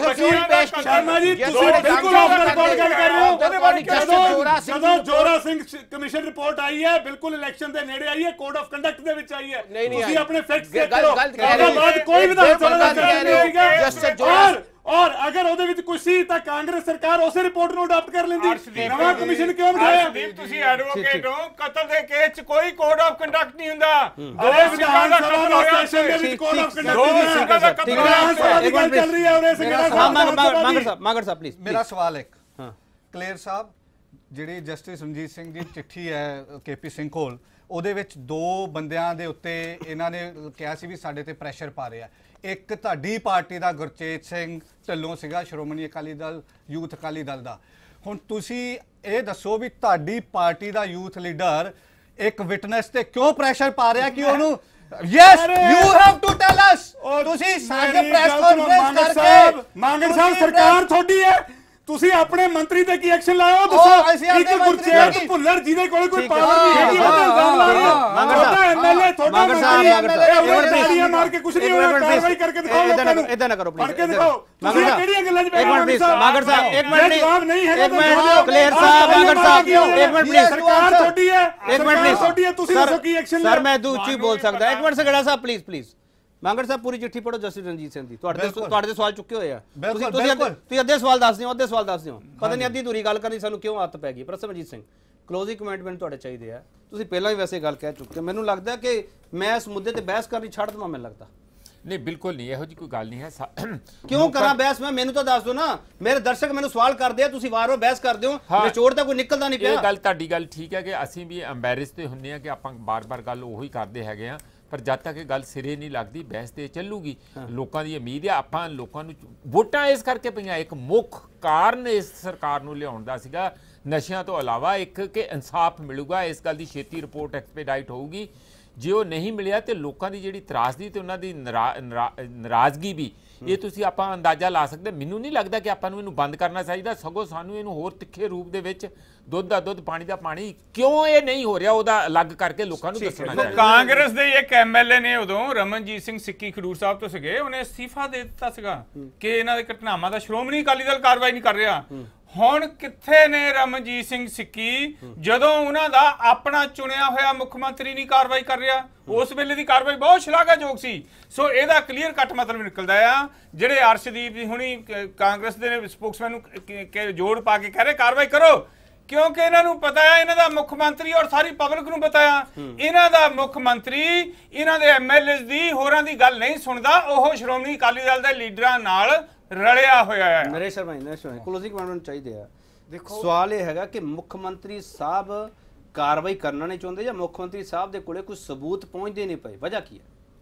ਤੁਸੀਂ ਬਿਲਕੁਲ ਆਫ ਦਾ ਰਿਕਾਰਡ ਗੱਲ ਕਰ ਰਹੇ ਹੋ। ਜਦੋਂ ਜੋਰਾ ਸਿੰਘ ਕਮਿਸ਼ਨ ਰਿਪੋਰਟ ਆਈ ਹੈ ਬਿਲਕੁਲ ਇਲੈਕਸ਼ਨ ਦੇ ਨੇੜੇ ਆਈ ਹੈ ਕੋਡ ਆਫ ਕੰਡਕਟ ਦੇ ਵਿੱਚ ਆਈ ਹੈ। ਤੁਸੀਂ ਆਪਣੇ ਫੈਕਟਸ ਚੈੱਕ ਕਰੋ। ਉਹਦੇ ਬਾਅਦ ਕੋਈ ਵਿਧਾਨ ਸਭਾ ਦਾ ਨਹੀਂ ਸੀਗਾ ਔਰ ਅਗਰ ਉਹਦੇ ਵਿੱਚ ਕੁਝ ਸੀ ਤਾਂ ਕਾਂਗਰਸ ਸਰਕਾਰ ਉਸੇ ਰਿਪੋਰਟ ਨੂੰ ਅਡਾਪਟ ਕਰ ਲੈਂਦੀ। ਨਵਾਂ ਕਮਿਸ਼ਨ ਕਿਉਂ ਬਿਠਾਇਆ? ਤੁਸੀਂ ਐਡਵੋਕੇਟ ਹੋ। ਕਤਲ ਦੇ ਕੇਸ 'ਚ ਕੋਈ ਕੋਡ ਆਫ ਕੰਡਕਟ ਨਹੀਂ ਹੁੰਦਾ। ਅਰੇ ਵਿਧਾਨ ਸਭਾ ਦਾ ਸੈਸ਼ਨ ਦੇ ਵਿੱਚ ਕੋਡ ਆਫ ਕੰਡਕਟ ਚੱਲ ਰਹੀ ਹੈ। ਉਹਨੇ ਮਾਗੜ ਸਾਹਿਬ ਪਲੀਜ਼ ਮੇਰਾ ਸਵਾਲ ਇੱਕ ਕਲੀਅਰ ਸਾਹਿਬ ਜਿਹੜੀ ਜਸਟਿਸ ਰਣਜੀਤ ਸਿੰਘ ਦੀ ਚਿੱਠੀ ਹੈ ਕੇਪੀ ਸਿੰਘ ਕੋਲ ਉਹਦੇ ਵਿੱਚ 2 ਬੰਦਿਆਂ ਦੇ ਉੱਤੇ ਇਹਨਾਂ ਨੇ ਕਿਹਾ ਸੀ ਵੀ ਸਾਡੇ ਤੇ ਪ੍ਰੈਸ਼ਰ ਪਾ ਰਿਹਾ। ਇੱਕ ਤੁਹਾਡੀ ਪਾਰਟੀ ਦਾ ਗੁਰਚੇਤ ਸਿੰਘ ਢਿੱਲੋਂ ਸੀਗਾ ਸ਼੍ਰੋਮਣੀ ਅਕਾਲੀ ਦਲ ਯੂਥ ਅਕਾਲੀ ਦਲ ਦਾ। ਹੁਣ ਤੁਸੀਂ ਇਹ ਦੱਸੋ ਵੀ ਤੁਹਾਡੀ ਪਾਰਟੀ ਦਾ ਯੂਥ ਲੀਡਰ ਇੱਕ ਵਿਟਨੈਸ ਤੇ ਕਿਉਂ ਪ੍ਰੈਸ਼ਰ ਪਾ ਰਿਹਾ ਕਿ ਉਹਨੂੰ yes you have to tell us. ਤੁਸੀਂ ਸਾਡੇ ਪ੍ਰੈਸ ਕਾਨਫਰੰਸ ਕਰਕੇ ਮਾਂਗੜ ਸਾਹਿਬ ਸਰਕਾਰ ਤੁਹਾਡੀ ਹੈ ਤੁਸੀਂ ਆਪਣੇ ਮੰਤਰੀ ਤੇ ਕੀ ਐਕਸ਼ਨ ਲਾਇਆ ਦੱਸੋ। ਇੱਕ ਗੁਰਚੇਤ ਭੁੱਲਰ ਜਿਹਦੇ ਕੋਲ ਕੋਈ ਪਾਵਰ ਨਹੀਂ ਹੈਗੀ ਉਹਦਾ ਇਲਜ਼ਾਮ ਲਾ ਰਹੇ ਹੋ। ਤੁਹਾਡਾ ਐਮਐਲਏ ਤੁਹਾਡਾ ਮੰਤਰੀ ਮਾਰ ਕੇ ਕੁਝ ਨਹੀਂ ਹੋਇਆ। ਕਾਰਵਾਈ ਕਰਕੇ ਦਿਖਾਓ ਲੋਕਾਂ ਨੂੰ। ਇਦਾਂ ਨਾ ਕਰੋ ਪਲੀਜ਼। ਕਰਕੇ ਦਿਖਾਓ ਤੁਸੀਂ ਕਿਹੜੀਆਂ ਗੱਲਾਂ 'ਚ ਇੱਕ ਮਿੰਟ ਪਲੀਜ਼ ਮਾਗੜ ਸਾਹਿਬ ਇੱਕ ਮਿੰਟ ਜਵਾਬ ਨਹੀਂ ਹੈਗਾ। ਇੱਕ ਮਿੰਟ ਕਲੀਅਰ ਸਾਹਿਬ ਮਾਗੜ ਸਾਹਿਬ ਇੱਕ ਮਿੰਟ ਪਲੀਜ਼ ਸਰਕਾਰ ਤੁਹਾਡੀ ਹੈ। ਇੱਕ ਮਿੰਟ ਪਲੀਜ਼ ਤੁਹਾਡੀ ਹੈ ਤੁਸੀਂ ਦੱਸੋ ਕੀ ਐਕਸ਼ਨ ਸਰ ਮੈਂ ਉੱਚੀ ਬੋਲ ਸਕਦਾ। ਇੱਕ ਮਿੰਟ ਸਗੜਾ ਸਾਹਿਬ ਪਲੀਜ਼ ਮਾਂਗੜ ਸਾਹਿਬ ਪੂਰੀ ਚਿੱਠੀ ਪੜੋ ਜਸਟਿਸ ਰਣਜੀਤ ਸਿੰਘ ਦੀ। ਤੁਹਾਡੇ ਦੇ ਸਵਾਲ ਚੁੱਕੇ ਹੋਏ ਆ। ਤੁਸੀਂ ਅੱਧੇ ਸਵਾਲ ਦੱਸ ਦਿਓ ਪਤਾ ਨਹੀਂ ਅੱਧੀ ਦੂਰੀ ਗੱਲ ਕਰਨੀ ਸਾਨੂੰ ਕਿਉਂ ਆਦਤ ਪੈ ਗਈ। ਪਰ ਸਮਰਜੀਤ ਸਿੰਘ ਕਲੋਜ਼ਿੰਗ ਕਮੈਂਟ ਮੈਨੂੰ ਤੁਹਾਡੇ ਚਾਹੀਦੇ ਆ। ਤੁਸੀਂ ਪਹਿਲਾਂ ਵੀ ਵੈਸੇ ਗੱਲ ਕਹਿ ਚੁੱਕੇ। ਮੈਨੂੰ ਲੱਗਦਾ ਕਿ ਮੈਂ ਇਸ ਮੁੱਦੇ ਤੇ ਬਹਿਸ ਕਰਨੀ ਛੱਡ ਦਵਾਂ। ਮੈਨੂੰ ਲੱਗਦਾ ਨਹੀਂ ਬਿਲਕੁਲ ਨਹੀਂ ਇਹੋ ਜਿਹੀ ਕੋਈ ਗੱਲ ਨਹੀਂ ਹੈ। ਕਿਉਂ ਕਰਾਂ ਬਹਿਸ? ਮੈਨੂੰ ਤਾਂ ਦੱਸ ਦਿਓ ਨਾ। ਮੇਰੇ ਦਰਸ਼ਕ ਮੈਨੂੰ ਸਵਾਲ ਕਰਦੇ ਆ ਤੁਸੀਂ ਵਾਰ-ਵਾਰ ਬਹਿਸ ਕਰਦੇ ਹੋ। ਨਿਚੋੜ ਤਾਂ ਕੋਈ ਨਿਕਲਦਾ ਨਹੀਂ ਪਿਆ। ਇਹ ਗੱਲ ਤੁਹਾਡੀ ਗੱਲ ਠੀਕ ਹੈ ਕਿ ਅਸੀਂ ਵੀ ਐਮਬੈਰਸ ਤੇ ਹੁੰਨੇ ਆ ਕਿ ਆਪਾਂ ਬਾਰ-ਬਾਰ ਗੱਲ ਉਹੀ ਕਰਦੇ ਹੈਗੇ ਆ ਪਰ ਜਦ ਤੱਕ ਇਹ ਗੱਲ ਸਿਰੇ ਨਹੀਂ ਲੱਗਦੀ ਬਹਿਸ ਤੇ ਚੱਲੂਗੀ। ਲੋਕਾਂ ਦੀ ਉਮੀਦ ਹੈ ਆਪਾਂ ਲੋਕਾਂ ਨੂੰ ਵੋਟਾਂ ਇਸ ਕਰਕੇ ਪਈਆਂ। ਇੱਕ ਮੁੱਖ ਕਾਰਨ ਇਸ ਸਰਕਾਰ ਨੂੰ ਲਿਆਉਣ ਦਾ ਸੀਗਾ ਨਸ਼ਿਆਂ ਤੋਂ ਇਲਾਵਾ ਇੱਕ ਕਿ ਇਨਸਾਫ ਮਿਲੂਗਾ। ਇਸ ਗੱਲ ਦੀ ਛੇਤੀ ਰਿਪੋਰਟ ਐਕਸਪੀਡਾਈਟ ਹੋਊਗੀ। ਜੇ ਉਹ ਨਹੀਂ ਮਿਲਿਆ ਤੇ ਲੋਕਾਂ ਦੀ ਜਿਹੜੀ ਤਰਾਸਦੀ ਤੇ ਉਹਨਾਂ ਦੀ ਨਾਰਾਜ਼ਗੀ ਵੀ ਇਹ ਤੁਸੀਂ ਆਪਾਂ ਅੰਦਾਜ਼ਾ ਲਾ ਸਕਦੇ। ਮੈਨੂੰ ਨਹੀਂ ਲੱਗਦਾ ਕਿ ਆਪਾਂ ਨੂੰ ਇਹਨੂੰ ਬੰਦ ਕਰਨਾ ਚਾਹੀਦਾ। ਸਗੋਂ ਸਾਨੂੰ ਇਹਨੂੰ ਹੋਰ ਤਿੱਖੇ ਰੂਪ ਦੇ ਵਿੱਚ ਦੁੱਧ ਦਾ ਦੁੱਧ ਪਾਣੀ ਦਾ ਪਾਣੀ ਕਿਉਂ ਇਹ ਨਹੀਂ ਹੋ ਰਿਹਾ ਉਹਦਾ ਅਲੱਗ ਕਰਕੇ ਲੋਕਾਂ ਨੂੰ ਦੱਸਣਾ ਚਾਹੀਦਾ। ਕਾਂਗਰਸ ਦੇ ਇੱਕ ਐਮਐਲਏ ਨੇ ਉਦੋਂ ਰਮਨਜੀਤ ਸਿੰਘ ਸਿੱਕੀ ਖਡੂਰ ਸਾਹਿਬ ਤੋਂ ਸੀਗੇ ਉਹਨੇ ਅਸਤੀਫਾ ਦੇ ਦਿੱਤਾ ਸੀਗਾ ਕਿ ਇਹਨਾਂ ਦੇ ਘਟਨਾਵਾਂ ਦਾ ਸ਼੍ਰੋਮਣੀ ਅਕਾਲੀ ਦਲ ਕਾਰਵਾਈ ਨਹੀਂ ਕਰ ਰਿਹਾ। ਹੁਣ ਕਿੱਥੇ ਨੇ ਰਮਨਜੀਤ ਸਿੰਘ ਸਿੱਕੀ ਜਦੋਂ ਉਹਨਾਂ ਦਾ ਆਪਣਾ ਚੁਣਿਆ ਹੋਇਆ ਮੁੱਖ ਮੰਤਰੀ ਨਹੀਂ ਕਾਰਵਾਈ ਕਰ ਰਿਹਾ? ਉਸ ਵੇਲੇ ਦੀ ਕਾਰਵਾਈ ਬਹੁਤ ਸ਼ਲਾਘਾਯੋਗ ਸੀ। ਸੋ ਇਹਦਾ ਕਲੀਅਰ ਕੱਟ ਮਤਲਬ ਨਿਕਲਦਾ ਆ ਜਿਹੜੇ ਅਰਸ਼ਦੀਪ ਦੀ ਹੁਣੀ ਕਾਂਗਰਸ ਦੇ ਸਪੋਕਸਮੈਨ ਨੂੰ ਜੋੜ ਪਾ ਕੇ ਕਹਿ ਰਹੇ ਕਾਰਵਾਈ ਕਰੋ ਕਿਉਂਕਿ ਇਹਨਾਂ ਨੂੰ ਪਤਾ ਹੈ ਇਹਨਾਂ ਦਾ ਮੁੱਖ ਮੰਤਰੀ ਔਰ ਸਾਰੀ ਪਬਲਿਕ ਨੂੰ ਪਤਾ ਆ ਇਹਨਾਂ ਦਾ ਮੁੱਖ ਮੰਤਰੀ ਇਹਨਾਂ ਦੇ ਐਮਐਲਏ ਦੀ ਹੋਰਾਂ ਦੀ ਗੱਲ ਨਹੀਂ ਸੁਣਦਾ। ਉਹ ਸ਼੍ਰੋਮਣੀ ਅਕਾਲੀ ਦਲ ਦੇ ਲੀਡਰਾਂ ਨਾਲ ਰਲਿਆ ਹੋਇਆ ਹੈ। ਨਰੇਸ਼ ਸ਼ਰਮਾ ਕਲੋਜ਼ਿੰਗ ਕਮੈਂਟ ਚਾਹੀਦੇ ਆ। ਦੇਖੋ ਸਵਾਲ ਇਹ ਹੈਗਾ ਕਿ ਮੁੱਖ ਮੰਤਰੀ ਸਾਹਿਬ ਕਾਰਵਾਈ ਕਰਨਾ ਨਹੀਂ ਚਾਹੁੰਦੇ ਜਾਂ ਮੁੱਖ ਮੰਤਰੀ ਸਾਹਿਬ ਦੇ ਕੋਲੇ ਕੋਈ ਸਬੂਤ ਪਹੁੰਚਦੇ ਨਹੀਂ ਪਏ। ਵਜ੍ਹਾ ਕੀ ਹੈ?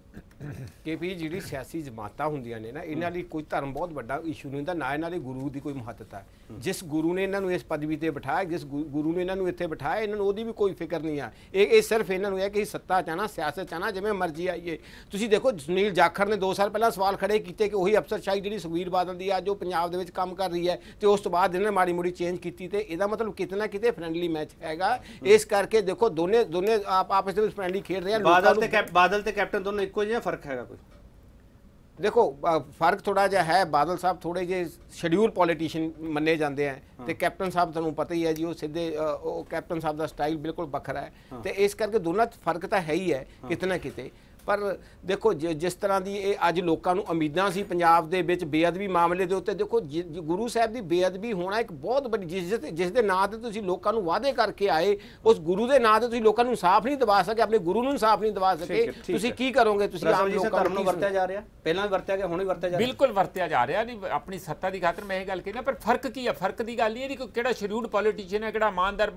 ਕਿ ਵੀ ਜਿਹੜੀ ਸਿਆਸੀ ਜਮਾਤਾਂ ਹੁੰਦੀਆਂ ਨੇ ਨਾ, ਇਹਨਾਂ ਲਈ ਕੋਈ ਧਰਮ ਬਹੁਤ ਵੱਡਾ ਇਸ਼ੂ ਨਹੀਂ ਹੁੰਦਾ, ਨਾ ਇਹਨਾਂ ਲਈ ਗੁਰੂ ਦੀ ਕੋਈ ਮਹੱਤਤਾ ਹੈ। ਜਿਸ ਗੁਰੂ ਨੇ ਇਹਨਾਂ ਨੂੰ ਇਸ ਪਦਵੀ ਤੇ ਬਿਠਾਇਆ, ਜਿਸ ਗੁਰੂ ਨੇ ਇਹਨਾਂ ਨੂੰ ਇੱਥੇ ਬਿਠਾਇਆ, ਇਹਨਾਂ ਨੂੰ ਉਹਦੀ ਵੀ ਕੋਈ ਫਿਕਰ ਨਹੀਂ ਆ। ਇਹ ਸਿਰਫ ਇਹਨਾਂ ਨੂੰ ਹੈ ਕਿ ਸੱਤਾ ਚਾਹਣਾ, ਸਿਆਸਤ ਚਾਹਣਾ, ਜਿਵੇਂ ਮਰਜ਼ੀ ਆਈਏ। ਤੁਸੀਂ ਦੇਖੋ ਸੁਨੀਲ ਜਾਖੜ ਨੇ 2 ਸਾਲ ਪਹਿਲਾਂ ਸਵਾਲ ਖੜੇ ਕੀਤੇ ਕਿ ਉਹੀ ਅਫਸਰਸ਼ਾਹੀ ਜਿਹੜੀ ਸੁਖਬੀਰ ਬਾਦਲ ਦੀ ਅੱਜ ਉਹ ਪੰਜਾਬ ਦੇ ਵਿੱਚ ਕੰਮ ਕਰ ਰਹੀ ਹੈ, ਤੇ ਉਸ ਤੋਂ ਬਾਅਦ ਇਹਨਾਂ ਮਾੜੀ ਮੋੜੀ ਚੇਂਜ ਕੀਤੀ, ਤੇ ਇਹਦਾ ਮਤਲਬ ਕਿਤੇ ਨਾ ਕਿਤੇ ਫਰੈਂਡਲੀ ਮੈਚ ਹੈਗਾ। ਇਸ ਕਰਕੇ ਦੇਖੋ ਦੋਨੇ ਆਪਸ ਦੇ ਵਿੱਚ ਫਰੈਂਡਲੀ ਖੇਡ ਰਹੇ ਆ। ਬਾਦਲ ਤੇ ਕੈਪਟਨ ਦੋਨੋਂ ਇੱਕੋ ਜਿਹਾ, ਫਰਕ ਹੈਗਾ ਕੋਈ? ਦੇਖੋ ਫਰਕ ਥੋੜਾ ਜਿਹਾ ਹੈ। ਬਾਦਲ ਸਾਹਿਬ ਥੋੜੇ ਜਿਹੇ ਸ਼ਡਿਊਲ ਪੋਲੀਟੀਸ਼ੀਅਨ ਮੰਨੇ ਜਾਂਦੇ ਆ, ਤੇ ਕੈਪਟਨ ਸਾਹਿਬ ਤੁਹਾਨੂੰ ਪਤਾ ਹੀ ਹੈ ਜੀ, ਉਹ ਸਿੱਧੇ ਉਹ ਕੈਪਟਨ ਸਾਹਿਬ ਦਾ ਸਟਾਈਲ ਬਿਲਕੁਲ ਵੱਖਰਾ ਹੈ, ਤੇ ਇਸ ਕਰਕੇ ਦੋਨਾਂ 'ਚ ਫਰਕ ਤਾਂ ਹੈ ਹੀ ਹੈ ਕਿਤੇ ਨਾ ਕਿਤੇ। ਪਰ ਦੇਖੋ ਜਿਸ ਤਰ੍ਹਾਂ ਦੀ ਇਹ ਅੱਜ ਲੋਕਾਂ ਨੂੰ ਉਮੀਦਾਂ ਸੀ ਪੰਜਾਬ ਦੇ ਵਿੱਚ ਬੇਅਦਬੀ ਮਾਮਲੇ ਦੇ ਉੱਤੇ, ਦੇਖੋ ਗੁਰੂ ਸਾਹਿਬ ਦੀ ਬੇਅਦਬੀ ਹੋਣਾ ਇੱਕ ਬਹੁਤ ਵੱਡੀ, ਜਿਸ ਦੇ ਨਾਂ ਤੇ ਤੁਸੀਂ ਲੋਕਾਂ ਨੂੰ ਵਾਅਦੇ ਕਰਕੇ ਆਏ, ਉਸ ਗੁਰੂ ਦੇ ਨਾਂ ਤੇ ਤੁਸੀਂ ਲੋਕਾਂ ਨੂੰ ਇਨਸਾਫ ਨਹੀਂ ਦਿਵਾ ਸਕੇ, ਆਪਣੇ ਗੁਰੂ ਨੂੰ ਇਨਸਾਫ ਨਹੀਂ ਦਿਵਾ ਸਕੇ, ਤੁਸੀਂ ਕੀ ਕਰੋਗੇ? ਤੁਸੀਂ ਆਮ ਲੋਕਾਂ ਨੂੰ ਵਰਤਿਆ ਜਾ ਰਿਹਾ, ਪਹਿਲਾਂ ਵੀ ਵਰਤਿਆ ਗਿਆ, ਹੁਣ ਵੀ ਵਰਤਿਆ ਜਾ ਰਿਹਾ। ਬਿਲਕੁਲ ਵਰਤਿਆ ਜਾ ਰਿਹਾ ਨਹੀਂ, ਆਪਣੀ ਸੱਤਾ ਦੀ ਖਾਤਰ ਮੈਂ ਇਹ ਗੱਲ ਕਹਿੰਦਾ। ਪਰ ਫਰਕ ਕੀ ਹੈ? ਫਰਕ ਦੀ ਗੱਲ ਇਹ ਨਹੀਂ ਕਿ ਕਿਹੜਾ ਸ਼ਡਿਊਲਡ ਪੋਲੀਟੀਸ਼ੀਅਨ ਹੈ, ਕਿਹੜਾ ਇਮਾਨਦਾਰ।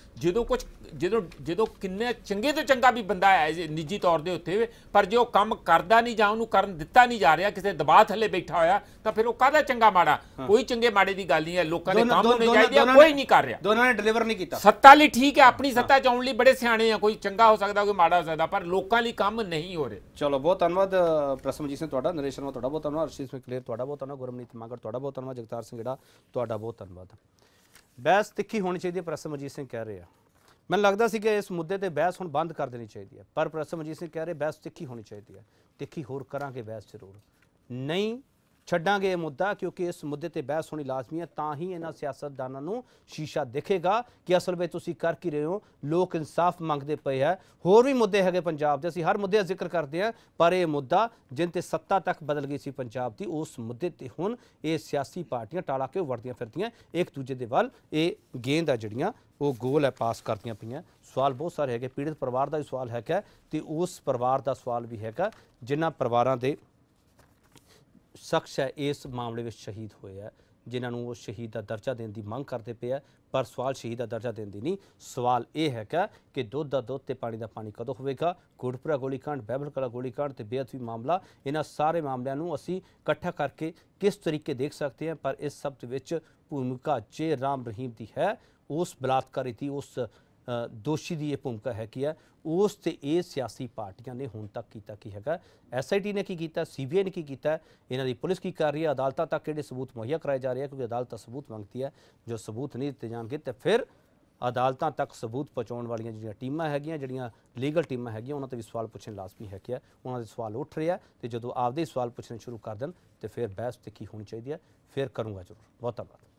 ਜਦੋਂ ਕਿੰਨੇ ਚੰਗੇ ਤੋਂ ਚੰਗਾ ਵੀ ਬੰਦਾ ਹੈ ਨਿੱਜੀ ਤੌਰ ਦੇ ਉੱਤੇ, ਪਰ ਜੇ ਉਹ ਕੰਮ ਕਰਦਾ ਨਹੀਂ ਜਾਂ ਉਹਨੂੰ ਕਰਨ ਦਿੱਤਾ ਨਹੀਂ ਜਾ ਰਿਹਾ, ਕਿਸੇ ਦਬਾਅ ਥੱਲੇ ਬੈਠਾ ਹੋਇਆ, ਤਾਂ ਫਿਰ ਉਹ ਕਾਹਦਾ ਚੰਗਾ ਮਾੜਾ? ਕੋਈ ਚੰਗੇ ਮਾੜੇ ਦੀ ਗੱਲ ਨਹੀਂ ਹੈ। ਲੋਕਾਂ ਦੇ ਕੰਮ ਹੋਣੇ ਚਾਹੀਦੇ ਆ, ਕੋਈ ਨਹੀਂ ਕਰ ਰਿਹਾ। ਦੋਨਾਂ ਨੇ ਡਿਲੀਵਰ ਨਹੀਂ ਕੀਤਾ। ਸੱਤਾ ਲਈ ਠੀਕ ਹੈ, ਆਪਣੀ ਸੱਤਾ ਚ ਆਉਣ ਲਈ ਬੜੇ ਸਿਆਣੇ ਆ, ਕੋਈ ਚੰਗਾ ਹੋ ਸਕਦਾ, ਕੋਈ ਮਾੜਾ ਹੋ ਸਕਦਾ, ਪਰ ਲੋਕਾਂ ਲਈ ਕੰਮ ਨਹੀਂ ਹੋ ਰਹੇ। ਚਲੋ ਬਹੁਤ ਧੰਨਵਾਦ ਪ੍ਰਸਮਜੀਤ ਸਿੰਘ ਤੁਹਾਡਾ, ਨਰੇਸ਼ ਸ਼ਰਮਾ ਤੁਹਾਡਾ ਬਹੁਤ ਧੰਨਵਾਦ, ਅਰਸ਼ੀਤ ਸਿੰਘ ਕਲੇਰ ਤੁਹਾਡਾ ਬਹੁਤ ਧੰਨਵਾਦ, ਗੁਰਮਨੀਤ ਮਾਗੜ ਤੁਹਾਡਾ ਬਹੁਤ ਧੰਨਵਾਦ, ਜਗਤਾਰ ਸਿੰਘ ਜਿਹੜਾ ਤੁਹਾਡਾ ਬਹੁਤ ਧੰਨਵਾਦ। ਬਹਿਸ ਤਿੱਖੀ ਹੋਣੀ ਚਾਹੀਦੀ ਹੈ, ਪ੍ਰਸਮਜੀਤ ਸਿੰਘ ਕਹਿ ਰਹੇ ਆ। ਮੈਨੂੰ ਲੱਗਦਾ ਸੀ ਕਿ ਇਸ ਮੁੱਦੇ ਤੇ ਬਹਿਸ ਹੁਣ ਬੰਦ ਕਰ ਦੇਣੀ ਚਾਹੀਦੀ ਹੈ, ਪਰ ਪ੍ਰਸਮਜੀਤ ਸਿੰਘ ਕਹਿ ਰਹੇ ਬਹਿਸ ਤਿੱਖੀ ਹੋਣੀ ਚਾਹੀਦੀ ਹੈ। ਤਿੱਖੀ ਹੋਰ ਕਰਾਂਗੇ ਬਹਿਸ ਜ਼ਰੂਰ, ਨਹੀਂ ਛੱਡਾਂਗੇ ਇਹ ਮੁੱਦਾ, ਕਿਉਂਕਿ ਇਸ ਮੁੱਦੇ ਤੇ ਬਹਿਸ ਹੋਣੀ ਲਾਜ਼ਮੀ ਹੈ। ਤਾਂ ਹੀ ਇਹਨਾਂ ਸਿਆਸਤਦਾਨਾਂ ਨੂੰ ਸ਼ੀਸ਼ਾ ਦਿਖੇਗਾ ਕਿ ਅਸਲ ਵਿੱਚ ਤੁਸੀਂ ਕਰ ਕੀ ਰਹੇ ਹੋ। ਲੋਕ ਇਨਸਾਫ ਮੰਗਦੇ ਪਏ ਹੈ। ਹੋਰ ਵੀ ਮੁੱਦੇ ਹੈਗੇ ਪੰਜਾਬ ਦੇ, ਅਸੀਂ ਹਰ ਮੁੱਦੇ ਦਾ ਜ਼ਿਕਰ ਕਰਦੇ ਹਾਂ, ਪਰ ਇਹ ਮੁੱਦਾ ਜਿਨ ਤੇ ਸੱਤਾ ਤੱਕ ਬਦਲ ਗਈ ਸੀ ਪੰਜਾਬ ਦੀ, ਉਸ ਮੁੱਦੇ ਤੇ ਹੁਣ ਇਹ ਸਿਆਸੀ ਪਾਰਟੀਆਂ ਟਾਲਾ ਕੇ ਵੜਦੀਆਂ ਫਿਰਦੀਆਂ ਇੱਕ ਦੂਜੇ ਦੇ ਵੱਲ। ਇਹ ਗੇਂਦ ਆ ਜਿਹੜੀਆਂ ਉਹ ਗੋਲ ਹੈ ਪਾਸ ਕਰਦੀਆਂ ਪਈਆਂ। ਸਵਾਲ ਬਹੁਤ ਸਾਰੇ ਹੈਗੇ, ਪੀੜਿਤ ਪਰਿਵਾਰ ਦਾ ਵੀ ਸਵਾਲ ਹੈਗਾ, ਤੇ ਉਸ ਪਰਿਵਾਰ ਦਾ ਸਵਾਲ ਵੀ ਹੈਗਾ ਜਿਨ੍ਹਾਂ ਪਰਿਵਾਰਾਂ ਦੇ ਸ਼ਖਸ ਹੈ ਇਸ ਮਾਮਲੇ ਵਿੱਚ ਸ਼ਹੀਦ ਹੋਏ ਹੈ, ਜਿਨ੍ਹਾਂ ਨੂੰ ਉਹ ਸ਼ਹੀਦ ਦਾ ਦਰਜਾ ਦੇਣ ਦੀ ਮੰਗ ਕਰਦੇ ਪਏ ਹੈ। ਪਰ ਸਵਾਲ ਸ਼ਹੀਦ ਦਾ ਦਰਜਾ ਦੇਣ ਦੀ ਨਹੀਂ, ਸਵਾਲ ਇਹ ਹੈਗਾ ਕਿ ਦੁੱਧ ਦਾ ਦੁੱਧ ਤੇ ਪਾਣੀ ਦਾ ਪਾਣੀ ਕਦੋਂ ਹੋਵੇਗਾ। ਕੋਟਪੁਰਾ ਗੋਲੀकांड, ਬਾਈਬਲ ਕਲਾ ਗੋਲੀकांड ਤੇ ਬੇਅਦਬੀ ਮਾਮਲਾ, ਇਹਨਾਂ ਸਾਰੇ ਮਾਮਲਿਆਂ ਨੂੰ ਅਸੀਂ ਇਕੱਠਾ ਕਰਕੇ ਕਿਸ ਤਰੀਕੇ ਦੇਖ ਸਕਦੇ ਹਾਂ। ਪਰ ਇਸ ਸਭ ਦੇ ਵਿੱਚ ਭੂਮਿਕਾ ਜੇ ਰਾਮ ਰਹੀਮ ਦੀ ਹੈ, ਉਸ ਬਲਾਤਕਾਰੀ ਦੀ, ਉਸ ਦੋਸ਼ੀ ਦੀ ਇਹ ਭੂਮਿਕਾ ਹੈਗੀ ਹੈ। ਉਸ ਤੇ ਇਹ ਸਿਆਸੀ ਪਾਰਟੀਆਂ ਨੇ ਹੁਣ ਤੱਕ ਕੀਤਾ ਕੀ ਹੈਗਾ, SIT ਨੇ ਕੀ ਕੀਤਾ, CBI ਨੇ ਕੀ ਕੀਤਾ, ਇਹਨਾਂ ਦੀ ਪੁਲਿਸ ਕੀ ਕਰ ਰਹੀ ਹੈ, ਅਦਾਲਤਾਂ ਤੱਕ ਕਿਹੜੇ ਸਬੂਤ ਮੁਹੱਈਆ ਕਰਾਏ ਜਾ ਰਹੇ ਹੈ, ਕਿਉਂਕਿ ਅਦਾਲਤ ਸਬੂਤ ਮੰਗਦੀ ਹੈ। ਜੋ ਸਬੂਤ ਨਹੀਂ ਦਿੱਤੇ ਜਾਣਗੇ ਤੇ ਫਿਰ ਅਦਾਲਤਾਂ ਤੱਕ ਸਬੂਤ ਪਹੁੰਚਾਉਣ ਵਾਲੀਆਂ ਜਿਹੜੀਆਂ ਟੀਮਾਂ ਹੈਗੀਆਂ, ਜਿਹੜੀਆਂ ਲੀਗਲ ਟੀਮਾਂ ਹੈਗੀਆਂ, ਉਹਨਾਂ ਤੇ ਵੀ ਸਵਾਲ ਪੁੱਛਣੇ ਲਾਜ਼ਮੀ ਹੈਗੇ ਆ। ਉਹਨਾਂ ਦੇ ਸਵਾਲ ਉੱਠ ਰਹੇ ਆ, ਤੇ ਜਦੋਂ ਆਪਦੇ ਸਵਾਲ ਪੁੱਛਣੇ ਸ਼ੁਰੂ ਕਰ ਦੇਣ ਤੇ ਫਿਰ ਬਹਿਸ ਤਿੱਖੀ ਹੋਣੀ ਚਾਹੀਦੀ ਹੈ। ਫਿਰ ਕਰੂੰਗਾ ਜ਼ਰੂਰ। ਬਹੁਤ ਧੰਨਵਾਦ।